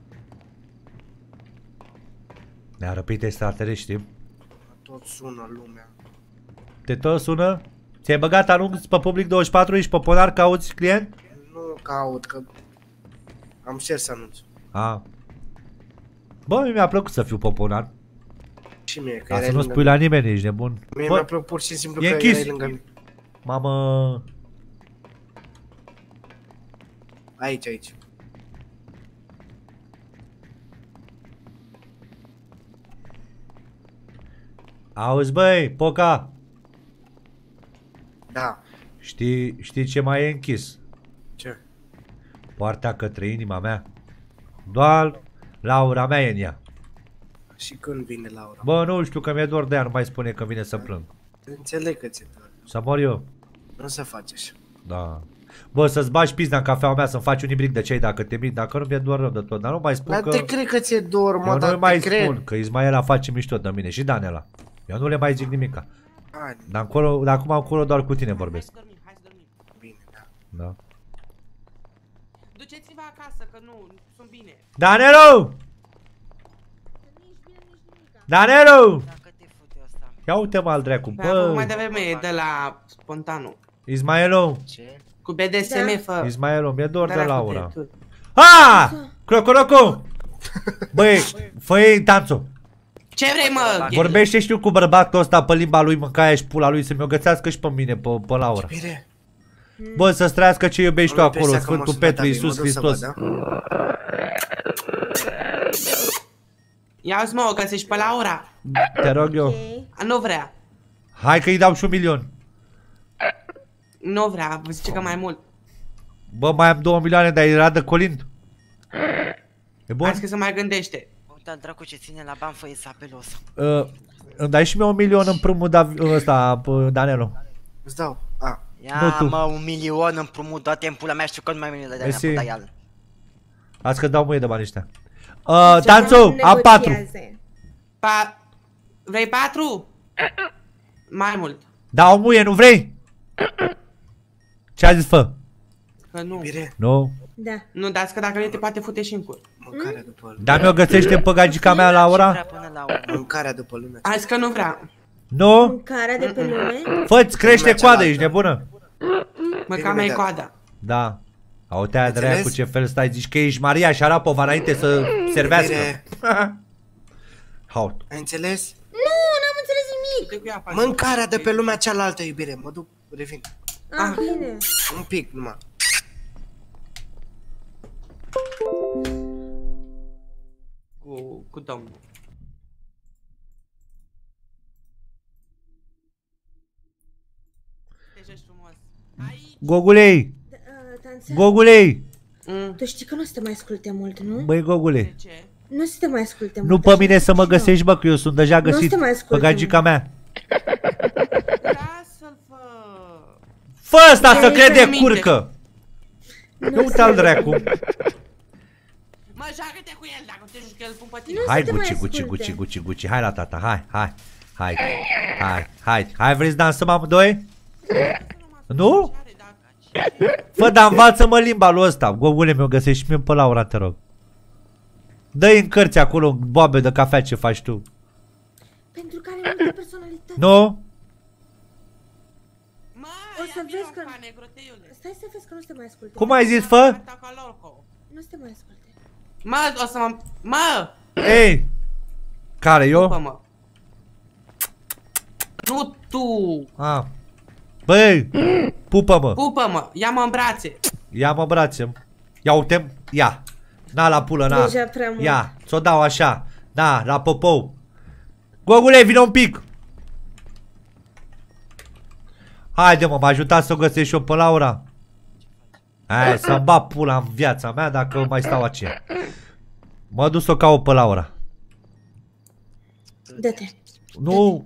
Ne-a răpit extraterestri. Tot sună lumea. Te tot sună? Ți-ai băgat anunț pe Public douăzeci și patru, ești popular, cauți client? Nu caut, că am șters anunțul. A. Bă, mi-a plăcut să fiu popular. Și mie, că Ca să erai nu lângă spui la nimeni, ești nebun. mie. Bă, Mi-a plăcut pur și simplu e că închis. erai lângă mine. Mamă. Aici, aici. Auzi, băi, Poca. Da. Știi, știi ce mai e închis? Ce? Poarta către inima mea. Doar Laura mea e în ea. Și când vine Laura? Bă, nu știu, că mi-e dor de ea, nu mai spune că vine să plâng. Înțeleg că ți-e dor. Să mor eu. Nu se face așa. Da. Bă, să-ți bagi pizda în cafeaua mea, să-mi faci un ibric de ceai dacă te mint, dacă nu mi-e doar rău de tot, dar nu mai spun Dar că... te cred că ți-e dor, mă, Eu dar nu mai te cred. spun că Ismaela face mișto de mine și Danela. Eu nu le mai zic nimica. Hai, Dar încolo, de acum încolo doar cu tine vorbesc. Hai să dormim. bine, da. Da. Duceți-vă acasă, că nu, sunt bine. Danelu! Danelu! Ia uite-mă al dracu, Pe acum mai bă! devreme e de la spontanul. Ismaelu! Cu B D S M, fă. Ismaelu, mi-e dor Da, de da, Laura. cu tu. Ha! Crocorocu! Băi, fă-i tanțul. Ce vrei, mă? Vorbește și tu cu bărbatul ăsta pe limba lui, mâncaia și pula lui, să-mi o gățească și pe mine, pe, pe Laura. Bine. Bă, să-ți trăiască ce iubești tu Am acolo, impresia că Sfântul m-a Petru, sunat Iisus David, mă duc Hristos. să văd, Ia uzi, mă, o găsești pe Laura. Te rog eu. A, nu vrea. Hai că îi dau și un milion. Nu vrea, vă zice că mai mult. Bă, mai am două milioane, dar îi radă Colind. E bun? Hai că se mai gândește. Uite al dracu ce ține la bani, fă-i sapelos. Uh, îmi dai și mie un milion împrumut Dav ăsta, Danelo. Îți dau. A. Ia mă, un milion împrumut, dă-te în pula mea, știu că nu mai vine de Mersi. aia, puta ială. Azi că dau mâie de bani ăștia. Uh, Tanțu, am patru. Pa... Vrei patru? Mai mult. Dau muie, nu vrei? Ce a zis, fă? Că nu. Nu? Da. Nu, dar că dacă nu te poate fute și în cur. Mâncarea după lumea. Dar mi-o găsește pe gagica mea, Laura? Mâncarea după lumea. Hai că nu vrea. Nu? Mâncarea de pe lume? Fă-ți crește coada, ești nebună? Măcar mai coada. Da. Au te aia dreea cu ce fel stai, zici că ești Maria Șarapova înainte să servească. Haut. Ai înțeles? Nu, n-am înțeles nimic. Mâncarea de pe lumea cealaltă, iubire. Mă duc, revin. Ah, bine. Un pic numai. Cu, cu domnul. Gogulei! Tanțe? Gogulei! Tu știi că nu o să te mai asculte mult, nu? Băi, Gogule, Nu o să te mai asculte mult. nu pe mine să mă găsești, bă, că eu sunt deja Nu o să găsit te mai pe asculte gagica mea. Lasă-l, fă. Fă ăsta să Dar crede ești curcă! Nu uita-l dracu! Mă, joacă-te cu el, dacă te joci cu el, pun pe tine. Hai, Gucci, Gucci, Gucci, Gucci, Gucci, hai la tata, hai, hai, hai, hai, hai, hai, vreți să dansăm amândoi? Nu? Fă, dar învață-mă limba lui ăsta, Gogule, mi-o găsești și mie pe Laura, te rog. Dă-i în cărți acolo, în boabe de cafea ce faci tu. Pentru că are multă personalitate. Nu? O să vezi că... Stai să vezi că nu se mai asculte. Cum ai zis, fă? Nu se mai asculte. Mă, o să mă... Mă! Ei! Care, eu? Pupă-mă. Nu tu! Ah. Băi! Pupă-mă! Pupă-mă! Ia-mă în brațe! Ia-mă brațe. Ia uite, ia. Na la pulă, na. Deja prea mult. Ia, ți-o dau așa. Da, la popou. Gogule, vină un pic. Haide, mă, mă ajutați să o găsesc și eu pe Laura. Hai, să-mi bat pula în viața mea dacă mai stau aceea. Mă duc să o caut pe Laura. Dă-te. Nu.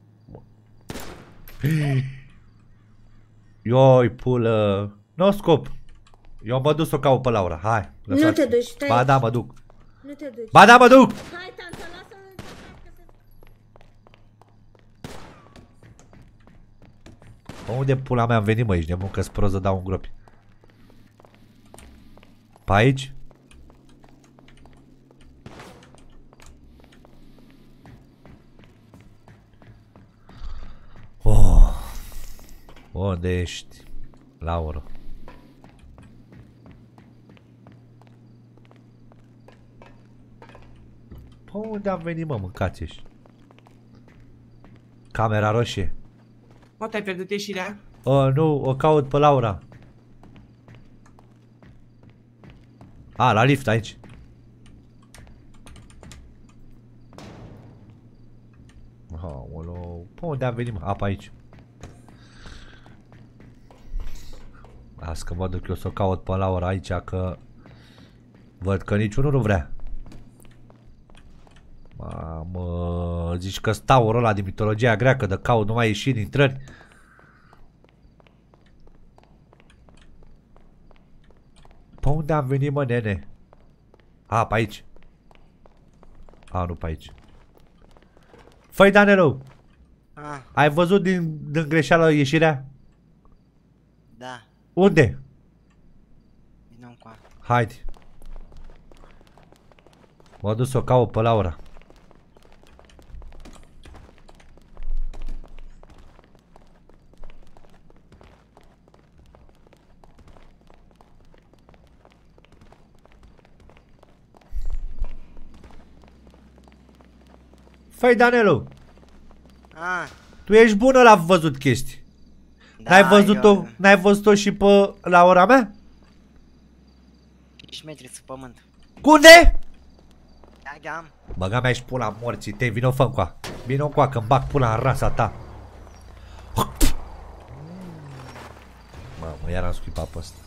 Ioi, pulă. Nu scop. Eu mă duc să o caut pe Laura. Hai. Nu te duci, stai. Ba da, mă duc. Nu te duci. Ba da, mă duc. Hai, tanță, lasă-mă. Unde pula mea am venit, mă, ești nebun că-s prost să dau un gropi. Pe aici? Oh. Unde ești, Laura? Pe unde am venit, mă, mâncați ești? Camera roșie. Poate ai pierdut ieșirea? Uh, nu, o caut pe Laura. A, la lift aici. Aoleu, pe unde am venit, mă? A, pe aici. Las că mă duc eu să o caut pe Laura aici, că văd că niciunul nu vrea. Mamă, zici că staurul ăla din mitologia greacă de caut numai ieșiri, intrări. Pe unde am venit, mă, nene? A, pe aici. A, nu pe aici. Făi, Danelu, ah. ai văzut din, din greșeală ieșirea? Da. Unde? Vino încoa. Haide. Mă duc să o caut pe Laura. Făi, Danelu, ah. tu ești bună la văzut chestii. Da, N-ai văzut-o, eu... n-ai văzut-o și pe Laura mea? cinci metri sub pământ. Unde? Da, da. Băga mea și pula morții tăi, vino fă încoa. Vino încoa că-mi bag pula în rasa ta. Mamă, iar am scuipat pe ăsta.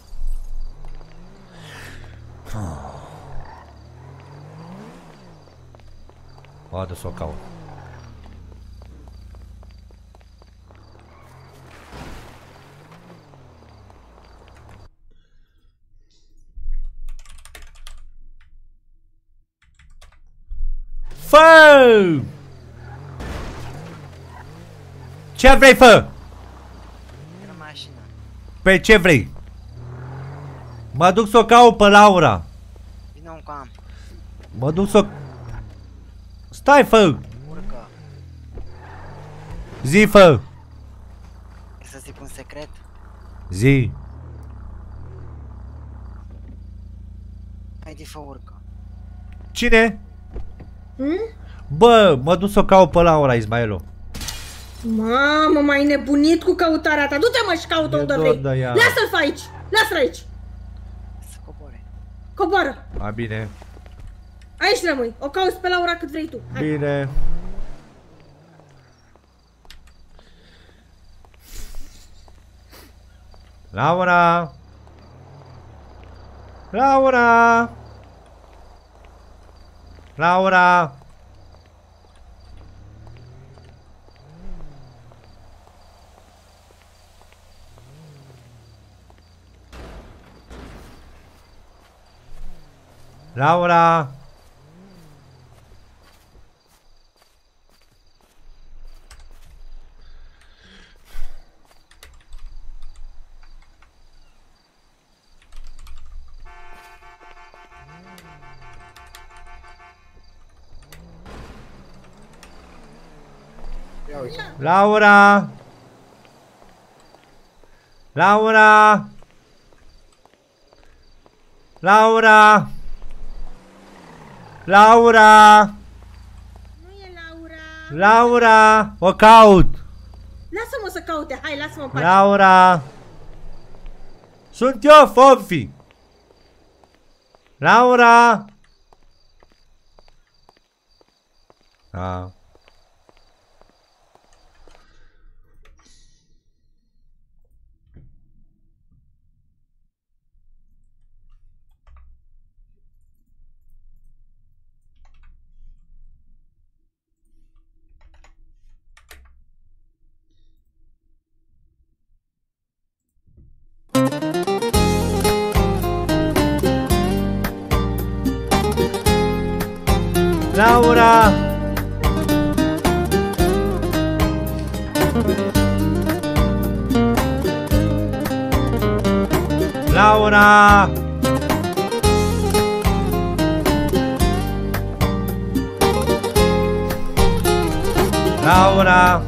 O, de s-o caut. Fă! Ce vrei, fă? Pe ce vrei? Mă duc să o caut pe Laura. Vino încoa. Mă duc să o... Stai, fă! Urcă. Zi, fă! Să zic un secret? Zi. Haide, fă, urcă. Cine? Hmm? Bă, mă duc să o caut pe Laura, Ismailo. Mamă, m-ai nebunit cu căutarea ta. Du-te, mă, și caută unde vrei. Lasă-l aici. Lasă-l aici. Să coboare. Coboară. A, bine. Aici rămâi. O cauți pe Laura cât vrei tu. Hai. Bine. Laura. Laura. Laura. Laura. Laura. Laura. Laura. Laura. Nu e Laura. Laura. O caut. Lasă-mă să caute. Hai, lasă-mă în pace. Laura. Sunt eu, Fonfi. Laura. A. Laura. Laura. Laura!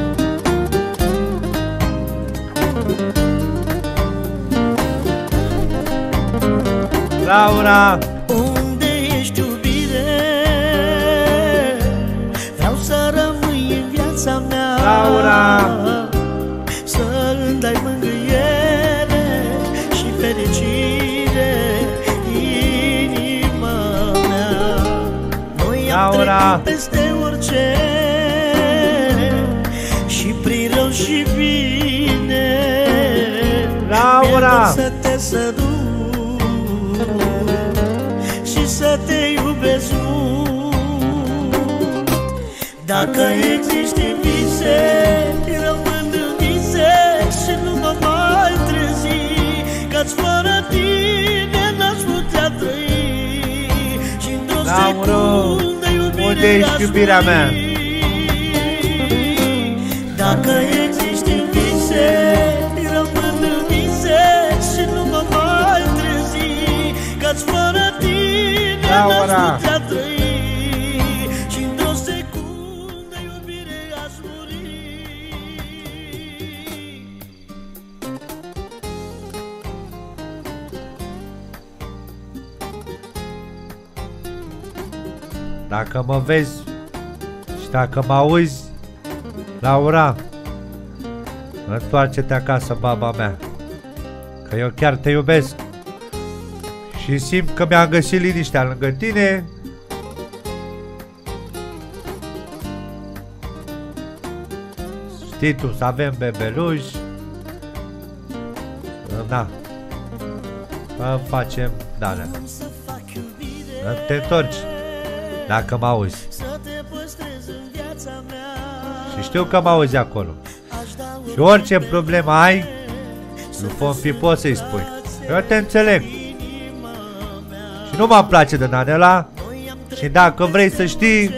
Laura! Unde ești, iubire? Vreau să rămâi în viața mea. Laura! Să îmi dai mângâiere și fericire, inima mea. Noi am trecut peste orice și prin rău și bine. Laura! Să te sărut și să te iubesc mult. Dacă existi în vise, rămân în vise și nu mă mai trezi, că-ți fără tine n-aș putea trăi și într-o secundă iubire aș muri. Dacă existi în vise, rămân în vise și nu mă mai trezi, că-ți fără tine n-aș putea trăi și într-o secundă iubire aș muri. Dacă mă vezi și dacă mă auzi, Laura, întoarce-te acasă, baba mea, că eu chiar te iubesc și simt că mi-am găsit liniștea lângă tine. Știi tu, să avem bebeluși. Da, facem dale. Te întorci dacă mă auzi. Și știu că mă auzi acolo. Și orice problemă ai, nu Pompi, poți să-i spui. Eu te înțeleg. Și nu mă place de Nanela. Și dacă vrei să știi,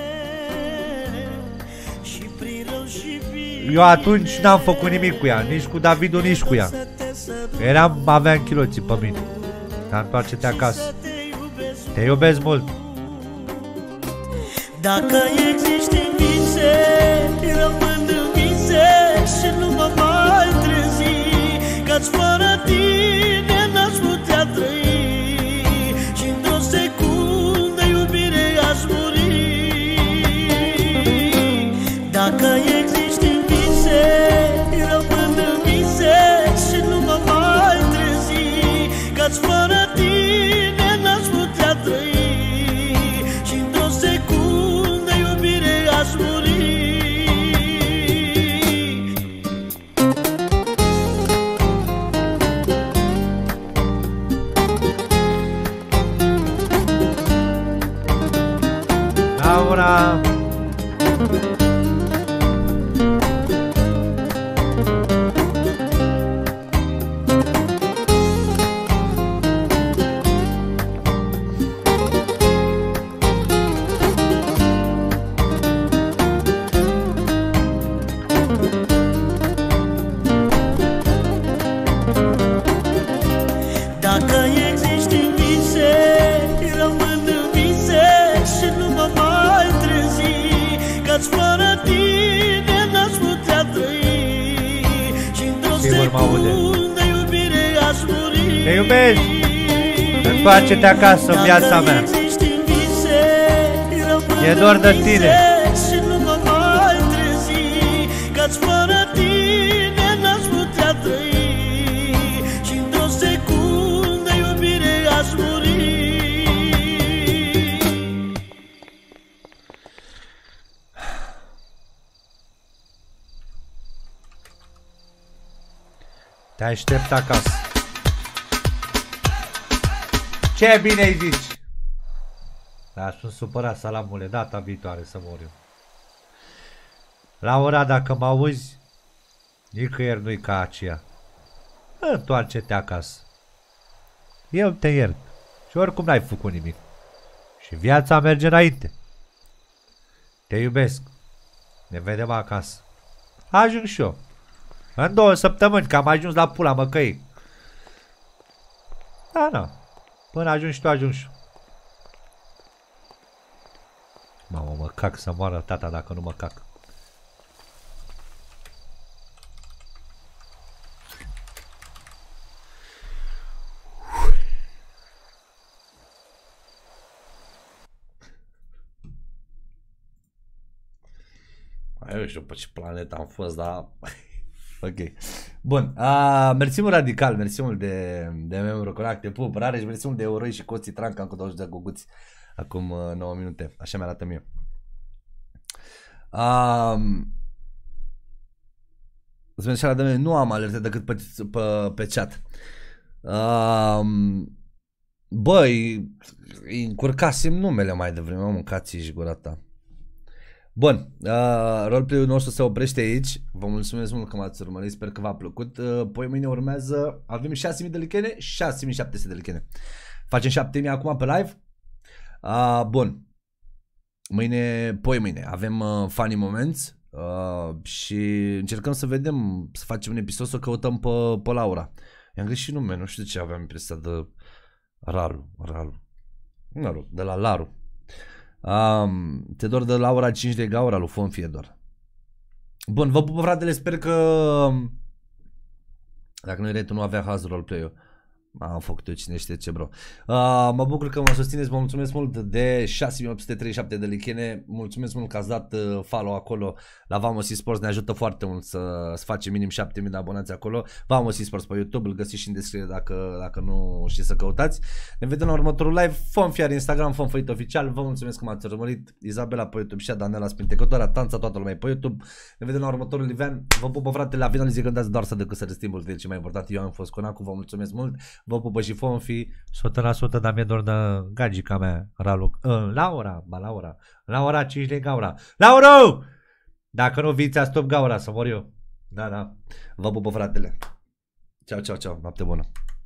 eu atunci n-am făcut nimic cu ea, nici cu Davidul, nici cu ea. Eram, aveam chiloții pe mine. Dar întoarce-te acasă. Te iubesc mult. Dacă existi în vise, rămân în vise și nu mă mai trezi, că-ți fără tine n-aș putea trăi și într-o secundă iubire aș muri. Dacă existi în vise, rămân în vise și nu mă mai trezi, că-ți fără tine n-aș putea trăi și într-o secundă iubire aș muri. Laura! Dacă existi în vise, rămân în vise și nu mă mai trezi, că-ți fără tine n-aș putea trăi și într-o secundă iubire aș muri. Te iubesc! Întoarce-te acasă în viața mea. E doar de tine. Și nu mă mai trezi, că-ți fără tine n-aș putea trăi și într-o secundă iubire aș muri. Te aștept acasă. Ce bine îi zici? Dar sunt supărat, salamule, data viitoare să mor eu. Laura, dacă mă auzi, nicăieri nu-i ca aceea. Întoarce-te acasă. Eu te iert. Și oricum n-ai făcut nimic. Și viața merge înainte. Te iubesc. Ne vedem acasă. Ajung și eu. În două săptămâni, că am ajuns la pula măcăii. Da, da. Până ajungi tu, ajungi și eu. Mamă, mă cac să moară tata dacă nu mă cac. Eu știu pe ce planetă am fost, dar... ok. Bun. Uh, mersi mult Radical, mersi mult de, de membru corect, te pup, Rareș, mersi mult de Euroi și Coții Tranca cu douăzeci de guguți acum uh, nouă minute. Așa mi-arată mie. Uh, Zmeșala de mine, nu am alerte decât pe, pe, pe chat. Uh, băi, încurcasem numele mai devreme, mă mâncați și gura ta. Bun, uh, roleplay-ul nostru se oprește aici. Vă mulțumesc mult că m-ați urmărit, sper că v-a plăcut. uh, Poi mâine urmează, avem șase mii de lichene, șase mii șapte sute de lichene. Facem șapte mii acum pe live. uh, Bun. Mâine, poi mâine avem uh, funny moments uh, și încercăm să vedem, să facem un episod, să o căutăm pe, pe Laura. I-am greșit nume, nu știu de ce aveam impresia de Ralu, Ralu, Ralu, de la Laru. Um, te dor de Laura cinci de gaura lui Fon Fiedor. Bun, vă pup, fratele, sper că dacă nu erai tu, nu avea haz roleplay-ul. Am făcut eu cine știe ce, bro. Uh, mă bucur că mă susțineți, vă mulțumesc mult de șase mii opt sute treizeci și șapte de lichene. Mulțumesc mult că ați dat uh, follow acolo la Vamos Esports, ne ajută foarte mult să, să facem minim șapte mii de abonați acolo. Vamos Esports pe YouTube, îl găsiți și în descriere dacă, dacă nu știți să căutați. Ne vedem la următorul live. Fon Fiar Instagram, Fon Făit Oficial. Vă mulțumesc că m-ați urmărit. Izabela pe YouTube și Danela Spintecătoarea, Tanța, toată lumea pe YouTube. Ne vedem la următorul event. Vă pupă, frate, la final zic dați doar să decât să restimbul, de ce mai important. Eu am fost Conacu, vă mulțumesc mult. Vă pupă și Fonfi. o sută la sută, dar mi-e dor de gagica mea, Ralu. Uh, Laura, ba Laura. Laura cinci de gaura. Laura! Dacă nu viți, stop gaura, să mor eu. Da, da. Vă pupă, fratele. Ceau, ceau, ceau. Noapte bună.